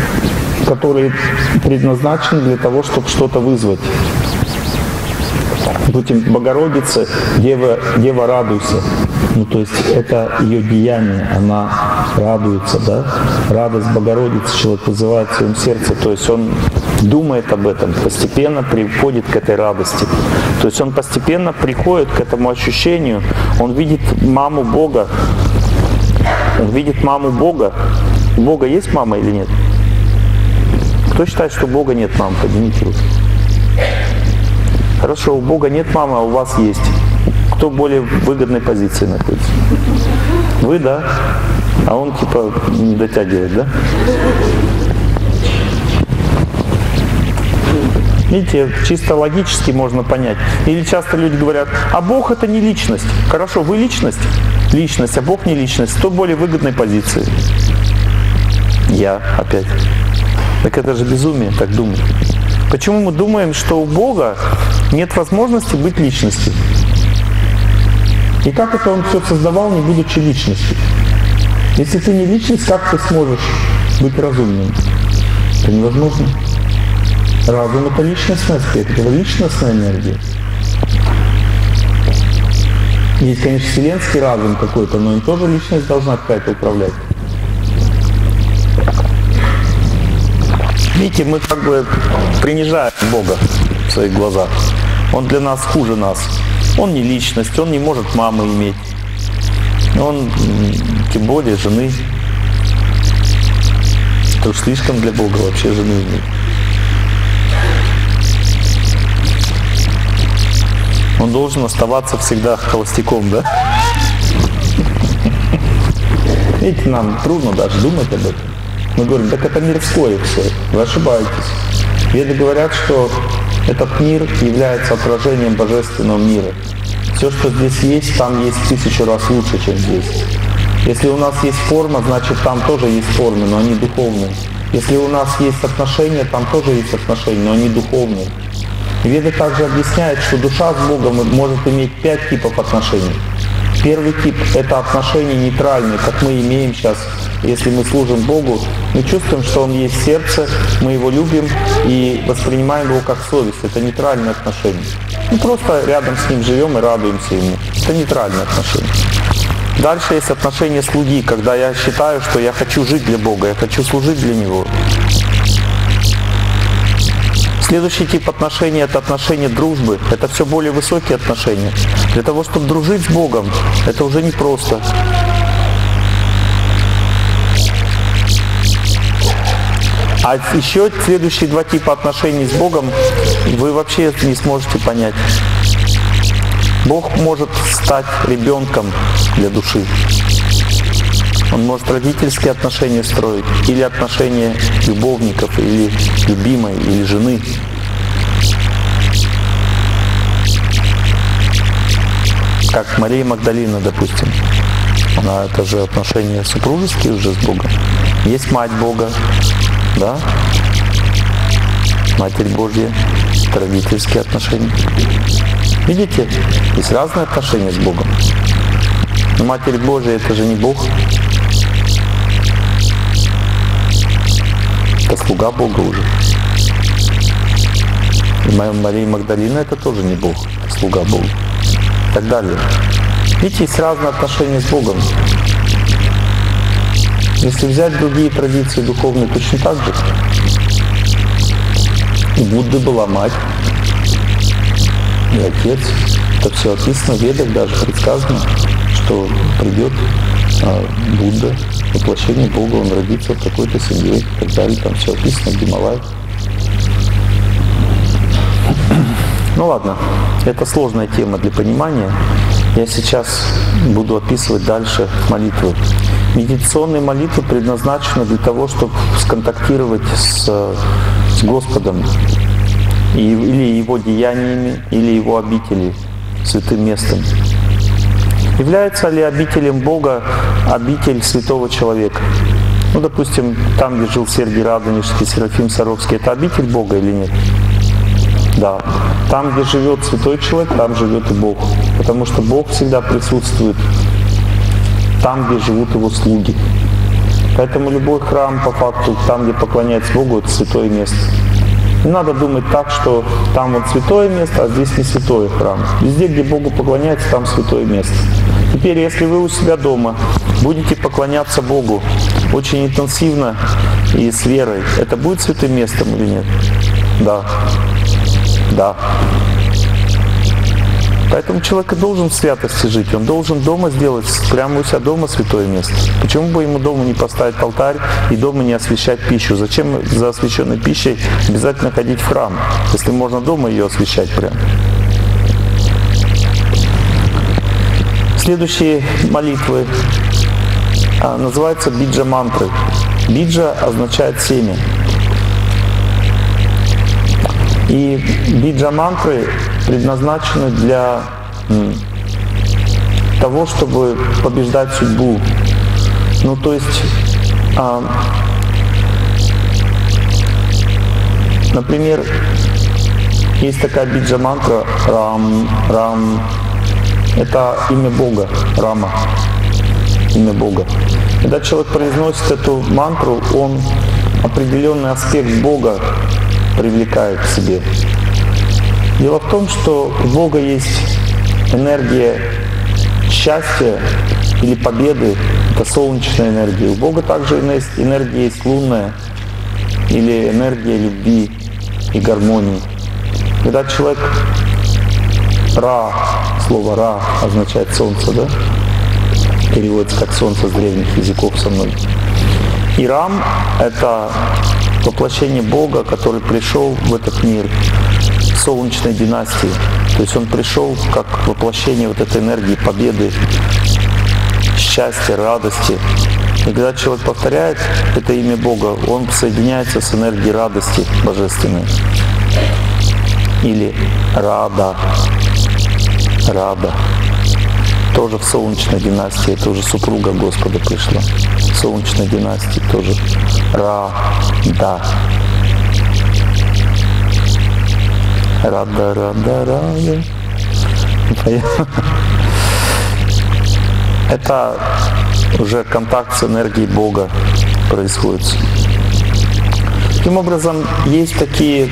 предназначены для того, чтобы что-то вызвать. Допустим, Богородица, Дева, радуйся. Ну, то есть это ее деяние, она радуется, да? Радость Богородицы человек вызывает в своем сердце, то есть он думает об этом, постепенно приходит к этой радости. То есть он постепенно приходит к этому ощущению, он видит маму Бога. Он видит маму Бога. У Бога есть мама или нет? Кто считает, что у Бога нет мамы? Поднимите руку. Хорошо, у Бога нет мамы, а у вас есть. Кто в более выгодной позиции находится? Вы, да? А он типа не дотягивает, да? Видите, чисто логически можно понять. Или часто люди говорят, а Бог это не личность. Хорошо, вы личность? Личность, а Бог не личность. Кто в более выгодной позиции? Я опять. Так это же безумие, так думать. Почему мы думаем, что у Бога нет возможности быть личностью? И как это Он все создавал, не будучи личностью? Если ты не личность, как ты сможешь быть разумным? Это невозможно. Разум — это личностный аспект, это личностная энергия. Есть, конечно, вселенский разум какой-то, но им тоже личность должна какая-то управлять. Видите, мы как бы принижаем Бога в своих глазах. Он для нас хуже нас. Он не личность, он не может мамы иметь. Он тем более жены. Это уж слишком для Бога вообще жены иметь. Он должен оставаться всегда холостяком, да? Видите, нам трудно даже думать об этом. Мы говорим, так это мирское все. Вы ошибаетесь. Веды говорят, что этот мир является отражением божественного мира. Все, что здесь есть, там есть 1000 раз лучше, чем здесь. Если у нас есть форма, значит там тоже есть формы, но они духовные. Если у нас есть отношения, там тоже есть отношения, но они духовные. Веды также объясняют, что душа с Богом может иметь 5 типов отношений. Первый тип – это отношения нейтральные, как мы имеем сейчас. Если мы служим Богу, мы чувствуем, что Он есть в сердце, мы Его любим и воспринимаем Его как совесть. Это нейтральные отношения. Мы просто рядом с Ним живем и радуемся Ему. Это нейтральные отношения. Дальше есть отношения слуги, когда я считаю, что я хочу жить для Бога, я хочу служить для Него. Следующий тип отношений – это отношения дружбы. Это все более высокие отношения. Для того, чтобы дружить с Богом, это уже непросто. А еще следующие два типа отношений с Богом вы вообще не сможете понять. Бог может стать ребенком для души. Он может родительские отношения строить, или отношения любовников, или любимой, или жены. Как Мария Магдалина, допустим. Это же отношения супружеские уже с Богом. Есть Мать Бога, да? Матерь Божья, это родительские отношения. Видите, есть разные отношения с Богом. Но Матерь Божья — это же не Бог. Это слуга Бога уже. И Мария Магдалина — это тоже не Бог, это слуга Бога. И так далее. Видите, есть разные отношения с Богом. Если взять другие традиции духовные, точно так же. У Будды была мать и отец. Это все описано в Ведах, даже предсказано, что придет Будда, воплощение Бога, он родится в такой-то семье и так далее. Там все описано в Гималаях. Ну ладно, это сложная тема для понимания. Я сейчас буду описывать дальше молитвы. Медитационные молитвы предназначены для того, чтобы сконтактировать с Господом, или Его деяниями, или Его обителью, святым местом. Является ли обителем Бога обитель святого человека? Ну, допустим, там, где жил Сергий Радонежский, Серафим Саровский, это обитель Бога или нет? Да. Там, где живет святой человек, там живет и Бог. Потому что Бог всегда присутствует там, где живут Его слуги. Поэтому любой храм, по факту, там, где поклоняется Богу, это святое место. Не надо думать так, что там вот святое место, а здесь не святое храм. Везде, где Богу поклоняется, там святое место. Теперь, если вы у себя дома будете поклоняться Богу очень интенсивно и с верой, это будет святым местом или нет? Да. Да. Поэтому человек и должен в святости жить. Он должен дома сделать, прямо у себя дома святое место. Почему бы ему дома не поставить алтарь и дома не освящать пищу? Зачем за освященной пищей обязательно ходить в храм, если можно дома ее освящать прямо? Следующие молитвы называются биджа-мантры. Биджа означает семя. И биджа-мантры предназначены для того, чтобы побеждать судьбу. Ну, то есть, например, есть такая биджа-мантра Рам, Рам. Это имя Бога, Рама, имя Бога. Когда человек произносит эту мантру, он определенный аспект Бога привлекает к себе. Дело в том, что у Бога есть энергия счастья или победы, это солнечная энергия. У Бога также энергия есть лунная или энергия любви и гармонии. Когда человек Ра, слово Ра означает солнце, да? Переводится как солнце с древних языков со мной. И Рам — это воплощение Бога, который пришел в этот мир солнечной династии. То есть он пришел как воплощение вот этой энергии победы, счастья, радости. И когда человек повторяет это имя Бога, он соединяется с энергией радости божественной. Или Рада. Рада. Тоже в солнечной династии, это уже супруга Господа пришла. В солнечной династии тоже Рада. Рада, рада, рада. Это уже контакт с энергией Бога происходит. Таким образом, есть такие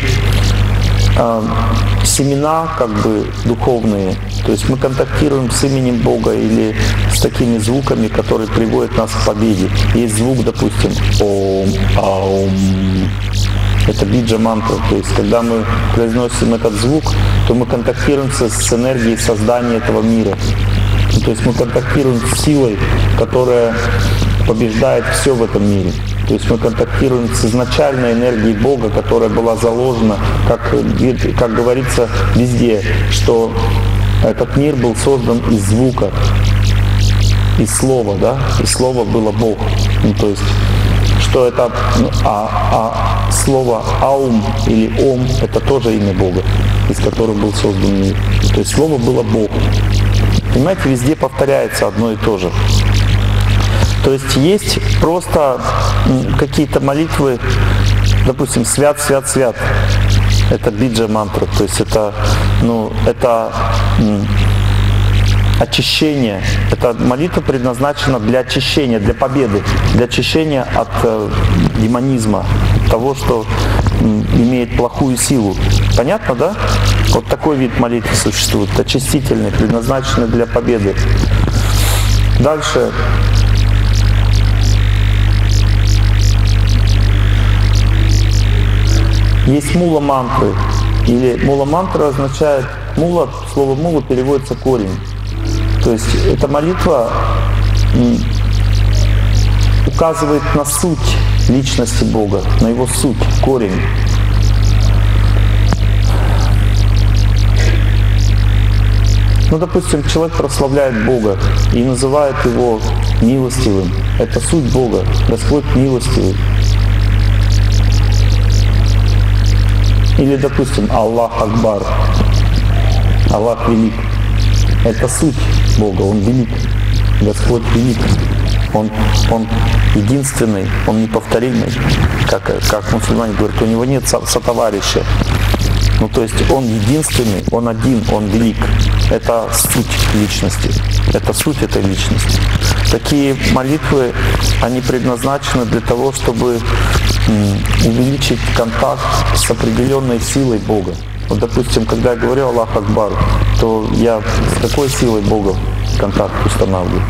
семена, как бы духовные. То есть мы контактируем с именем Бога или с такими звуками, которые приводят нас к победе. Есть звук, допустим, Ом, Аум. Это биджа-мантра. То есть, когда мы произносим этот звук, то мы контактируем с энергией создания этого мира. То есть мы контактируем с силой, которая побеждает все в этом мире. То есть мы контактируем с изначальной энергией Бога, которая была заложена, как говорится везде, что этот мир был создан из звука, из слова, да? Из слова было Бог. Ну, то есть, что это, слово «аум» или «ом» — это тоже имя Бога, из которого был создан мир. То есть слово было Бог. Понимаете, везде повторяется одно и то же. То есть есть просто какие-то молитвы, допустим, «Свят, свят, свят». Это биджа-мантра, то есть это очищение. Эта молитва предназначена для очищения, для победы, для очищения от демонизма, того, что имеет плохую силу. Понятно, да? Вот такой вид молитвы существует, очистительный, предназначенный для победы. Дальше. Есть мула-мантры. Или мула-мантра означает, мула, слово мула переводится корень. То есть эта молитва указывает на суть личности Бога, на его суть, корень. Ну, допустим, человек прославляет Бога и называет его милостивым. Это суть Бога. Господь милостивый. Или, допустим, Аллах Акбар. Аллах велик. Это суть Бога. Он велик. Господь велик. Он единственный, Он неповторимый. Как мусульмане говорят, у него нет сотоварища. Ну, то есть Он единственный, Он один, Он велик. Это суть личности. Это суть этой личности. Такие молитвы, они предназначены для того, чтобы увеличить контакт с определенной силой Бога. Вот, допустим, когда я говорю Аллах Акбар, то я с какой силой Бога контакт устанавливаю?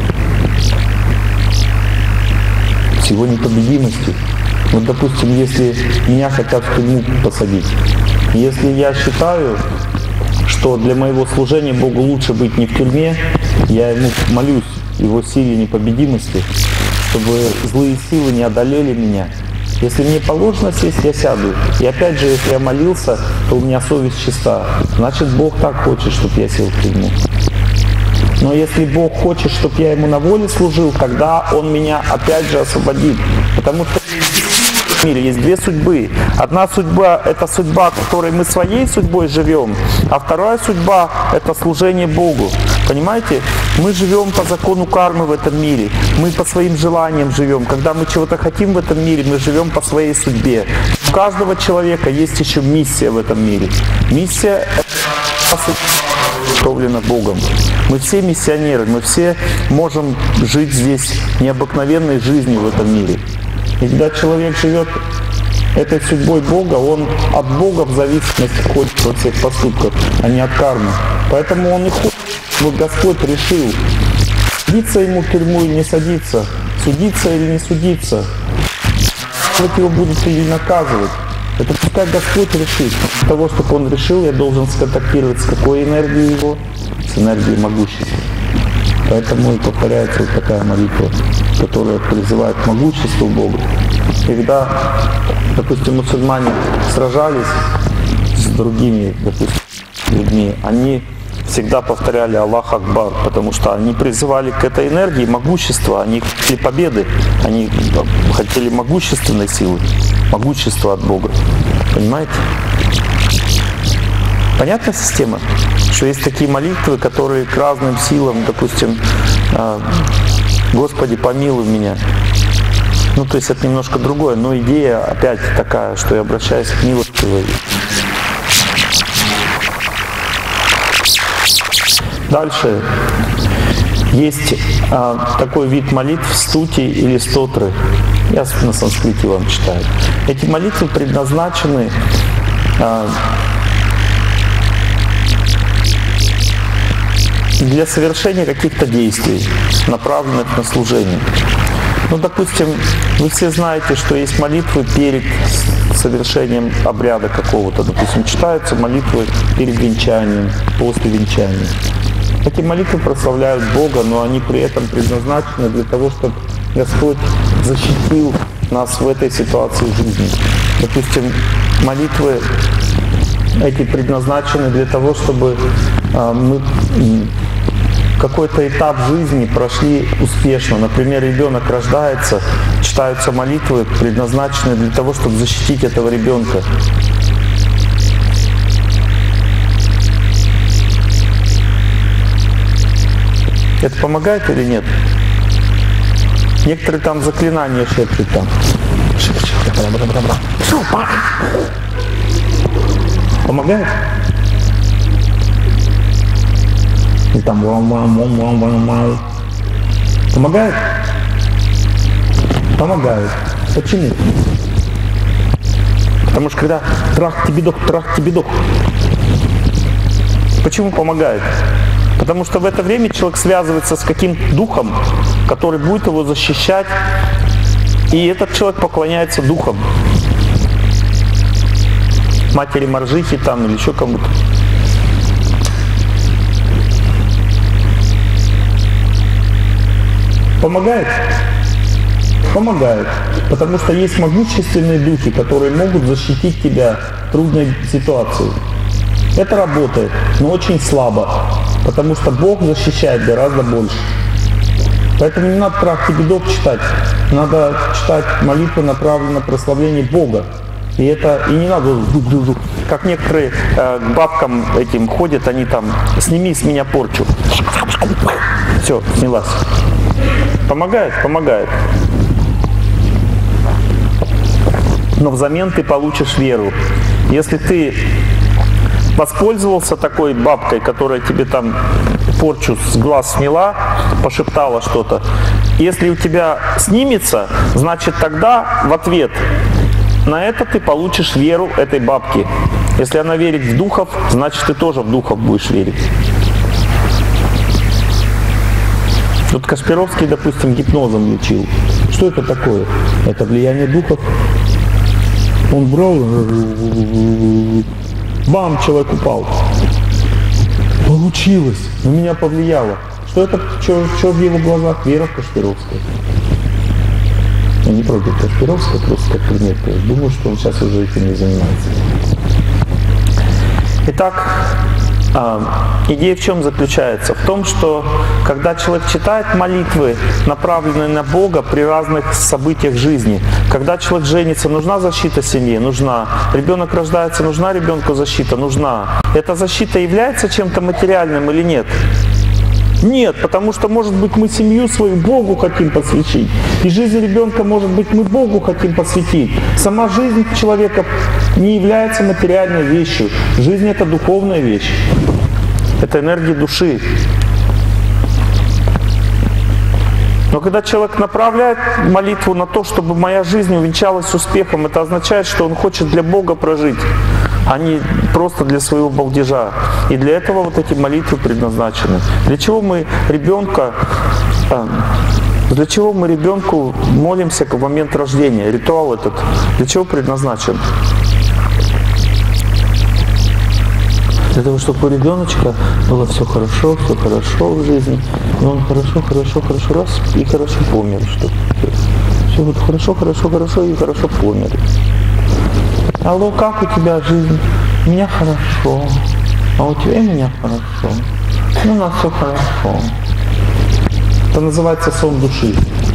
С Его непобедимостью. Вот, допустим, если меня хотят в тюрьму посадить, если я считаю, что для моего служения Богу лучше быть не в тюрьме, я Ему молюсь, Его силе непобедимости, чтобы злые силы не одолели меня. Если мне положено сесть, я сяду. И опять же, если я молился, то у меня совесть чиста. Значит, Бог так хочет, чтобы я сел в тюрьму. Но если Бог хочет, чтобы я Ему на воле служил, тогда Он меня опять же освободит. Потому что в мире есть две судьбы. Одна судьба — это судьба, которой мы своей судьбой живем, а вторая судьба — это служение Богу. Понимаете? Мы живем по закону кармы в этом мире. Мы по своим желаниям живем. Когда мы чего-то хотим в этом мире, мы живем по своей судьбе. У каждого человека есть еще миссия в этом мире. Миссия установлена Богом. Мы все миссионеры, мы все можем жить здесь необыкновенной жизнью в этом мире. И когда человек живет этой судьбой Бога, он от Бога в зависимости ходит во всех поступках, а не от кармы. Поэтому он и ходит, вот Господь решил, садиться ему в тюрьму или не садиться, судиться или не судиться, вот его будут или наказывать. Это пускай Господь решит. Для того, чтобы Он решил, я должен сконтактировать с какой энергией Его? С энергией могущества. Поэтому и повторяется вот такая молитва, которая призывает к могуществу Бога. И когда, допустим, мусульмане сражались с другими, допустим, людьми, они всегда повторяли Аллах Акбар, потому что они призывали к этой энергии могущества, они хотели победы, они хотели могущественной силы, могущества от Бога. Понимаете? Понятная система? Что есть такие молитвы, которые к разным силам, допустим, «Господи, помилуй меня». Ну, то есть это немножко другое, но идея опять такая, что я обращаюсь к милостивой. Дальше есть такой вид молитв стути или стотры. Я на санскрите вам читаю. Эти молитвы предназначены для совершения каких-то действий, направленных на служение. Ну, допустим, вы все знаете, что есть молитвы перед совершением обряда какого-то. Допустим, читаются молитвы перед венчанием, после венчания. Эти молитвы прославляют Бога, но они при этом предназначены для того, чтобы Господь защитил нас в этой ситуации жизни. Допустим, молитвы эти предназначены для того, чтобы мы какой-то этап жизни прошли успешно. Например, ребенок рождается, читаются молитвы, предназначенные для того, чтобы защитить этого ребенка. Это помогает или нет? Некоторые там заклинания шепчут там. Помогает? И там помогает? Помогает. Почему? Потому что когда трах-тебедок. Почему помогает? Потому что в это время человек связывается с каким-то духом, который будет его защищать, и этот человек поклоняется духам. Матери Маржихи там или еще кому-то. Помогает? Помогает. Потому что есть могущественные духи, которые могут защитить тебя в трудной ситуации. Это работает, но очень слабо. Потому что Бог защищает гораздо больше. Поэтому не надо трах-тебедок читать. Надо читать молитвы, направленные на прославление Бога. И не надо, как некоторые к бабкам этим ходят, они там, сними с меня порчу. Все, снялась. Помогает? Помогает. Но взамен ты получишь веру. Если ты воспользовался такой бабкой, которая тебе там порчу с глаз сняла, пошептала что-то, если у тебя снимется, значит тогда в ответ на это ты получишь веру этой бабки. Если она верит в духов, значит ты тоже в духов будешь верить. Вот Кашпировский, допустим, гипнозом лечил. Что это такое? Это влияние духов. Он брал, бам, человек упал. Получилось. На меня повлияло. Что это? Что в его глазах? Вера в Кашпировского. Я не против Кашпировского, просто как пример. Думаю, что он сейчас уже этим не занимается. Итак, идея в чем заключается? В том, что когда человек читает молитвы, направленные на Бога при разных событиях жизни, когда человек женится, нужна защита семьи? Нужна. Ребенок рождается, нужна ребенку защита? Нужна. Эта защита является чем-то материальным или нет? Нет, потому что, может быть, мы семью свою Богу хотим посвятить. И жизнь ребенка, может быть, мы Богу хотим посвятить. Сама жизнь человека не является материальной вещью. Жизнь – это духовная вещь. Это энергия души. Но когда человек направляет молитву на то, чтобы моя жизнь увенчалась успехом, это означает, что он хочет для Бога прожить, а не просто для своего балдежа. И для этого вот эти молитвы предназначены. Для чего мы ребенку молимся в момент рождения? Ритуал этот для чего предназначен? Для того, чтобы у ребеночка было все хорошо в жизни. И он хорошо раз и хорошо помер. Все вот хорошо и хорошо помер. Алло, как у тебя жизнь? У меня хорошо. А у тебя и у меня хорошо. Ну, у нас все хорошо. Это называется сон души.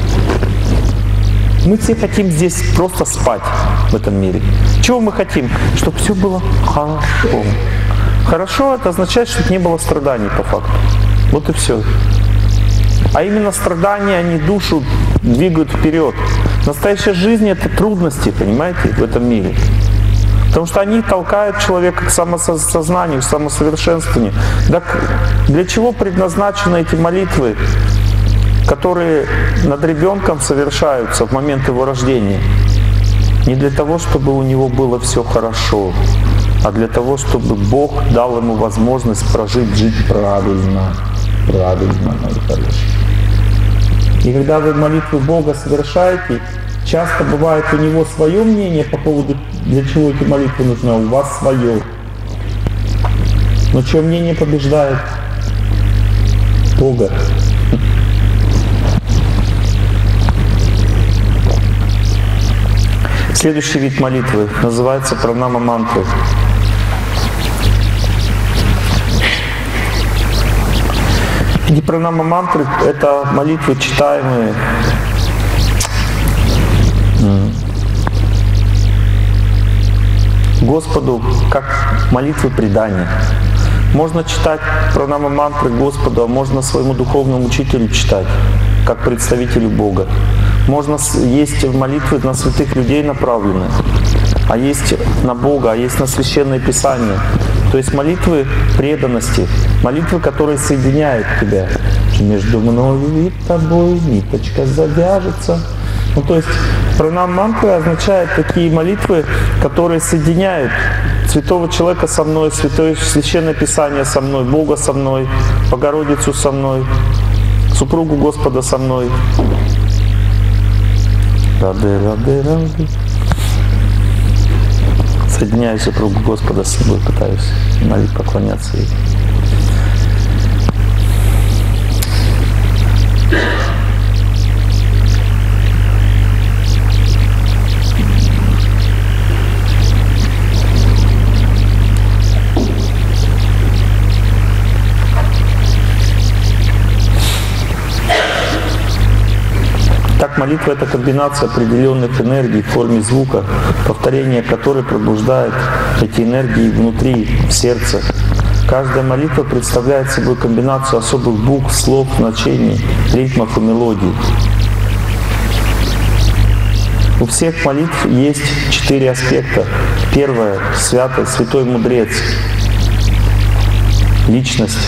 Мы все хотим здесь просто спать в этом мире. Чего мы хотим? Чтобы все было хорошо. Хорошо – это означает, чтобы не было страданий по факту. Вот и все. А именно страдания, они душу двигают вперед. Настоящая жизнь – это трудности, понимаете, в этом мире. Потому что они толкают человека к самосознанию, к самосовершенствованию. Так для чего предназначены эти молитвы, которые над ребенком совершаются в момент его рождения? Не для того, чтобы у него было все хорошо, а для того, чтобы Бог дал ему возможность жить правильно, мои хорошие. И когда вы молитву Бога совершаете, Часто бывает у него свое мнение по поводу, для чего эти молитвы нужны, а у вас свое. Но чье мнение побеждает? Бога. Следующий вид молитвы называется пранама-мантры. Эти пранама-мантры — это молитвы, читаемые Господу как молитвы предания. Можно читать пранама-мантры Господу, а можно своему духовному учителю читать, как представителю Бога. Можно есть молитвы на святых людей направлены, а есть на Бога, а есть на Священное Писание. То есть молитвы преданности, молитвы, которые соединяют тебя. Между мною и тобой ниточка завяжется. Ну, то есть пранама-мантры означают такие молитвы, которые соединяют святого человека со мной, Священное Писание со мной, Бога со мной, Богородицу со мной, супругу Господа со мной. Рады, рады, рады. Соединяю супругу Господа с собой, пытаюсь молить, поклоняться ей. Так, молитва — это комбинация определенных энергий в форме звука, повторение которой пробуждает эти энергии внутри, в сердце. Каждая молитва представляет собой комбинацию особых букв, слов, значений, ритмов и мелодий. У всех молитв есть 4 аспекта. Первое — святый, святой мудрец, личность,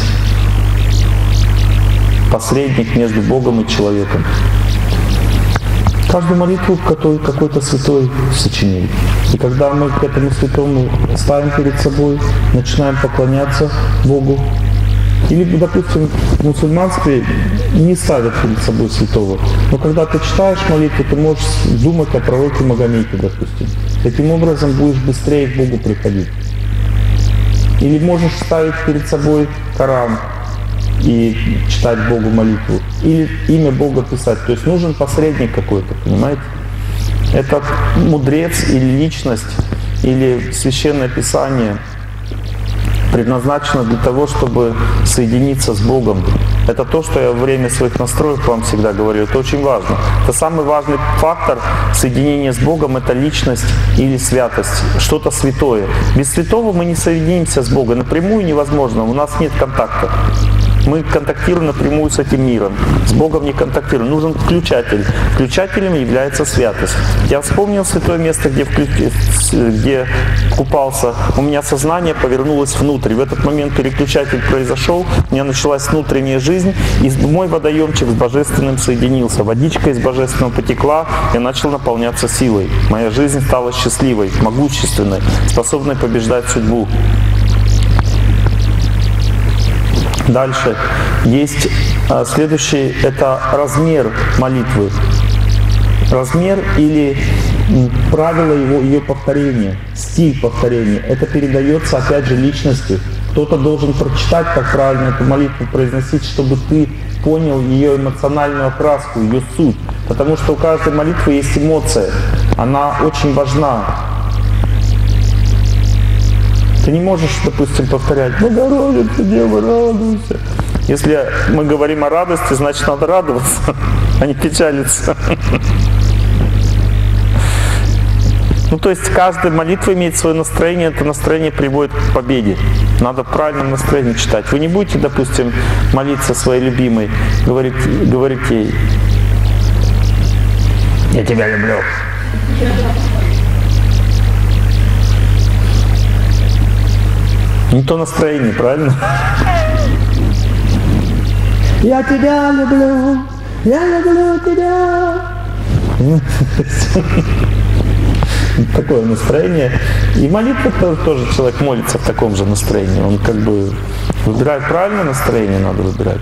посредник между Богом и человеком. Каждую молитву какой-то святой сочинил. И когда мы к этому святому ставим перед собой, начинаем поклоняться Богу, или, допустим, в мусульманстве не ставят перед собой святого, но когда ты читаешь молитву, ты можешь думать о пророке Магомете, допустим. Таким образом будешь быстрее к Богу приходить. Или можешь ставить перед собой Коран и читать Богу молитву, или имя Бога писать. То есть нужен посредник какой-то, понимаете? Это мудрец или личность, или Священное Писание предназначено для того, чтобы соединиться с Богом. Это то, что я во время своих настроек вам всегда говорю. Это очень важно. Это самый важный фактор соединения с Богом — это личность или святость, что-то святое. Без святого мы не соединимся с Богом. Напрямую невозможно, у нас нет контакта. Мы контактируем напрямую с этим миром. С Богом не контактируем. Нужен включатель. Включателем является святость. Я вспомнил святое место, где купался. У меня сознание повернулось внутрь. В этот момент переключатель произошел. У меня началась внутренняя жизнь. И мой водоемчик с Божественным соединился. Водичка из Божественного потекла. Я начал наполняться силой. Моя жизнь стала счастливой, могущественной, способной побеждать судьбу. Дальше есть следующий, это размер молитвы. Размер или правило ее повторения, стиль повторения. Это передается опять же личностью. Кто-то должен прочитать, как правильно эту молитву произносить, чтобы ты понял ее эмоциональную окраску, ее суть. Потому что у каждой молитвы есть эмоция. Она очень важна. Ты не можешь, допустим, повторять «Богородица, Дева, радуйся». Если мы говорим о радости, значит, надо радоваться, а не печалиться. Ну, то есть каждая молитва имеет свое настроение, это настроение приводит к победе. Надо в правильном настроении читать. Вы не будете, допустим, молиться своей любимой, говорить ей «Я тебя люблю». Не то настроение, правильно? Я тебя люблю, я люблю тебя. Такое настроение. И молитва тоже человек молится в таком же настроении. Он как бы выбирает правильное настроение, надо выбирать.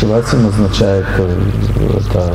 Шивасим означает это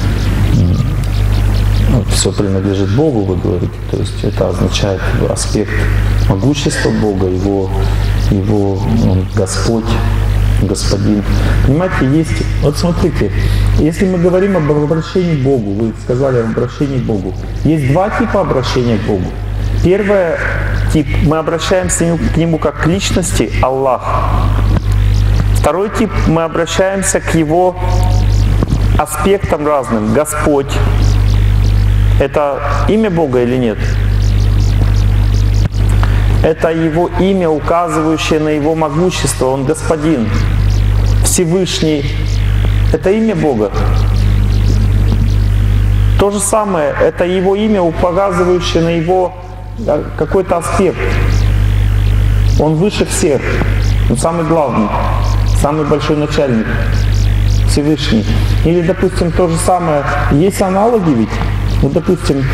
все принадлежит Богу, вы говорите. То есть это означает аспект могущества Бога, его Он Господь, Господин. Понимаете, есть... Вот смотрите, если мы говорим об обращении к Богу, вы сказали об обращении к Богу, есть два типа обращения к Богу. Первый тип, мы обращаемся к Нему как к личности, Аллах. Второй тип, мы обращаемся к Его аспектам разным, Господь. Это имя Бога или нет? Это Его имя, указывающее на Его могущество. Он Господин, Всевышний. Это имя Бога. То же самое, это Его имя, указывающее на Его какой-то аспект. Он выше всех. Он самый главный, самый большой начальник, Всевышний. Или, допустим, то же самое. Есть аналоги ведь? Вот, допустим,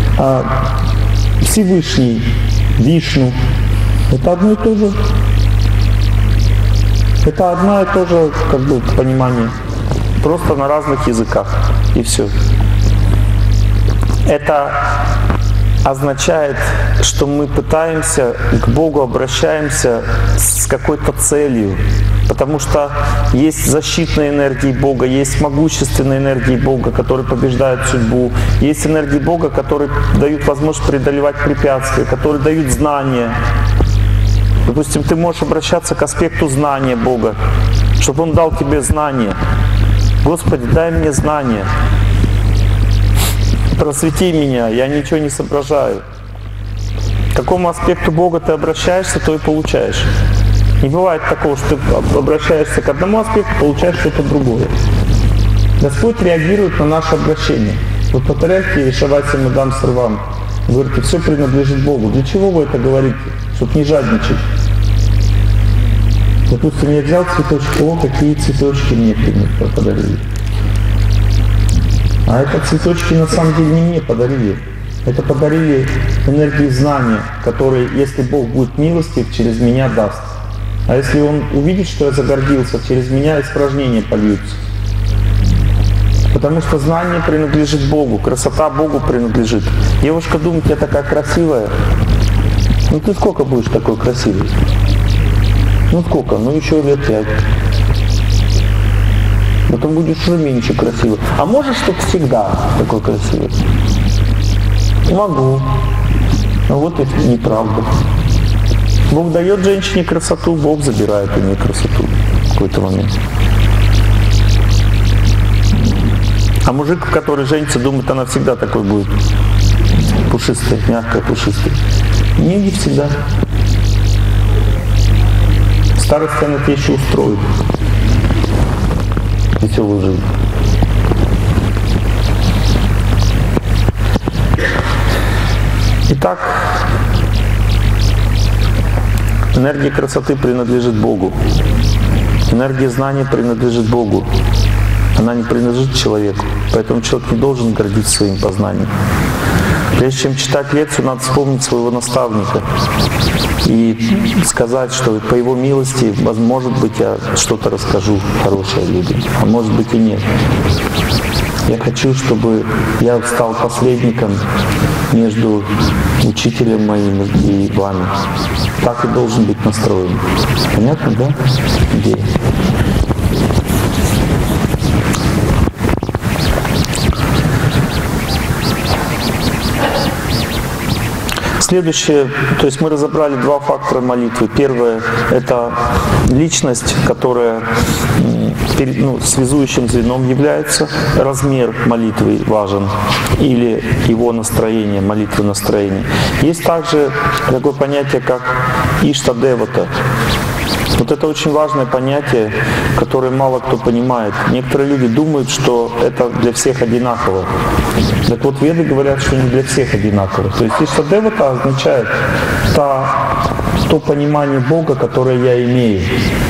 Всевышний, Вишну. Это одно и то же. Это одно и то же, как бы, понимание. Просто на разных языках. И все. Это означает, что мы пытаемся, к Богу обращаемся с какой-то целью. Потому что есть защитные энергии Бога, есть могущественные энергии Бога, которые побеждают судьбу. Есть энергии Бога, которые дают возможность преодолевать препятствия, которые дают знания. Допустим, ты можешь обращаться к аспекту знания Бога, чтобы Он дал тебе знания. Господи, дай мне знания. Просвети меня, я ничего не соображаю. К какому аспекту Бога ты обращаешься, то и получаешь. Не бывает такого, что ты обращаешься к одному аспекту, получаешь что-то другое. Господь реагирует на наше обращение. Вот повторяйте Шивасим Идам Сарвам. Говорите, все принадлежит Богу. Для чего вы это говорите? Чтобы не жадничать. Допустим, я взял цветочки, о, какие цветочки мне подарили. А это цветочки на самом деле не мне подарили. Это подарили энергии знания, которые, если Бог будет милостив, через меня даст. А если Он увидит, что я загордился, через меня испражнения польются. Потому что знание принадлежит Богу, красота Богу принадлежит. Девушка думает, я такая красивая. Ну ты сколько будешь такой красивой? Ну сколько? Ну еще лет 5. Потом будешь уже меньше красивой. А можешь, чтобы всегда такой красивый? Могу. Но вот это неправда. Бог дает женщине красоту, Бог забирает у нее красоту в какой-то момент. А мужик, который женится, думает, она всегда такой будет пушистой, мягкой, пушистой. Не всегда. Старость она тебе еще устроит веселую жизнь. Итак, энергия красоты принадлежит Богу. Энергия знания принадлежит Богу. Она не принадлежит человеку. Поэтому человек не должен гордиться своим познанием. Прежде чем читать лекцию, надо вспомнить своего наставника и сказать, что по его милости, может быть, я что-то расскажу хорошее людям, а может быть и нет. Я хочу, чтобы я стал посредником между учителем моим и вами. Так и должен быть настроен. Понятно, да? Идея. Следующее, то есть мы разобрали два фактора молитвы. Первое – это личность, которая связующим звеном является. Размер молитвы важен или его настроение, молитвы настроение. Есть также такое понятие, как Иштадевата. Вот это очень важное понятие, которое мало кто понимает. Некоторые люди думают, что это для всех одинаково. Так вот, веды говорят, что не для всех одинаково. То есть Иштадевата означает то понимание Бога, которое я имею.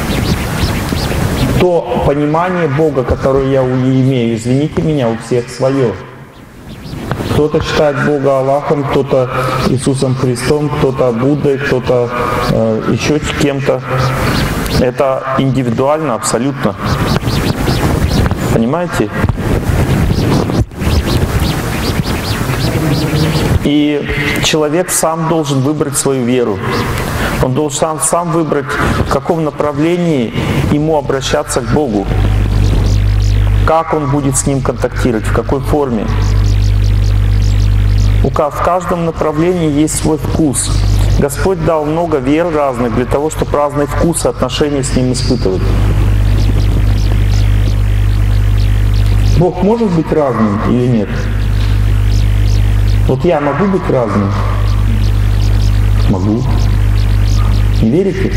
То понимание Бога, которое я имею, извините меня, у всех свое. Кто-то считает Бога Аллахом, кто-то Иисусом Христом, кто-то Буддой, кто-то еще кем-то. Это индивидуально абсолютно. Понимаете? И человек сам должен выбрать свою веру. Он должен сам выбрать, в каком направлении ему обращаться к Богу. Как он будет с Ним контактировать, в какой форме. В каждом направлении есть свой вкус. Господь дал много вер разных для того, чтобы разные вкусы, отношения с Ним испытывать. Бог может быть разным или нет? Вот я могу быть разным? Могу. Не верите?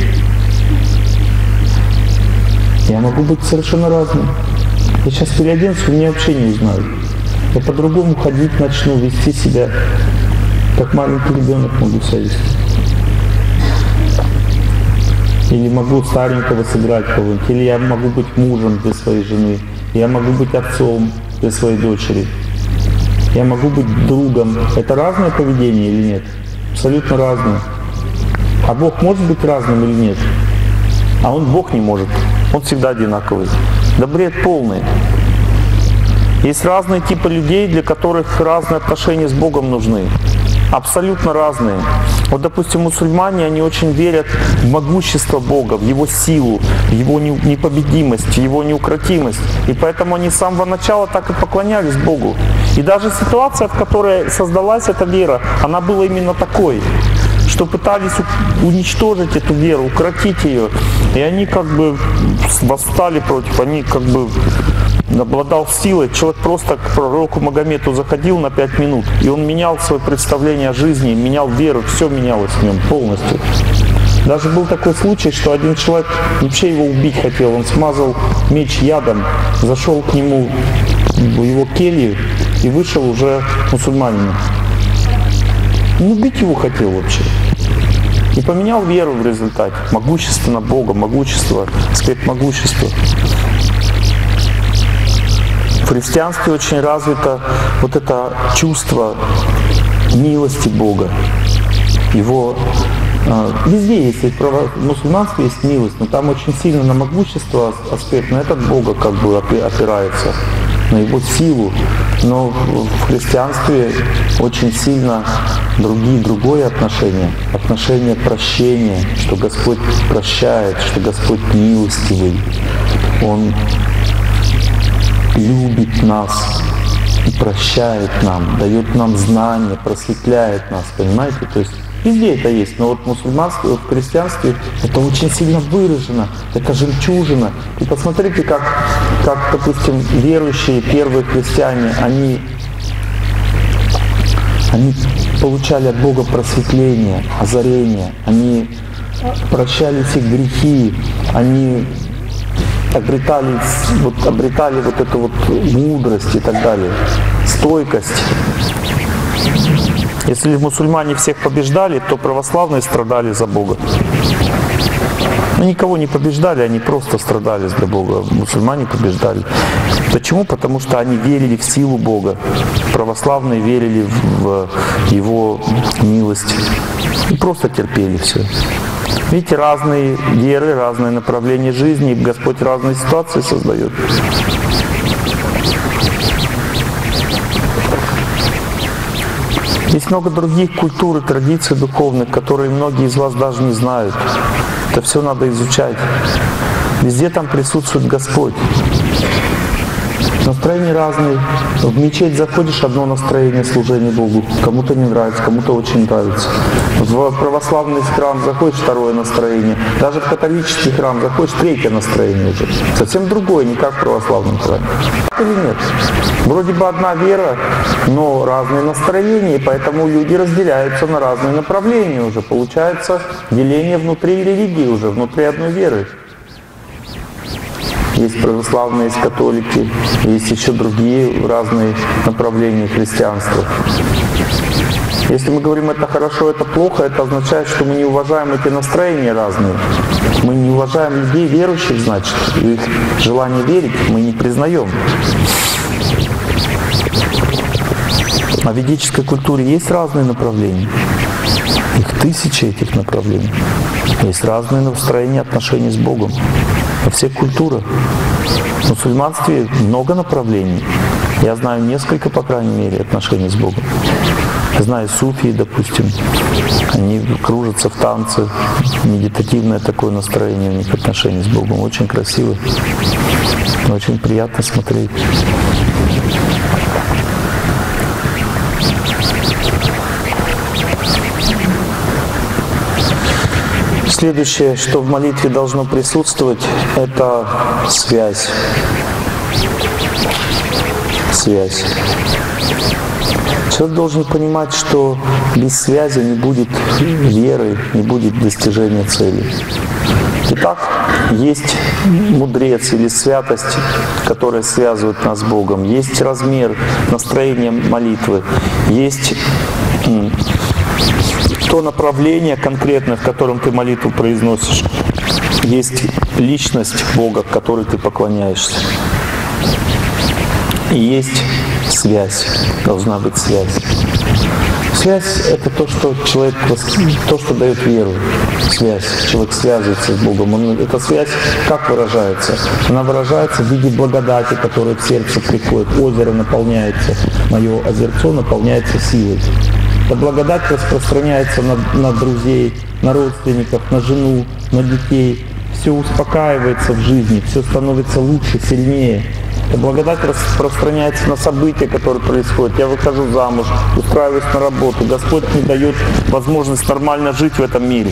Я могу быть совершенно разным. Я сейчас переоденусь, вы меня вообще не узнают. Я по-другому ходить начну, вести себя, как маленький ребенок могу себя вести. Или могу старенького сыграть кого-нибудь, или я могу быть мужем для своей жены, я могу быть отцом для своей дочери, я могу быть другом. Это разное поведение или нет? Абсолютно разное. А Бог может быть разным или нет? А Бог не может. Он всегда одинаковый. Да бред полный. Есть разные типы людей, для которых разные отношения с Богом нужны. Абсолютно разные. Вот, допустим, мусульмане, они очень верят в могущество Бога, в Его силу, в Его непобедимость, в Его неукротимость. И поэтому они с самого начала так и поклонялись Богу. И даже ситуация, в которой создалась эта вера, она была именно такой, что пытались уничтожить эту веру, укротить ее. И они как бы восстали против, они как бы обладал силой. Человек просто к пророку Магомету заходил на 5 минут, и он менял свое представление о жизни, менял веру, все менялось в нем полностью. Даже был такой случай, что один человек вообще его убить хотел, он смазал меч ядом, зашел к нему в его келью и вышел уже мусульманином. Он убить его хотел вообще. И поменял веру в результате. Могущество на Бога, могущество, аспект могущества. В христианстве очень развито вот это чувство милости Бога. Его везде есть, в мусульманстве есть милость, но там очень сильно на могущество аспект, на этот Бога как бы опирается, на Его силу. Но в христианстве очень сильно другое отношение. Отношение прощения, что Господь прощает, что Господь милостивый. Он любит нас и прощает нам, дает нам знания, просветляет нас, понимаете? То есть везде это есть, но вот в мусульманстве, в христианстве это очень сильно выражено, это жемчужина. И посмотрите, как допустим, верующие, первые христиане, они получали от Бога просветление, озарение, они прощали все грехи, они обретали вот эту вот мудрость и так далее, стойкость. Если мусульмане всех побеждали, то православные страдали за Бога. Но никого не побеждали, они просто страдали для Бога. Мусульмане побеждали. Почему? Потому что они верили в силу Бога. Православные верили в Его милость. И просто терпели все. Видите, разные веры, разные направления жизни, и Господь разные ситуации создает. Есть много других культур и традиций духовных, которые многие из вас даже не знают. Это все надо изучать. Везде там присутствует Господь. Настроения разные. В мечеть заходишь, одно настроение служения Богу. Кому-то не нравится, кому-то очень нравится. В православный храм заходишь, второе настроение. Даже в католический храм заходишь, третье настроение уже. Совсем другое, не как в православном храме. Или нет? Вроде бы одна вера, но разные настроения, и поэтому люди разделяются на разные направления уже. Получается деление внутри религии уже, внутри одной веры. Есть православные, есть католики, есть еще другие разные направления христианства. Если мы говорим это хорошо, это плохо, это означает, что мы не уважаем эти настроения разные. Мы не уважаем людей верующих, значит, их желание верить мы не признаем. А в ведической культуре есть разные направления. Их тысячи этих направлений. Есть разные настроения отношений с Богом во всех культурах. В мусульманстве много направлений. Я знаю несколько, по крайней мере, отношений с Богом. Я знаю суфии, допустим. Они кружатся в танце. Медитативное такое настроение у них отношений с Богом. Очень красиво. Очень приятно смотреть. Следующее, что в молитве должно присутствовать, это связь. Связь. Человек должен понимать, что без связи не будет веры, не будет достижения цели. Итак, есть мудрец или святость, которая связывает нас с Богом. Есть размер настроения молитвы. Есть то направление конкретное, в котором ты молитву произносишь. Есть личность Бога, которой ты поклоняешься. И есть связь. Должна быть связь. Связь — это то, что человек, то, что дает веру. Связь. Человек связывается с Богом. Эта связь как выражается? Она выражается в виде благодати, которая в сердце приходит. Озеро наполняется, мое озерцо наполняется силой. Эта благодать распространяется на друзей, на родственников, на жену, на детей. Все успокаивается в жизни, все становится лучше, сильнее. Эта благодать распространяется на события, которые происходят. Я выхожу замуж, устраиваюсь на работу. Господь мне дает возможность нормально жить в этом мире.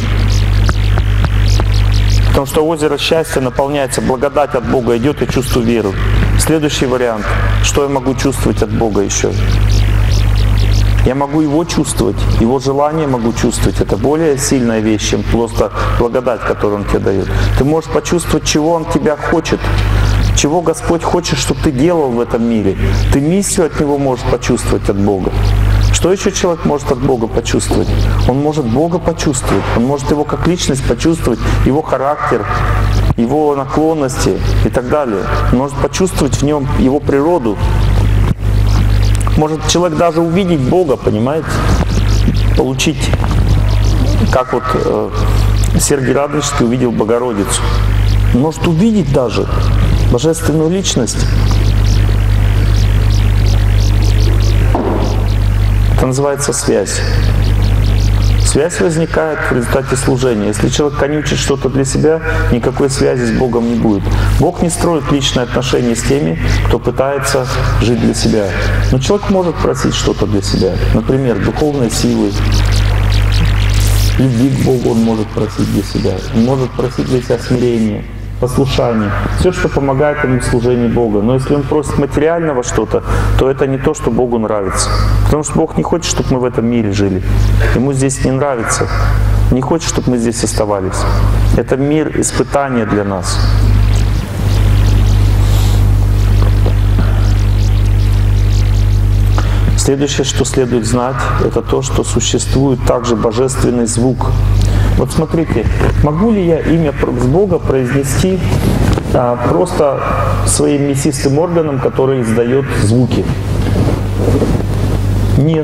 Потому что озеро счастья наполняется, благодать от Бога идет, я чувствую веру. Следующий вариант. Что я могу чувствовать от Бога еще? Я могу Его чувствовать, Его желание могу чувствовать. Это более сильная вещь, чем просто благодать, которую Он тебе дает. Ты можешь почувствовать, чего Он тебя хочет, чего Господь хочет, чтобы ты делал в этом мире. Ты миссию от Него можешь почувствовать от Бога. Что еще человек может от Бога почувствовать? Он может Бога почувствовать, он может Его как личность почувствовать, Его характер, Его наклонности и так далее. Он может почувствовать в Нем Его природу. Может человек даже увидеть Бога, понимаете? Получить, как вот Сергий Радонежский увидел Богородицу. Он может увидеть даже божественную личность. Это называется связь. Связь возникает в результате служения. Если человек конючит что-то для себя, никакой связи с Богом не будет. Бог не строит личные отношения с теми, кто пытается жить для себя. Но человек может просить что-то для себя. Например, духовной силы, любви к Богу он может просить для себя. Он может просить для себя смирения, послушание. Все, что помогает ему в служении Бога. Но если он просит материального что-то, то это не то, что Богу нравится. Потому что Бог не хочет, чтобы мы в этом мире жили. Ему здесь не нравится. Не хочет, чтобы мы здесь оставались. Это мир испытания для нас. Следующее, что следует знать, это то, что существует также божественный звук. Вот смотрите, могу ли я имя Бога произнести просто своим мясистым органом, который издает звуки? Нет.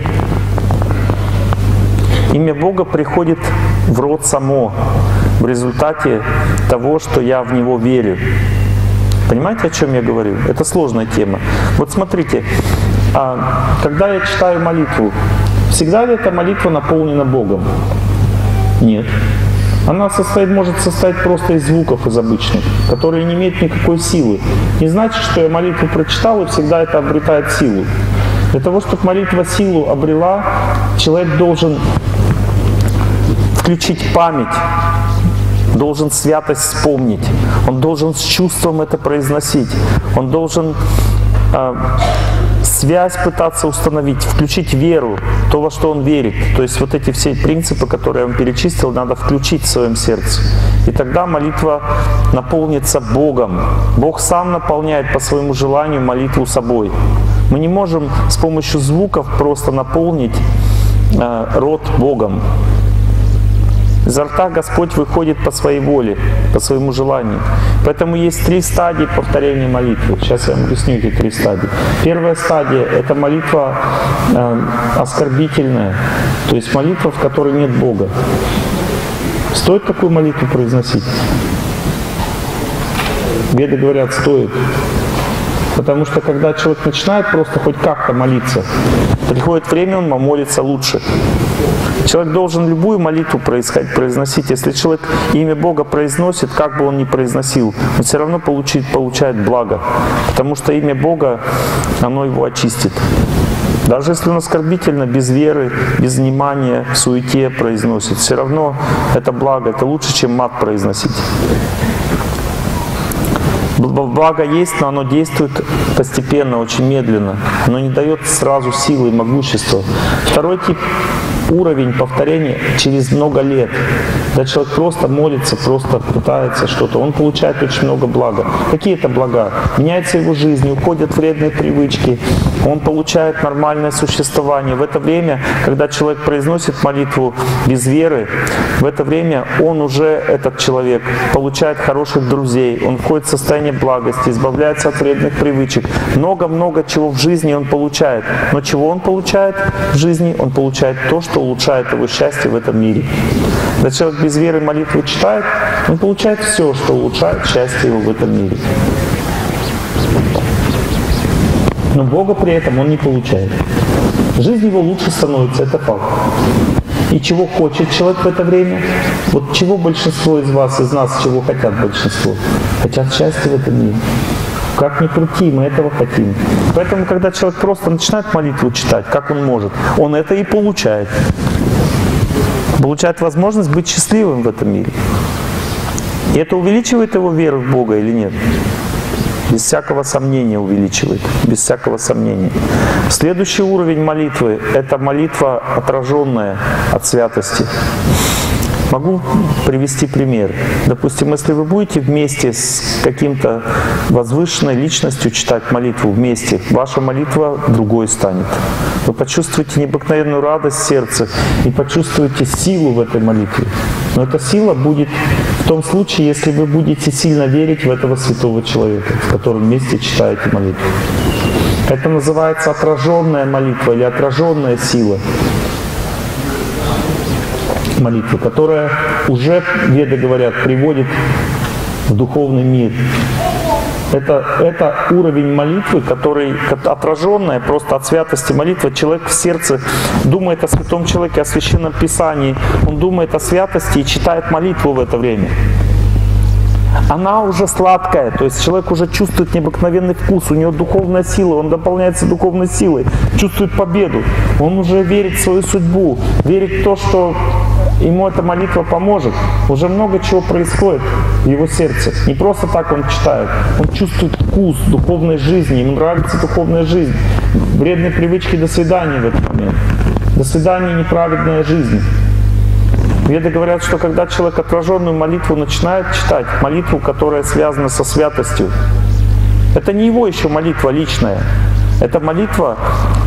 Имя Бога приходит в рот само в результате того, что я в Него верю. Понимаете, о чем я говорю? Это сложная тема. Вот смотрите, когда я читаю молитву, всегда ли эта молитва наполнена Богом? Нет. Она может состоять просто из звуков, из обычных, которые не имеют никакой силы. Не значит, что я молитву прочитал, и всегда это обретает силу. Для того, чтобы молитва силу обрела, человек должен включить память, должен святость вспомнить, он должен с чувством это произносить, он должен связь пытаться установить, включить веру, то, во что он верит. То есть вот эти все принципы, которые я вам перечислил, надо включить в своем сердце. И тогда молитва наполнится Богом. Бог сам наполняет по своему желанию молитву собой. Мы не можем с помощью звуков просто наполнить рот Богом. Изо рта Господь выходит по своей воле, по своему желанию. Поэтому есть 3 стадии повторения молитвы. Сейчас я вам объясню эти 3 стадии. Первая стадия — это молитва оскорбительная, то есть молитва, в которой нет Бога. Стоит такую молитву произносить? Веды говорят, стоит. Потому что когда человек начинает просто хоть как-то молиться, приходит время, он молится лучше. Человек должен любую молитву произносить. Если человек имя Бога произносит, как бы он ни произносил, он все равно получает благо. Потому что имя Бога, оно его очистит. Даже если он оскорбительно, без веры, без внимания, в суете произносит, все равно это благо, это лучше, чем мат произносить. Благо есть, но оно действует постепенно, очень медленно. Оно не дает сразу силы и могущества. Второй тип уровень повторения через много лет. Когда человек просто молится, просто пытается что-то, он получает очень много блага. Какие это блага? Меняется его жизнь, уходят вредные привычки, он получает нормальное существование. В это время, когда человек произносит молитву без веры, в это время он уже, этот человек, получает хороших друзей, он входит в состояние благости, избавляется от вредных привычек. Много-много чего в жизни он получает. Но чего он получает в жизни? Он получает то, что улучшает его счастье в этом мире. Когда человек без веры молитву читает, он получает все, что улучшает счастье его в этом мире. Но Бога при этом он не получает. Жизнь его лучше становится, это факт. И чего хочет человек в это время? Вот чего большинство из вас, из нас, чего хотят большинство? Хотят счастья в этом мире. Как ни крути, мы этого хотим. Поэтому, когда человек просто начинает молитву читать, как он может, он это и получает. Получает возможность быть счастливым в этом мире. И это увеличивает его веру в Бога или нет? Без всякого сомнения увеличивает, без всякого сомнения. Следующий уровень молитвы – это молитва, отраженная от святости. Могу привести пример. Допустим, если вы будете вместе с каким-то возвышенной личностью читать молитву вместе, ваша молитва другой станет. Вы почувствуете необыкновенную радость в сердце и почувствуете силу в этой молитве. Но эта сила будет в том случае, если вы будете сильно верить в этого святого человека, с которым вместе читаете молитву. Это называется отраженная молитва или отраженная сила молитвы, которая уже, веды говорят, приводит в духовный мир. Это уровень молитвы, который отраженная просто от святости молитвы. Человек в сердце думает о святом человеке, о священном писании. Он думает о святости и читает молитву в это время. Она уже сладкая, то есть человек уже чувствует необыкновенный вкус, у него духовная сила, он дополняется духовной силой, чувствует победу, он уже верит в свою судьбу, верит в то, что ему эта молитва поможет. Уже много чего происходит в его сердце. Не просто так он читает, он чувствует вкус духовной жизни, ему нравится духовная жизнь. Вредные привычки до свидания в этот момент. До свидания неправедная жизнь. Веды говорят, что когда человек отраженную молитву начинает читать, молитву, которая связана со святостью, это не его еще молитва личная, это молитва,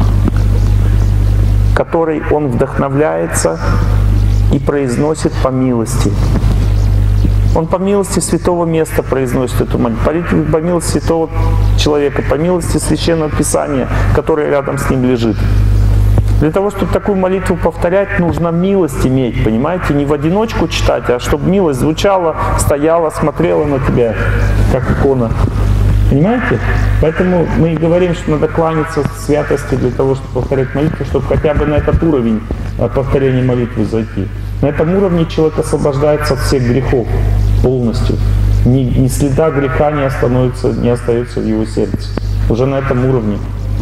которой он вдохновляется и произносит по милости. Он по милости святого места произносит эту молитву, по милости святого человека, по милости священного писания, которое рядом с ним лежит. Для того, чтобы такую молитву повторять, нужно милость иметь, понимаете? Не в одиночку читать, а чтобы милость звучала, стояла, смотрела на тебя, как икона. Понимаете? Поэтому мы и говорим, что надо кланяться святости для того, чтобы повторять молитву, чтобы хотя бы на этот уровень повторения молитвы зайти. На этом уровне человек освобождается от всех грехов полностью. Ни следа греха не остается в его сердце. Уже на этом уровне.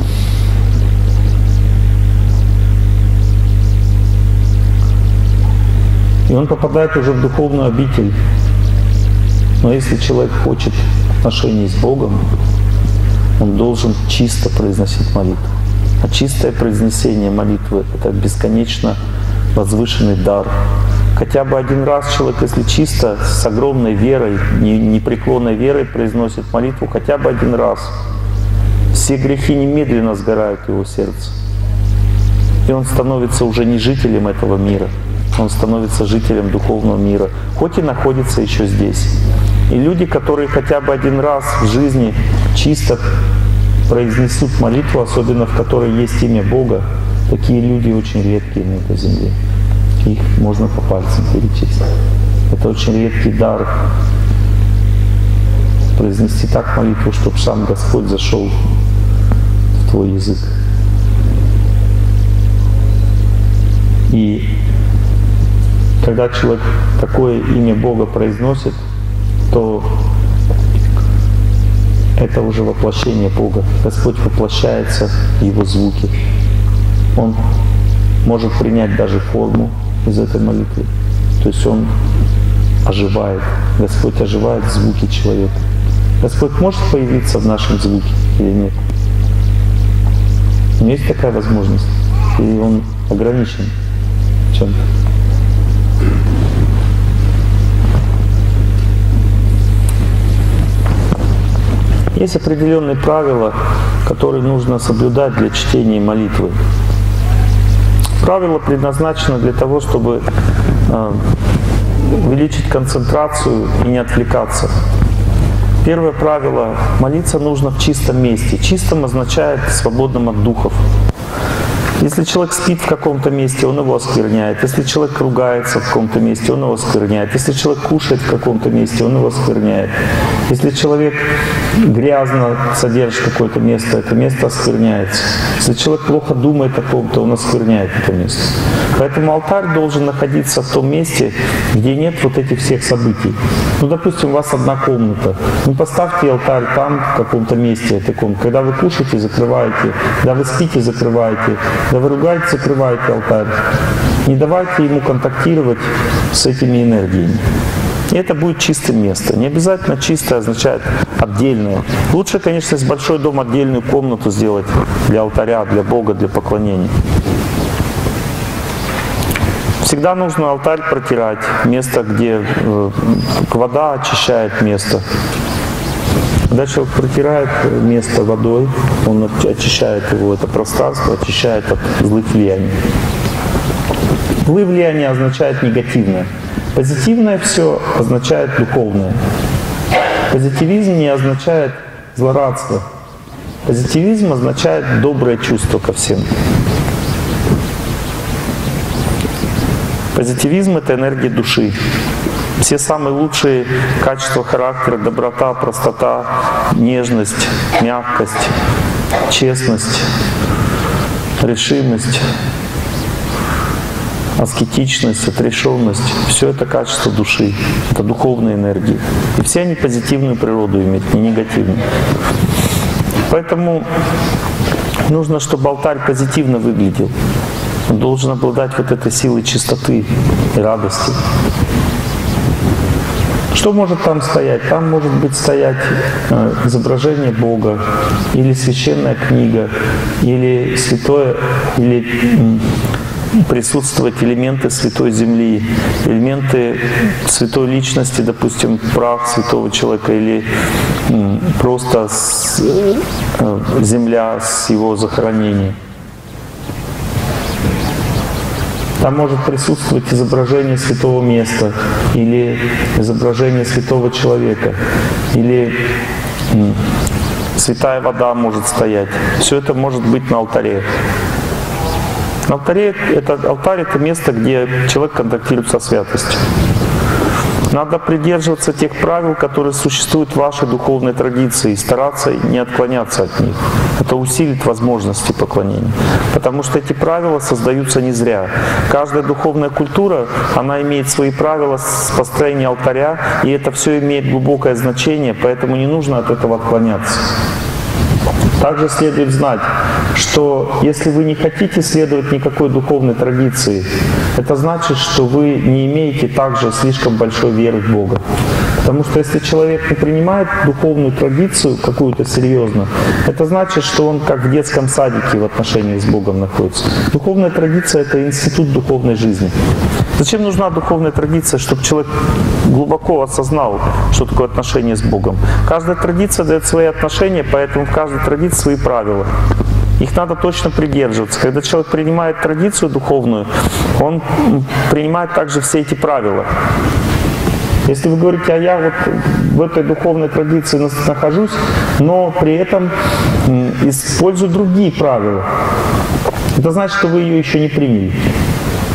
И он попадает уже в духовную обитель. Но если человек хочет отношений с Богом, он должен чисто произносить молитву. А чистое произнесение молитвы – это бесконечно возвышенный дар. Хотя бы один раз человек, если чисто, с огромной верой, непреклонной верой произносит молитву, хотя бы один раз, все грехи немедленно сгорают в его сердце. И он становится уже не жителем этого мира. Он становится жителем духовного мира, хоть и находится еще здесь. И люди, которые хотя бы один раз в жизни чисто произнесут молитву, особенно в которой есть имя Бога, такие люди очень редкие на этой земле. Их можно по пальцам перечислить. Это очень редкий дар произнести так молитву, чтобы сам Господь зашел в твой язык. И когда человек такое имя Бога произносит, то это уже воплощение Бога. Господь воплощается в его звуки. Он может принять даже форму из этой молитвы. То есть Он оживает. Господь оживает в звуке человека. Господь может появиться в нашем звуке или нет? Но есть такая возможность? Или Он ограничен чем-то? Есть определенные правила, которые нужно соблюдать для чтения молитвы. Правило предназначено для того, чтобы увеличить концентрацию и не отвлекаться. Первое правило – молиться нужно в чистом месте. Чистым означает свободным от духов. Если человек спит в каком-то месте, он его оскверняет. Если человек ругается в каком-то месте, он его оскверняет. Если человек кушает в каком-то месте, он его оскверняет. Если человек грязно содержит какое-то место, это место оскверняется. Если человек плохо думает о ком-то, он оскверняет это место. Поэтому алтарь должен находиться в том месте, где нет вот этих всех событий. Ну, допустим, у вас одна комната. Ну, поставьте алтарь там, в каком-то месте этой комнаты. Когда вы кушаете, закрываете. Когда вы спите, закрываете. Когда вы ругаетесь, закрываете алтарь. Не давайте ему контактировать с этими энергиями. И это будет чистым место. Не обязательно чистое означает отдельное. Лучше, конечно, из большой дом отдельную комнату сделать для алтаря, для Бога, для поклонения. Всегда нужно алтарь протирать. Место, где вода очищает место. Когда человек протирает место водой, он очищает его, это пространство очищает от злых влияний. Злые влияния означает негативное. Позитивное все означает духовное. Позитивизм не означает злорадство. Позитивизм означает доброе чувство ко всем. Позитивизм — это энергия души. Все самые лучшие качества характера, доброта, простота, нежность, мягкость, честность, решимость, аскетичность, отрешенность — все это качество души, это духовные энергии. И все они позитивную природу имеют, не негативную. Поэтому нужно, чтобы алтарь позитивно выглядел. Он должен обладать вот этой силой чистоты и радости. Что может там стоять? Там может быть стоять изображение Бога, или священная книга, или святое, или присутствовать элементы святой земли, элементы святой личности, допустим, прах святого человека, или просто земля с его захоронением. Там может присутствовать изображение святого места, или изображение святого человека, или святая вода может стоять. Все это может быть на алтаре. На алтаре алтарь — это место, где человек контактирует со святостью. Надо придерживаться тех правил, которые существуют в вашей духовной традиции, и стараться не отклоняться от них. Это усилит возможности поклонения. Потому что эти правила создаются не зря. Каждая духовная культура, она имеет свои правила построения алтаря, и это все имеет глубокое значение, поэтому не нужно от этого отклоняться. Также следует знать, что если вы не хотите следовать никакой духовной традиции, это значит, что вы не имеете также слишком большой веры в Бога. Потому что если человек не принимает духовную традицию какую-то серьезно, это значит, что он как в детском садике в отношении с Богом находится. Духовная традиция — это институт духовной жизни. Зачем нужна духовная традиция? Чтобы человек глубоко осознал, что такое отношение с Богом. Каждая традиция дает свои отношения, поэтому в каждой традиции свои правила. Их надо точно придерживаться. Когда человек принимает традицию духовную, он принимает также все эти правила. Если вы говорите, а я вот в этой духовной традиции нахожусь, но при этом использую другие правила, это значит, что вы ее еще не приняли.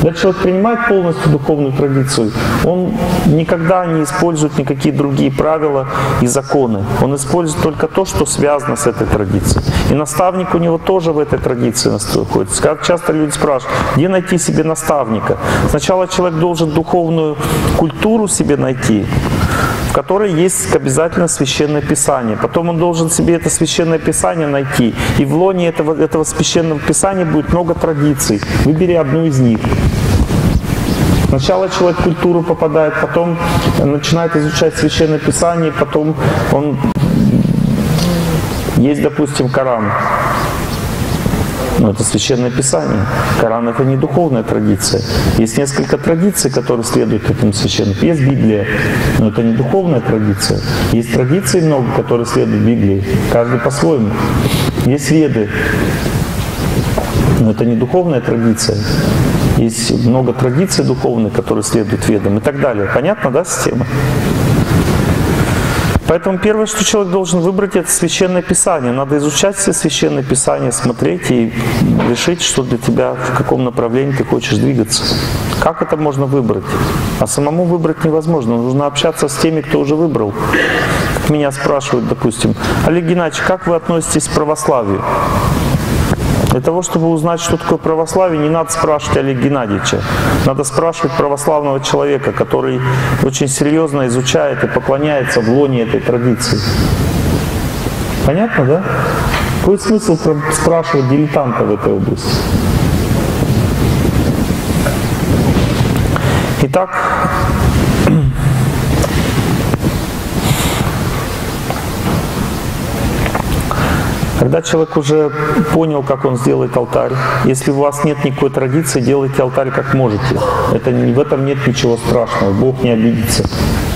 Когда человек принимает полностью духовную традицию, он никогда не использует никакие другие правила и законы. Он использует только то, что связано с этой традицией. И наставник у него тоже в этой традиции находится. Часто люди спрашивают, где найти себе наставника? Сначала человек должен духовную культуру себе найти, в которой есть обязательно Священное Писание. Потом он должен себе это Священное Писание найти. И в лоне этого Священного Писания будет много традиций. Выбери одну из них. Сначала человек в культуру попадает, потом начинает изучать Священное Писание, потом он... Есть, допустим, Коран. Но это Священное Писание. Коран — это не духовная традиция. Есть несколько традиций, которые следуют этому священному. Есть Библия, но это не духовная традиция. Есть традиций много, которые следуют Библии. Каждый по-своему. Есть Веды, но это не духовная традиция. Есть много традиций духовных, которые следуют Ведам и так далее. Понятно, да, система? Поэтому первое, что человек должен выбрать, это Священное Писание. Надо изучать все Священное Писание, смотреть и решить, что для тебя, в каком направлении ты хочешь двигаться. Как это можно выбрать? А самому выбрать невозможно. Нужно общаться с теми, кто уже выбрал. Как меня спрашивают, допустим, Олег Геннадьевич, как вы относитесь к православию? Для того, чтобы узнать, что такое православие, не надо спрашивать Олега Геннадьевича. Надо спрашивать православного человека, который очень серьезно изучает и поклоняется в лоне этой традиции. Понятно, да? Какой смысл спрашивать дилетанта в этой области? Итак, когда человек уже понял, как он сделает алтарь, если у вас нет никакой традиции, делайте алтарь как можете. В этом нет ничего страшного, Бог не обидится.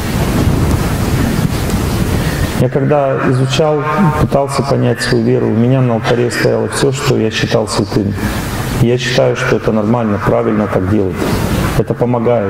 Я когда изучал, пытался понять свою веру, у меня на алтаре стояло все, что я считал святым. И я считаю, что это нормально, правильно так делать. Это помогает.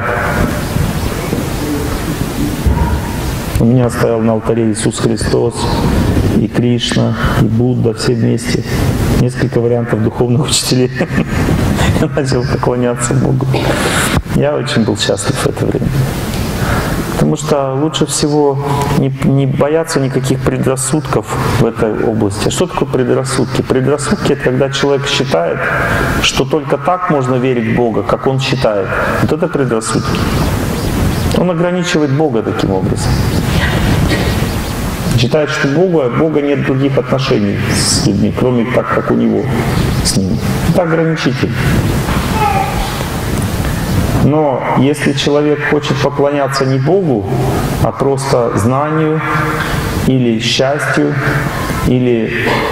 У меня стоял на алтаре Иисус Христос, и Кришна, и Будда, все вместе. Несколько вариантов духовных учителей. Я начал поклоняться Богу. Я очень был счастлив в это время. Потому что лучше всего не бояться никаких предрассудков в этой области. А что такое предрассудки? Предрассудки — это когда человек считает, что только так можно верить в Бога, как он считает. Вот это предрассудки. Он ограничивает Бога таким образом. Считает, что Бога нет других отношений с людьми, кроме так, как у него с ними. Это ограничитель. Но если человек хочет поклоняться не Богу, а просто знанию или счастью, или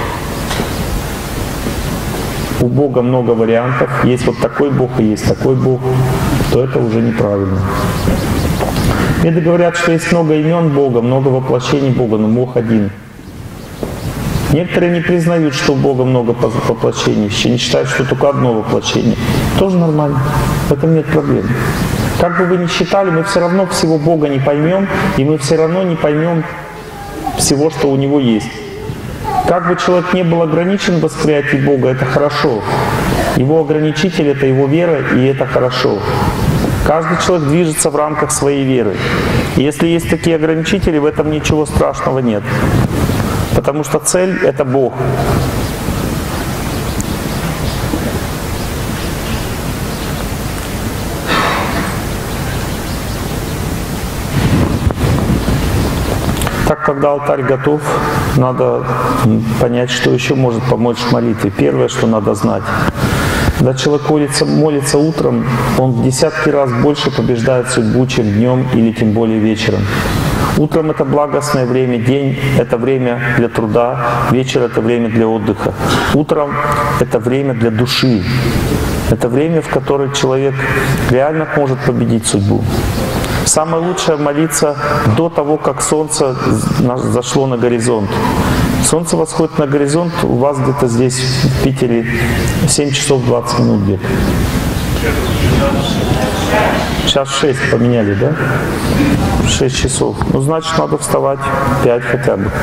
у Бога много вариантов, есть вот такой Бог и есть такой Бог, то это уже неправильно. Веды говорят, что есть много имен Бога, много воплощений Бога, но Бог один. Некоторые не признают, что у Бога много воплощений, еще не считают, что только одно воплощение. Тоже нормально, в этом нет проблем. Как бы вы ни считали, мы все равно всего Бога не поймем, и мы все равно не поймем всего, что у Него есть. Как бы человек не был ограничен в восприятии Бога, это хорошо. Его ограничитель — это его вера, и это хорошо. Каждый человек движется в рамках своей веры. И если есть такие ограничители, в этом ничего страшного нет. Потому что цель — это Бог. Так, когда алтарь готов, надо понять, что еще может помочь в молитве. Первое, что надо знать. Когда человек молится утром, он в десятки раз больше побеждает судьбу, чем днем или тем более вечером. Утром — это благостное время, день — это время для труда, вечер — это время для отдыха. Утром — это время для души. Это время, в которое человек реально может победить судьбу. Самое лучшее — молиться до того, как солнце зашло на горизонт. Солнце восходит на горизонт у вас где-то здесь, в Питере, 7 часов 20 минут где-то. Сейчас 6 поменяли, да? 6 часов. Ну, значит, надо вставать 5 хотя бы.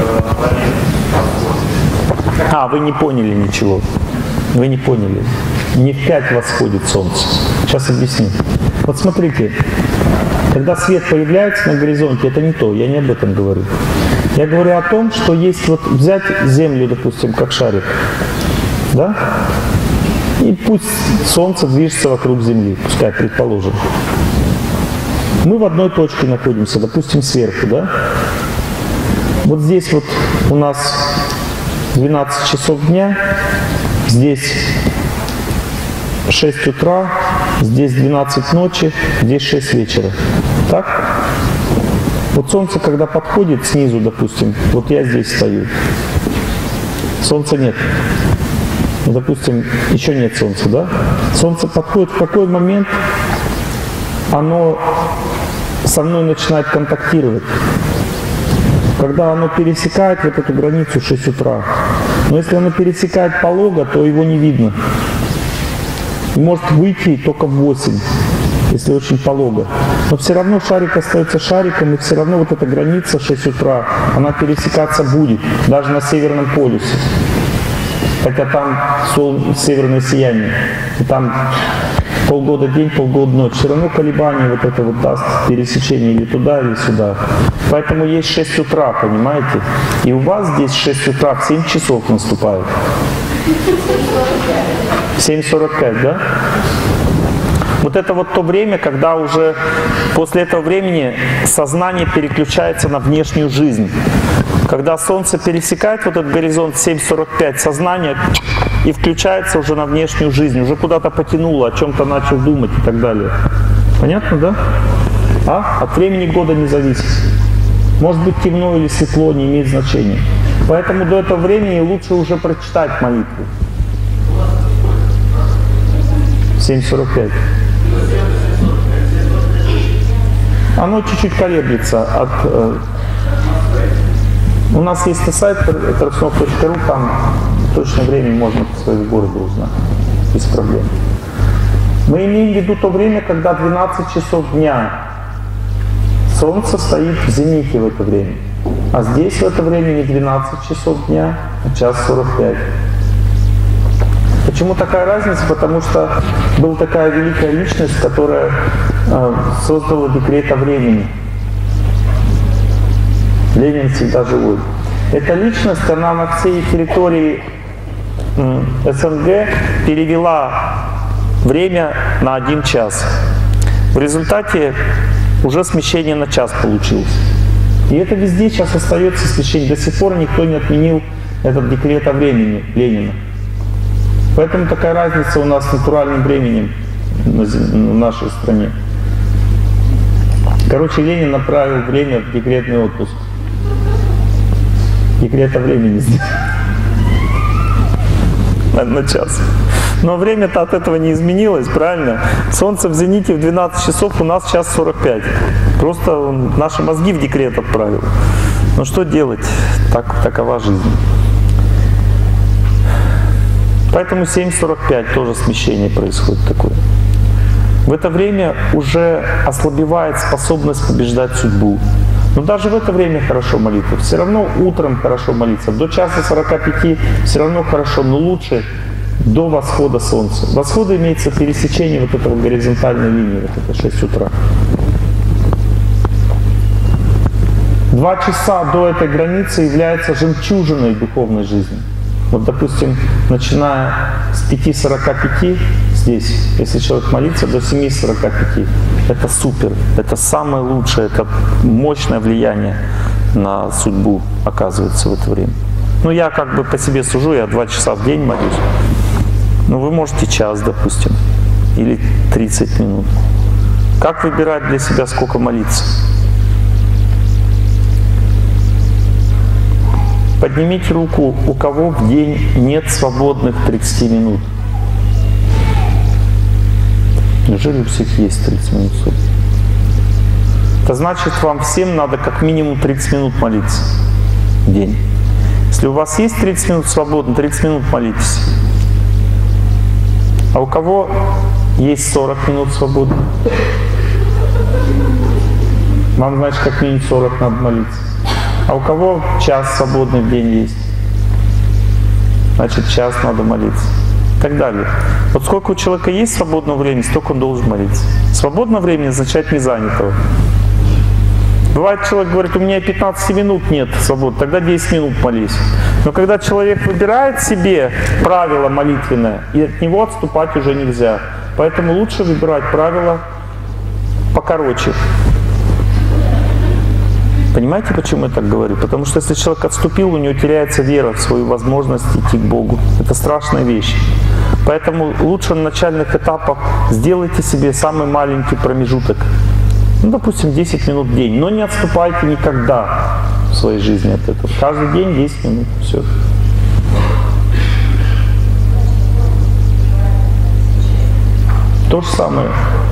А, вы не поняли ничего. Вы не поняли. Не в 5 восходит солнце. Сейчас объясню. Вот смотрите, когда свет появляется на горизонте, это не то, я не об этом говорю. Я говорю о том, что есть вот взять Землю, допустим, как шарик, да? И пусть солнце движется вокруг Земли, пускай, предположим. Мы в одной точке находимся, допустим, сверху, да? Вот здесь вот у нас 12 часов дня, здесь 6 утра, здесь 12 ночи, здесь 6 вечера. Так? Вот солнце, когда подходит снизу, допустим, вот я здесь стою, солнца нет. Ну, допустим, еще нет солнца, да? Солнце подходит, в какой момент оно со мной начинает контактировать? Когда оно пересекает вот эту границу 6 утра. Но если оно пересекает полого, то его не видно. И может выйти только в 8, если очень полого. Но все равно шарик остается шариком, и все равно вот эта граница 6 утра, она пересекаться будет, даже на Северном полюсе. Хотя там северное сияние, и там полгода день, полгода ночь. Все равно колебание вот это вот даст пересечение или туда, или сюда. Поэтому есть 6 утра, понимаете? И у вас здесь 6 утра в 7 часов наступает. 7:45, да? Вот это вот то время, когда уже после этого времени сознание переключается на внешнюю жизнь. Когда солнце пересекает вот этот горизонт 7:45, сознание и включается уже на внешнюю жизнь, уже куда-то потянуло, о чем-то начал думать и так далее. Понятно, да? От времени года не зависит. Может быть темно или светло, не имеет значения. Поэтому до этого времени лучше уже прочитать молитву. 7:45. Оно чуть-чуть колеблется от... У нас есть сайт tarksunov.ru, там точное время можно по своему городу узнать, без проблем. Мы имеем в виду то время, когда 12 часов дня. Солнце стоит в зените в это время. А здесь в это время не 12 часов дня, а 1:45. Почему такая разница? Потому что была такая великая личность, которая создала декрет о времени. Ленин всегда живой. Эта личность, она на всей территории СНГ перевела время на 1 час. В результате уже смещение на час получилось. И это везде сейчас остается смещение. До сих пор никто не отменил этот декрет о времени Ленина. Поэтому такая разница у нас с натуральным временем в нашей стране. Короче, Ленин направил время в декретный отпуск. Декрет о времени здесь. На час. Но время-то от этого не изменилось, правильно? Солнце в зените в 12 часов, у нас 1:45. Просто наши мозги в декрет отправил. Но что делать? Такова жизнь. Поэтому 7:45 тоже смещение происходит такое. В это время уже ослабевает способность побеждать судьбу. Но даже в это время хорошо молиться. Все равно утром хорошо молиться. До 1:45 все равно хорошо, но лучше до восхода солнца. Восхода имеется пересечение вот этого горизонтальной линии, вот это 6 утра. 2 часа до этой границы является жемчужиной духовной жизни. Вот, допустим, начиная с 5:45 здесь, если человек молится, до 7:45, это супер, это самое лучшее, это мощное влияние на судьбу оказывается в это время. Ну, я как бы по себе сужу, я 2 часа в день молюсь. Ну, вы можете час, допустим, или 30 минут. Как выбирать для себя, сколько молиться? Поднимите руку, у кого в день нет свободных 30 минут. Неужели у всех есть 30 минут? Это значит, вам всем надо как минимум 30 минут молиться в день. Если у вас есть 30 минут свободно, 30 минут молитесь. А у кого есть 40 минут свободно? Вам, значит, как минимум 40 надо молиться. А у кого час свободный в день есть? Значит, час надо молиться. и так далее. Вот сколько у человека есть свободного времени, столько он должен молиться. Свободное время означает не занятого. Бывает, человек говорит, у меня 15 минут нет свободы, тогда 10 минут молись. Но когда человек выбирает себе правило молитвенное, и от него отступать уже нельзя. Поэтому лучше выбирать правила покороче. Понимаете, почему я так говорю? Потому что если человек отступил, у него теряется вера в свою возможность идти к Богу. Это страшная вещь. Поэтому лучше на начальных этапах сделайте себе самый маленький промежуток. Ну, допустим, 10 минут в день. Но не отступайте никогда в своей жизни от этого. Каждый день 10 минут. Все. То же самое.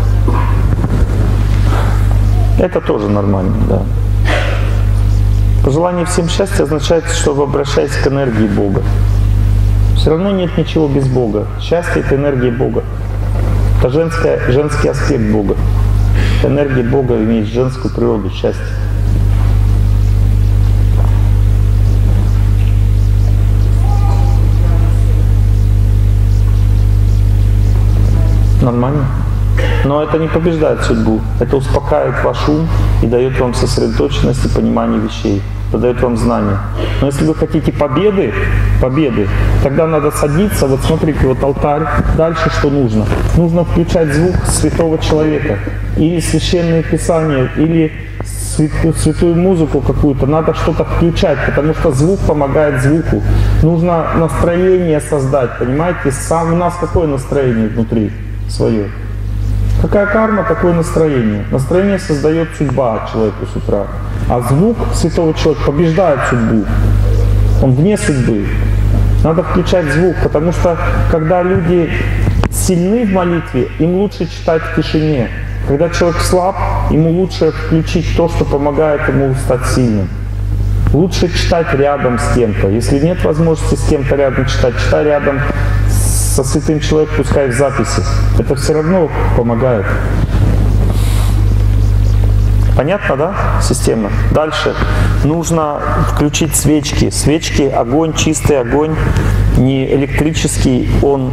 Это тоже нормально, да. Пожелание всем счастья означает, что вы обращаетесь к энергии Бога. Все равно нет ничего без Бога. Счастье — это энергия Бога. Это женский аспект Бога. Энергия Бога имеет женскую природу, счастье. Нормально. Но это не побеждает судьбу. Это успокаивает ваш ум и дает вам сосредоточенность и понимание вещей. Это дает вам знания. Но если вы хотите победы, тогда надо садиться. Вот смотрите, вот алтарь. Дальше что нужно? Нужно включать звук святого человека. Или священные писания, или святую музыку какую-то. Надо что-то включать, потому что звук помогает звуку. Нужно настроение создать, понимаете? У нас какое настроение внутри свое? Какая карма, такое настроение. Настроение создает судьба человеку с утра. А звук святого человека побеждает судьбу. Он вне судьбы. Надо включать звук, потому что когда люди сильны в молитве, им лучше читать в тишине. Когда человек слаб, ему лучше включить то, что помогает ему стать сильным. Лучше читать рядом с кем-то. Если нет возможности с кем-то рядом читать, читай рядом со святым человеком, пускай в записи. Это все равно помогает. Понятно, да, система? Дальше. Нужно включить свечки. Свечки, огонь, чистый огонь, не электрический, он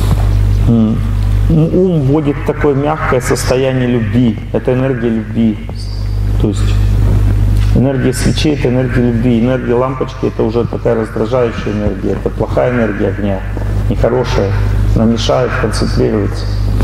ум вводит в такое мягкое состояние любви. Это энергия любви. То есть энергия свечей — это энергия любви. Энергия лампочки — это уже такая раздражающая энергия. Это плохая энергия огня, нехорошая. Она мешает концентрироваться.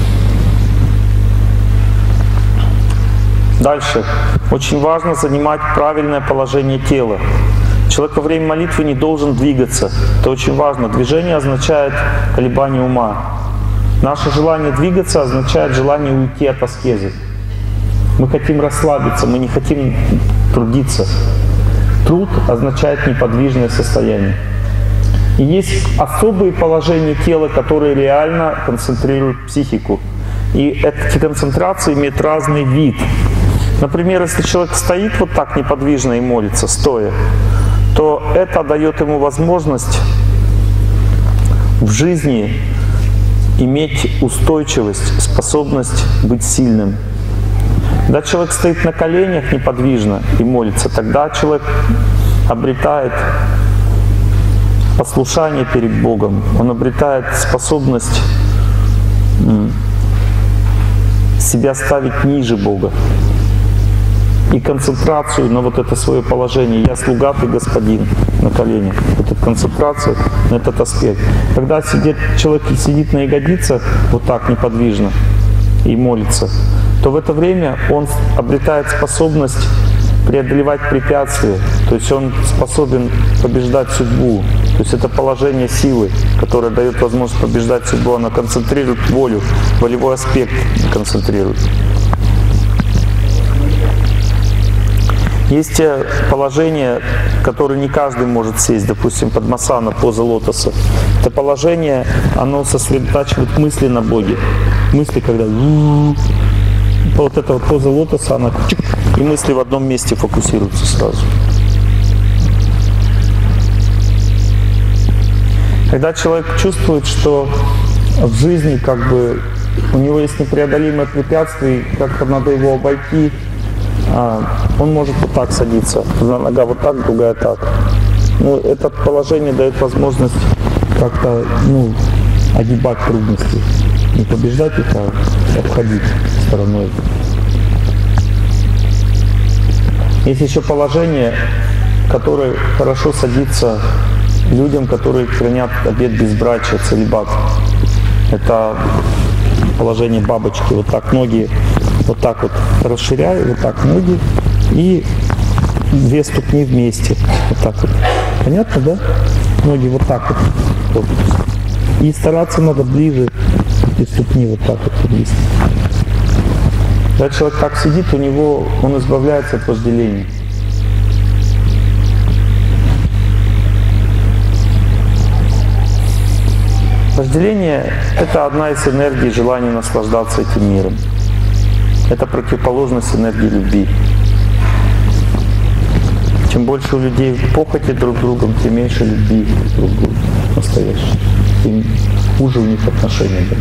Дальше. Очень важно занимать правильное положение тела. Человек во время молитвы не должен двигаться. Это очень важно. Движение означает колебание ума. Наше желание двигаться означает желание уйти от аскезы. Мы хотим расслабиться, мы не хотим трудиться. Труд означает неподвижное состояние. И есть особые положения тела, которые реально концентрируют психику. И эти концентрации имеют разный вид. Например, если человек стоит вот так неподвижно и молится, стоя, то это дает ему возможность в жизни иметь устойчивость, способность быть сильным. Когда человек стоит на коленях неподвижно и молится, тогда человек обретает послушание перед Богом, он обретает способность себя ставить ниже Бога и концентрацию на вот это свое положение. Я слуга, ты господин на коленях. Вот эта концентрация на этот аспект. Когда человек сидит на ягодицах вот так неподвижно и молится, то в это время он обретает способность преодолевать препятствия. То есть он способен побеждать судьбу. То есть это положение силы, которое дает возможность побеждать судьбу. Оно концентрирует волю, волевой аспект концентрирует. Есть положения, которые не каждый может сесть, допустим, падмасана, поза лотоса. Это положение, оно сосредотачивает мысли на Боге. Мысли, когда вот эта вот поза лотоса, она и мысли в одном месте фокусируются сразу. Когда человек чувствует, что в жизни как бы у него есть непреодолимое препятствие, как-то надо его обойти, он может вот так садиться. Одна нога вот так, другая так. Ну, это положение дает возможность как-то огибать трудности. Не побеждать их, а обходить стороной. Есть еще положение, которое хорошо садится людям, которые хранят обет безбрачия, целибат. Это положение бабочки. Вот так ноги, вот так вот расширяю, вот так ноги и две ступни вместе. Вот так вот. Понятно, да? Ноги вот так вот. Вот. И стараться надо ближе эти ступни вот так вот близко. Когда человек так сидит, он избавляется от вожделения. Вожделение – это одна из энергий желания наслаждаться этим миром. Это противоположность энергии любви. Чем больше у людей похоти друг другом, тем меньше любви друг к другу настоящей. Тем хуже у них отношения будут.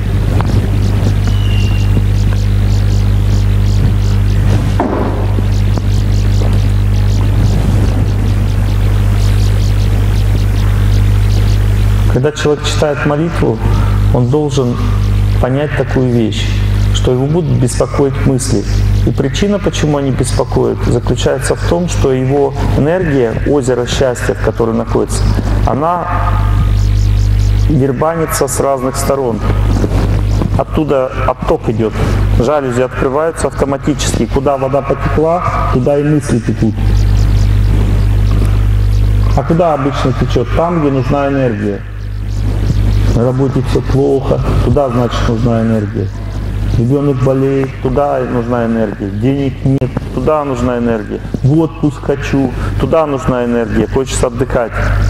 Когда человек читает молитву, он должен понять такую вещь, что его будут беспокоить мысли. И причина, почему они беспокоят, заключается в том, что его энергия, озеро счастья, в котором находится, она дербанится с разных сторон. Оттуда отток идет. Жалюзи открываются автоматически. Куда вода потекла, туда и мысли текут. А куда обычно течет? Там, где нужна энергия. На работе все плохо, туда, значит, нужна энергия. Ребенок болеет, туда нужна энергия. Денег нет, туда нужна энергия. В отпуск хочу, туда нужна энергия. Хочется отдыхать.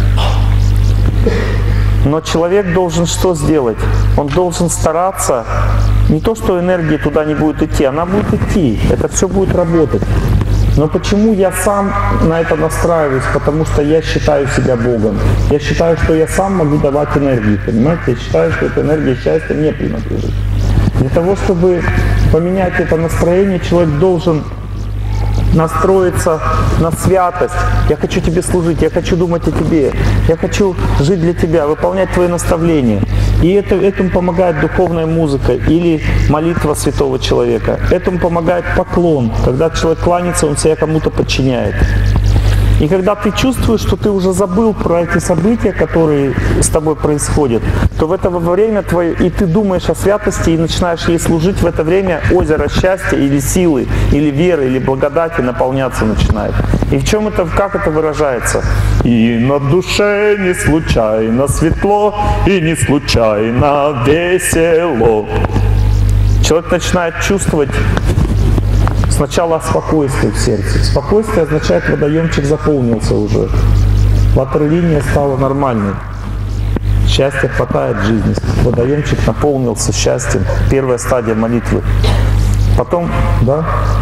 Но человек должен что сделать? Он должен стараться, не то, что энергия туда не будет идти, она будет идти, это все будет работать. Но почему я сам на это настраиваюсь? Потому что я считаю себя Богом. Я считаю, что я сам могу давать энергию, понимаете? Я считаю, что эта энергия счастья мне принадлежит. Для того, чтобы поменять это настроение, человек должен настроиться на святость. Я хочу тебе служить, я хочу думать о тебе, я хочу жить для тебя, выполнять твои наставления. И этому помогает духовная музыка или молитва святого человека. Этому помогает поклон. Когда человек кланяется, он себя кому-то подчиняет. И когда ты чувствуешь, что ты уже забыл про эти события, которые с тобой происходят, то в это время твое, и ты думаешь о святости и начинаешь ей служить, в это время озеро счастья или силы, или веры, или благодати наполняться начинает. И в чем это, как это выражается? И на душе не случайно светло, и не случайно весело. Человек начинает чувствовать сначала спокойствие в сердце. Спокойствие означает, водоемчик заполнился уже. Ватерлиния стала нормальной. Счастья хватает в жизни. Водоемчик наполнился счастьем. Первая стадия молитвы. Потом, да?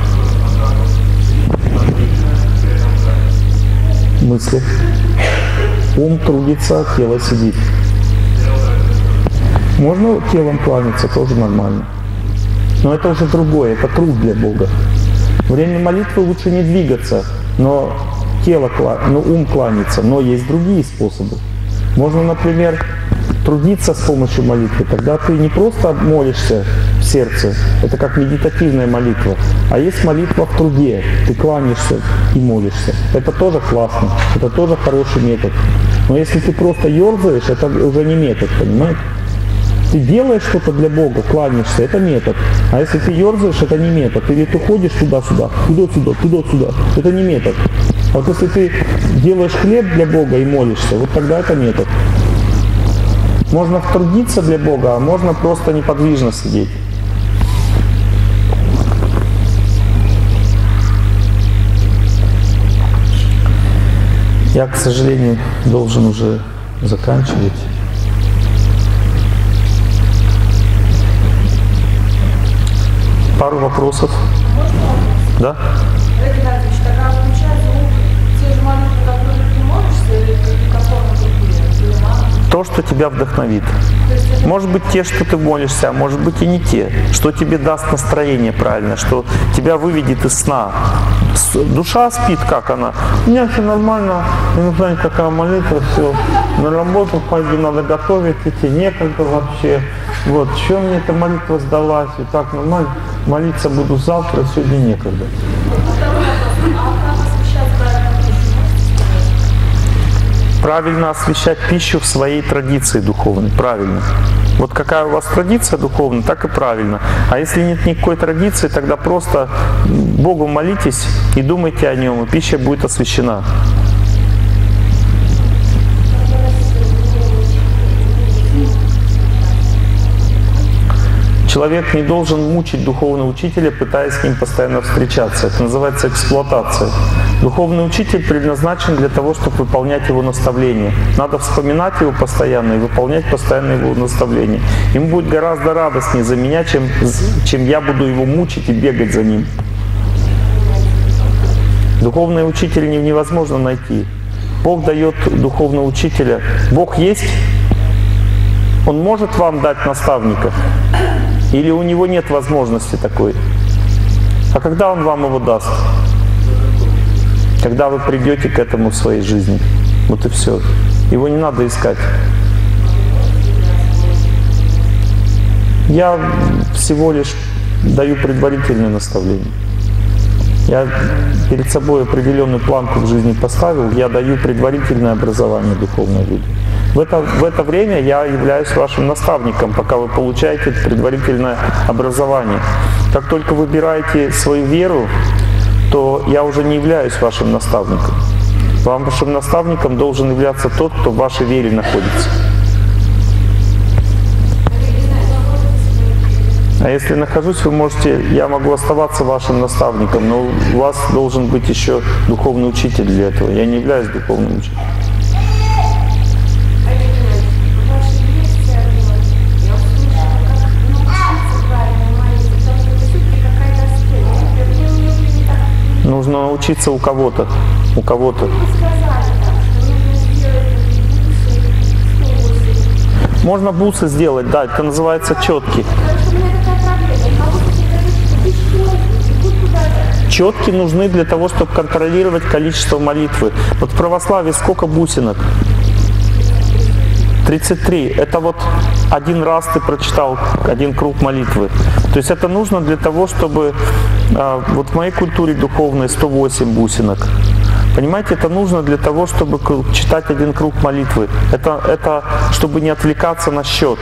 Мысли. Ум трудится, тело сидит. Можно телом кланяться, тоже нормально. Но это уже другое, это труд для Бога. Во время молитвы лучше не двигаться, но ум кланяться, но есть другие способы. Можно, например, трудиться с помощью молитвы, тогда ты не просто молишься в сердце, это как медитативная молитва, а есть молитва в труде, ты кланяешься и молишься. Это тоже классно, это тоже хороший метод. Но если ты просто ерзаешь, это уже не метод, понимаете? Ты делаешь что-то для Бога, кланяешься, это метод. А если ты ерзаешь, это не метод. Или ты ходишь туда-сюда, туда-сюда, туда-сюда, это не метод. А вот если ты делаешь хлеб для Бога и молишься, вот тогда это метод. Можно трудиться для Бога, а можно просто неподвижно сидеть. Я, к сожалению, должен уже заканчивать. Пару вопросов. Да? Геннадьевич, тогда получается, те же молитвы, которые ты молишься, или какой-то другие? То, что тебя вдохновит. Может быть, те, что ты молишься, а может быть и не те. Что тебе даст настроение правильно, что тебя выведет из сна. Душа спит, как она? У меня все нормально, я не знаю, какая молитва, все. На работу пойду, надо готовить, идти некогда вообще. Вот, что мне эта молитва сдалась, и так нормально, молиться буду завтра, сегодня некогда. Правильно освещать пищу в своей традиции духовной, правильно. Вот какая у вас традиция духовная, так и правильно. А если нет никакой традиции, тогда просто Богу молитесь и думайте о Нем, и пища будет освящена. Человек не должен мучить духовного учителя, пытаясь с ним постоянно встречаться. Это называется эксплуатация. Духовный учитель предназначен для того, чтобы выполнять его наставления. Надо вспоминать его постоянно и выполнять постоянно его наставления. Ему будет гораздо радостнее за меня, чем я буду его мучить и бегать за ним. Духовного учителя невозможно найти. Бог дает духовного учителя. Бог есть? Он может вам дать наставника? Или у него нет возможности такой? А когда он вам его даст? Когда вы придете к этому в своей жизни. Вот и все. Его не надо искать. Я всего лишь даю предварительное наставление. Я перед собой определенную планку в жизни поставил, я даю предварительное образование духовной людям. В это время я являюсь вашим наставником, пока вы получаете предварительное образование. Как только выбираете свою веру, то я уже не являюсь вашим наставником. Вашим наставником должен являться тот, кто в вашей вере находится. А если нахожусь, я могу оставаться вашим наставником, но у вас должен быть еще духовный учитель для этого. Я не являюсь духовным учителем. Нужно научиться у кого-то. У кого-то. Можно бусы сделать, да, это называется четки. Четки нужны для того, чтобы контролировать количество молитвы. Вот в православии сколько бусинок? 33. Это вот один раз ты прочитал один круг молитвы. То есть это нужно для того, чтобы... Вот в моей культуре духовной 108 бусинок. Понимаете, это нужно для того, чтобы читать один круг молитвы. Это чтобы не отвлекаться на счет.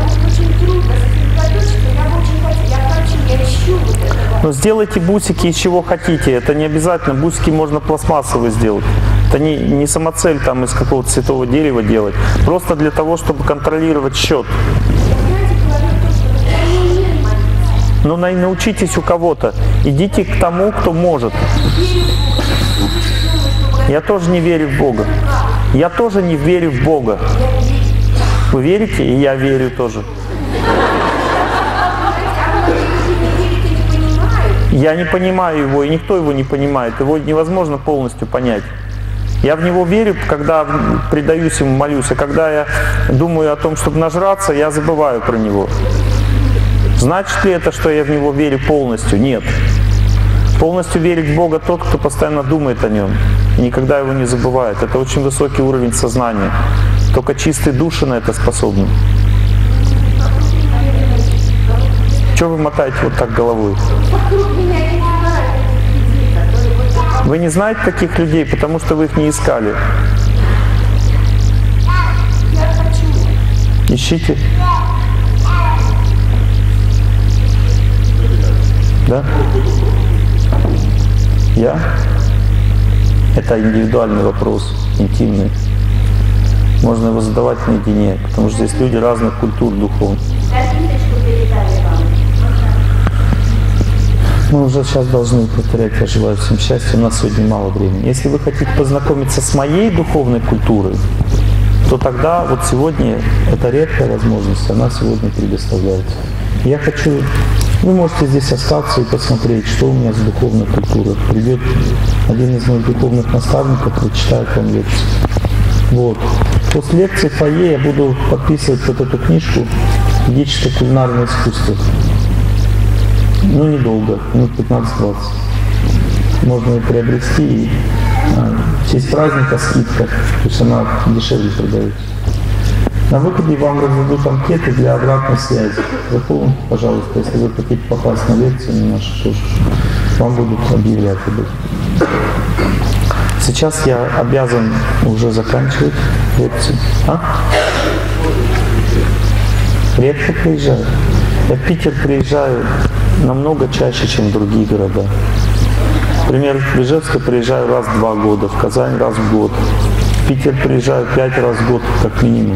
Но сделайте бусики из чего хотите. Это не обязательно. Бусики можно пластмассовые сделать. Это не самоцель там из какого-то святого дерева делать. Просто для того, чтобы контролировать счет. Но научитесь у кого-то. Идите к тому, кто может. Я тоже не верю в Бога. Я тоже не верю в Бога. Вы верите? И я верю тоже. Я не понимаю его, и никто его не понимает. Его невозможно полностью понять. Я в него верю, когда предаюсь ему, молюсь. А когда я думаю о том, чтобы нажраться, я забываю про него. Значит ли это, что я в него верю полностью? Нет. Полностью верит в Бога тот, кто постоянно думает о Нем и никогда его не забывает. Это очень высокий уровень сознания. Только чистые души на это способны. Чего вы мотаете вот так головой? Вы не знаете таких людей, потому что вы их не искали. Ищите. Да? Я? Это индивидуальный вопрос, интимный. Можно его задавать наедине, потому что здесь люди разных культур духовных. Мы уже сейчас должны повторять «Я желаю всем счастья», у нас сегодня мало времени. Если вы хотите познакомиться с моей духовной культурой, то тогда вот сегодня это редкая возможность, она сегодня предоставляется. Я хочу... Вы можете здесь остаться и посмотреть, что у меня с духовной культурой. Придет один из моих духовных наставников, прочитает вам лекцию. Вот. После лекции в фойе я буду подписывать вот эту книжку «Ведическое кулинарное искусство». Ну, недолго, минут 15-20. Можно ее приобрести, и в честь праздника скидка, то есть она дешевле продается. На выходе вам раздадут анкеты для обратной связи. Заполните, пожалуйста, если вы хотите попасть на лекцию, на нашу тоже. Вам будут объявлять об этом. Сейчас я обязан уже заканчивать лекцию. Редко приезжаю. Я в Питер приезжаю намного чаще, чем в другие города. Например, в Ижевск приезжаю раз в 2 года, в Казань раз в год. В Питер приезжаю 5 раз в год, как минимум.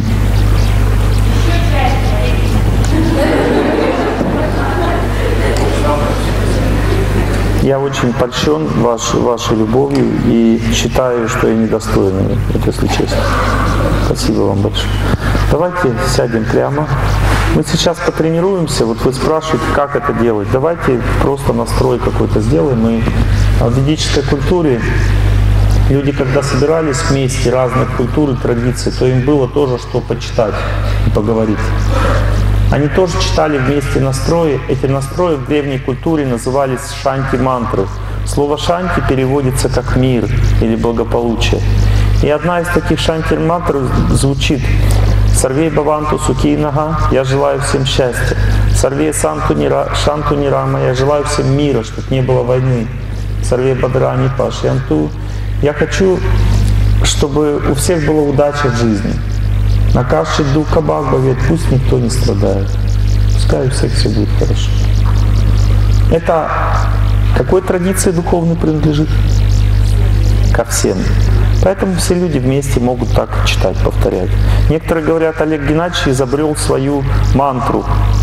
Я очень польщен вашей любовью и считаю, что я недостоин ее, если честно. Спасибо вам большое. Давайте сядем прямо. Мы сейчас потренируемся. Вот вы спрашиваете, как это делать. Давайте просто настрой какой-то сделаем. И в ведической культуре люди, когда собирались вместе, разных культур и традиций, то им было тоже что почитать и поговорить. Они тоже читали вместе настрои. Эти настрои в древней культуре назывались шанти-мантры. Слово «шанти» переводится как «мир» или «благополучие». И одна из таких шанти-мантров звучит: «Сарвей баванту сухи нага, я желаю всем счастья. Сарвей шанту нирама, я желаю всем мира, чтобы не было войны. Сарвей бадрани пашьянту, я хочу, чтобы у всех была удача в жизни. Накаши духа бхагавет, пусть никто не страдает. Пускай у всех все будет хорошо». Это какой традиции духовной принадлежит? Ко всем. Поэтому все люди вместе могут так читать, повторять. Некоторые говорят, Олег Геннадьевич изобрел свою мантру.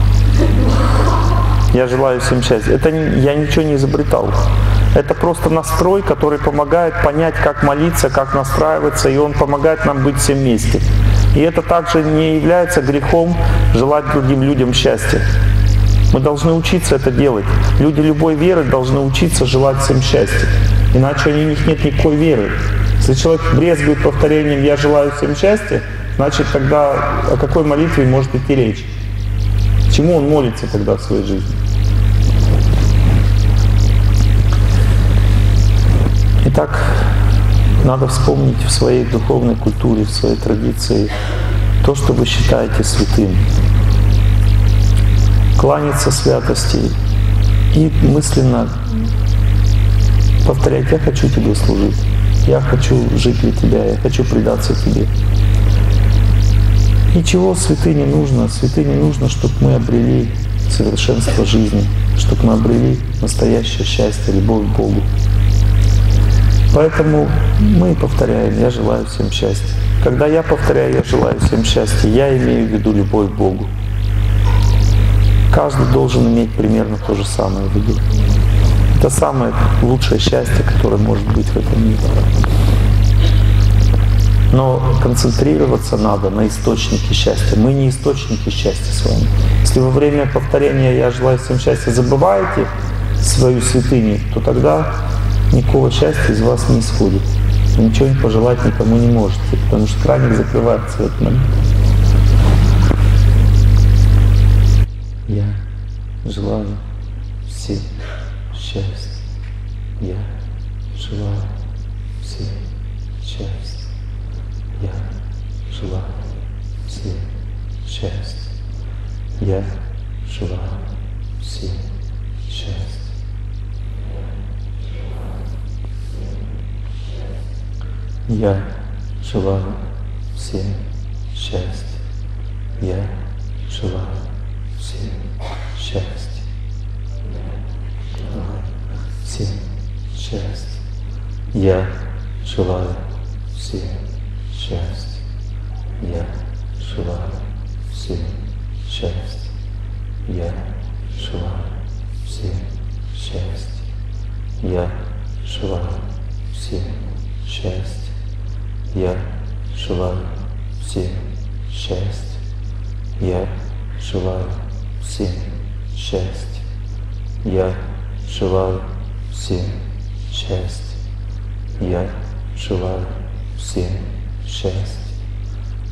Я желаю всем счастья. Это я ничего не изобретал. Это просто настрой, который помогает понять, как молиться, как настраиваться, и он помогает нам быть всем вместе. И это также не является грехом желать другим людям счастья. Мы должны учиться это делать. Люди любой веры должны учиться желать всем счастья. Иначе у них нет никакой веры. Если человек брезгует повторением «я желаю всем счастья», значит тогда о какой молитве может идти речь? Чему он молится тогда в своей жизни? Итак, надо вспомнить в своей духовной культуре, в своей традиции то, что вы считаете святым. Кланяться святости и мысленно повторять: «Я хочу Тебе служить, я хочу жить для Тебя, я хочу предаться Тебе». Ничего святыне не нужно. Святыне нужно, чтобы мы обрели совершенство жизни, чтобы мы обрели настоящее счастье, любовь к Богу. Поэтому мы повторяем: «Я желаю всем счастья». Когда я повторяю «Я желаю всем счастья», я имею в виду любовь к Богу. Каждый должен иметь примерно то же самое в виду. Это самое лучшее счастье, которое может быть в этом мире. Но концентрироваться надо на источнике счастья. Мы не источники счастья с вами. Если во время повторения «Я желаю всем счастья» забываете свою святыню, то тогда никакого счастья из вас не исходит. Вы ничего не пожелать никому не можете, потому что краник закрывается в этот момент. Я желаю всем счастья. Я желаю всем счастья. Я желаю всем счастья. Я желаю всем счастья. Я желаю всем счастья. Я желаю всем счастья. Всем счастья. Я желаю всем счастья. Я желаю всем счастья. Я желаю всем счастья. Я желаю всем счастья. Я желаю всем счастья. Я желаю всем счастья. Я желаю всем счастья. Я желаю всем счастья.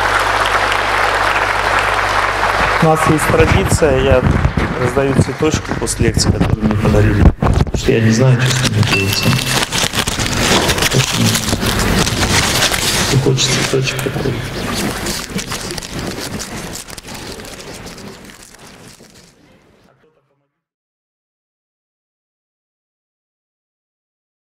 У нас есть традиция, я раздаю цветочки после лекции, которые мне подарили. Потому что я не знаю, что с ними делается. Очень хочется цветочек подарить.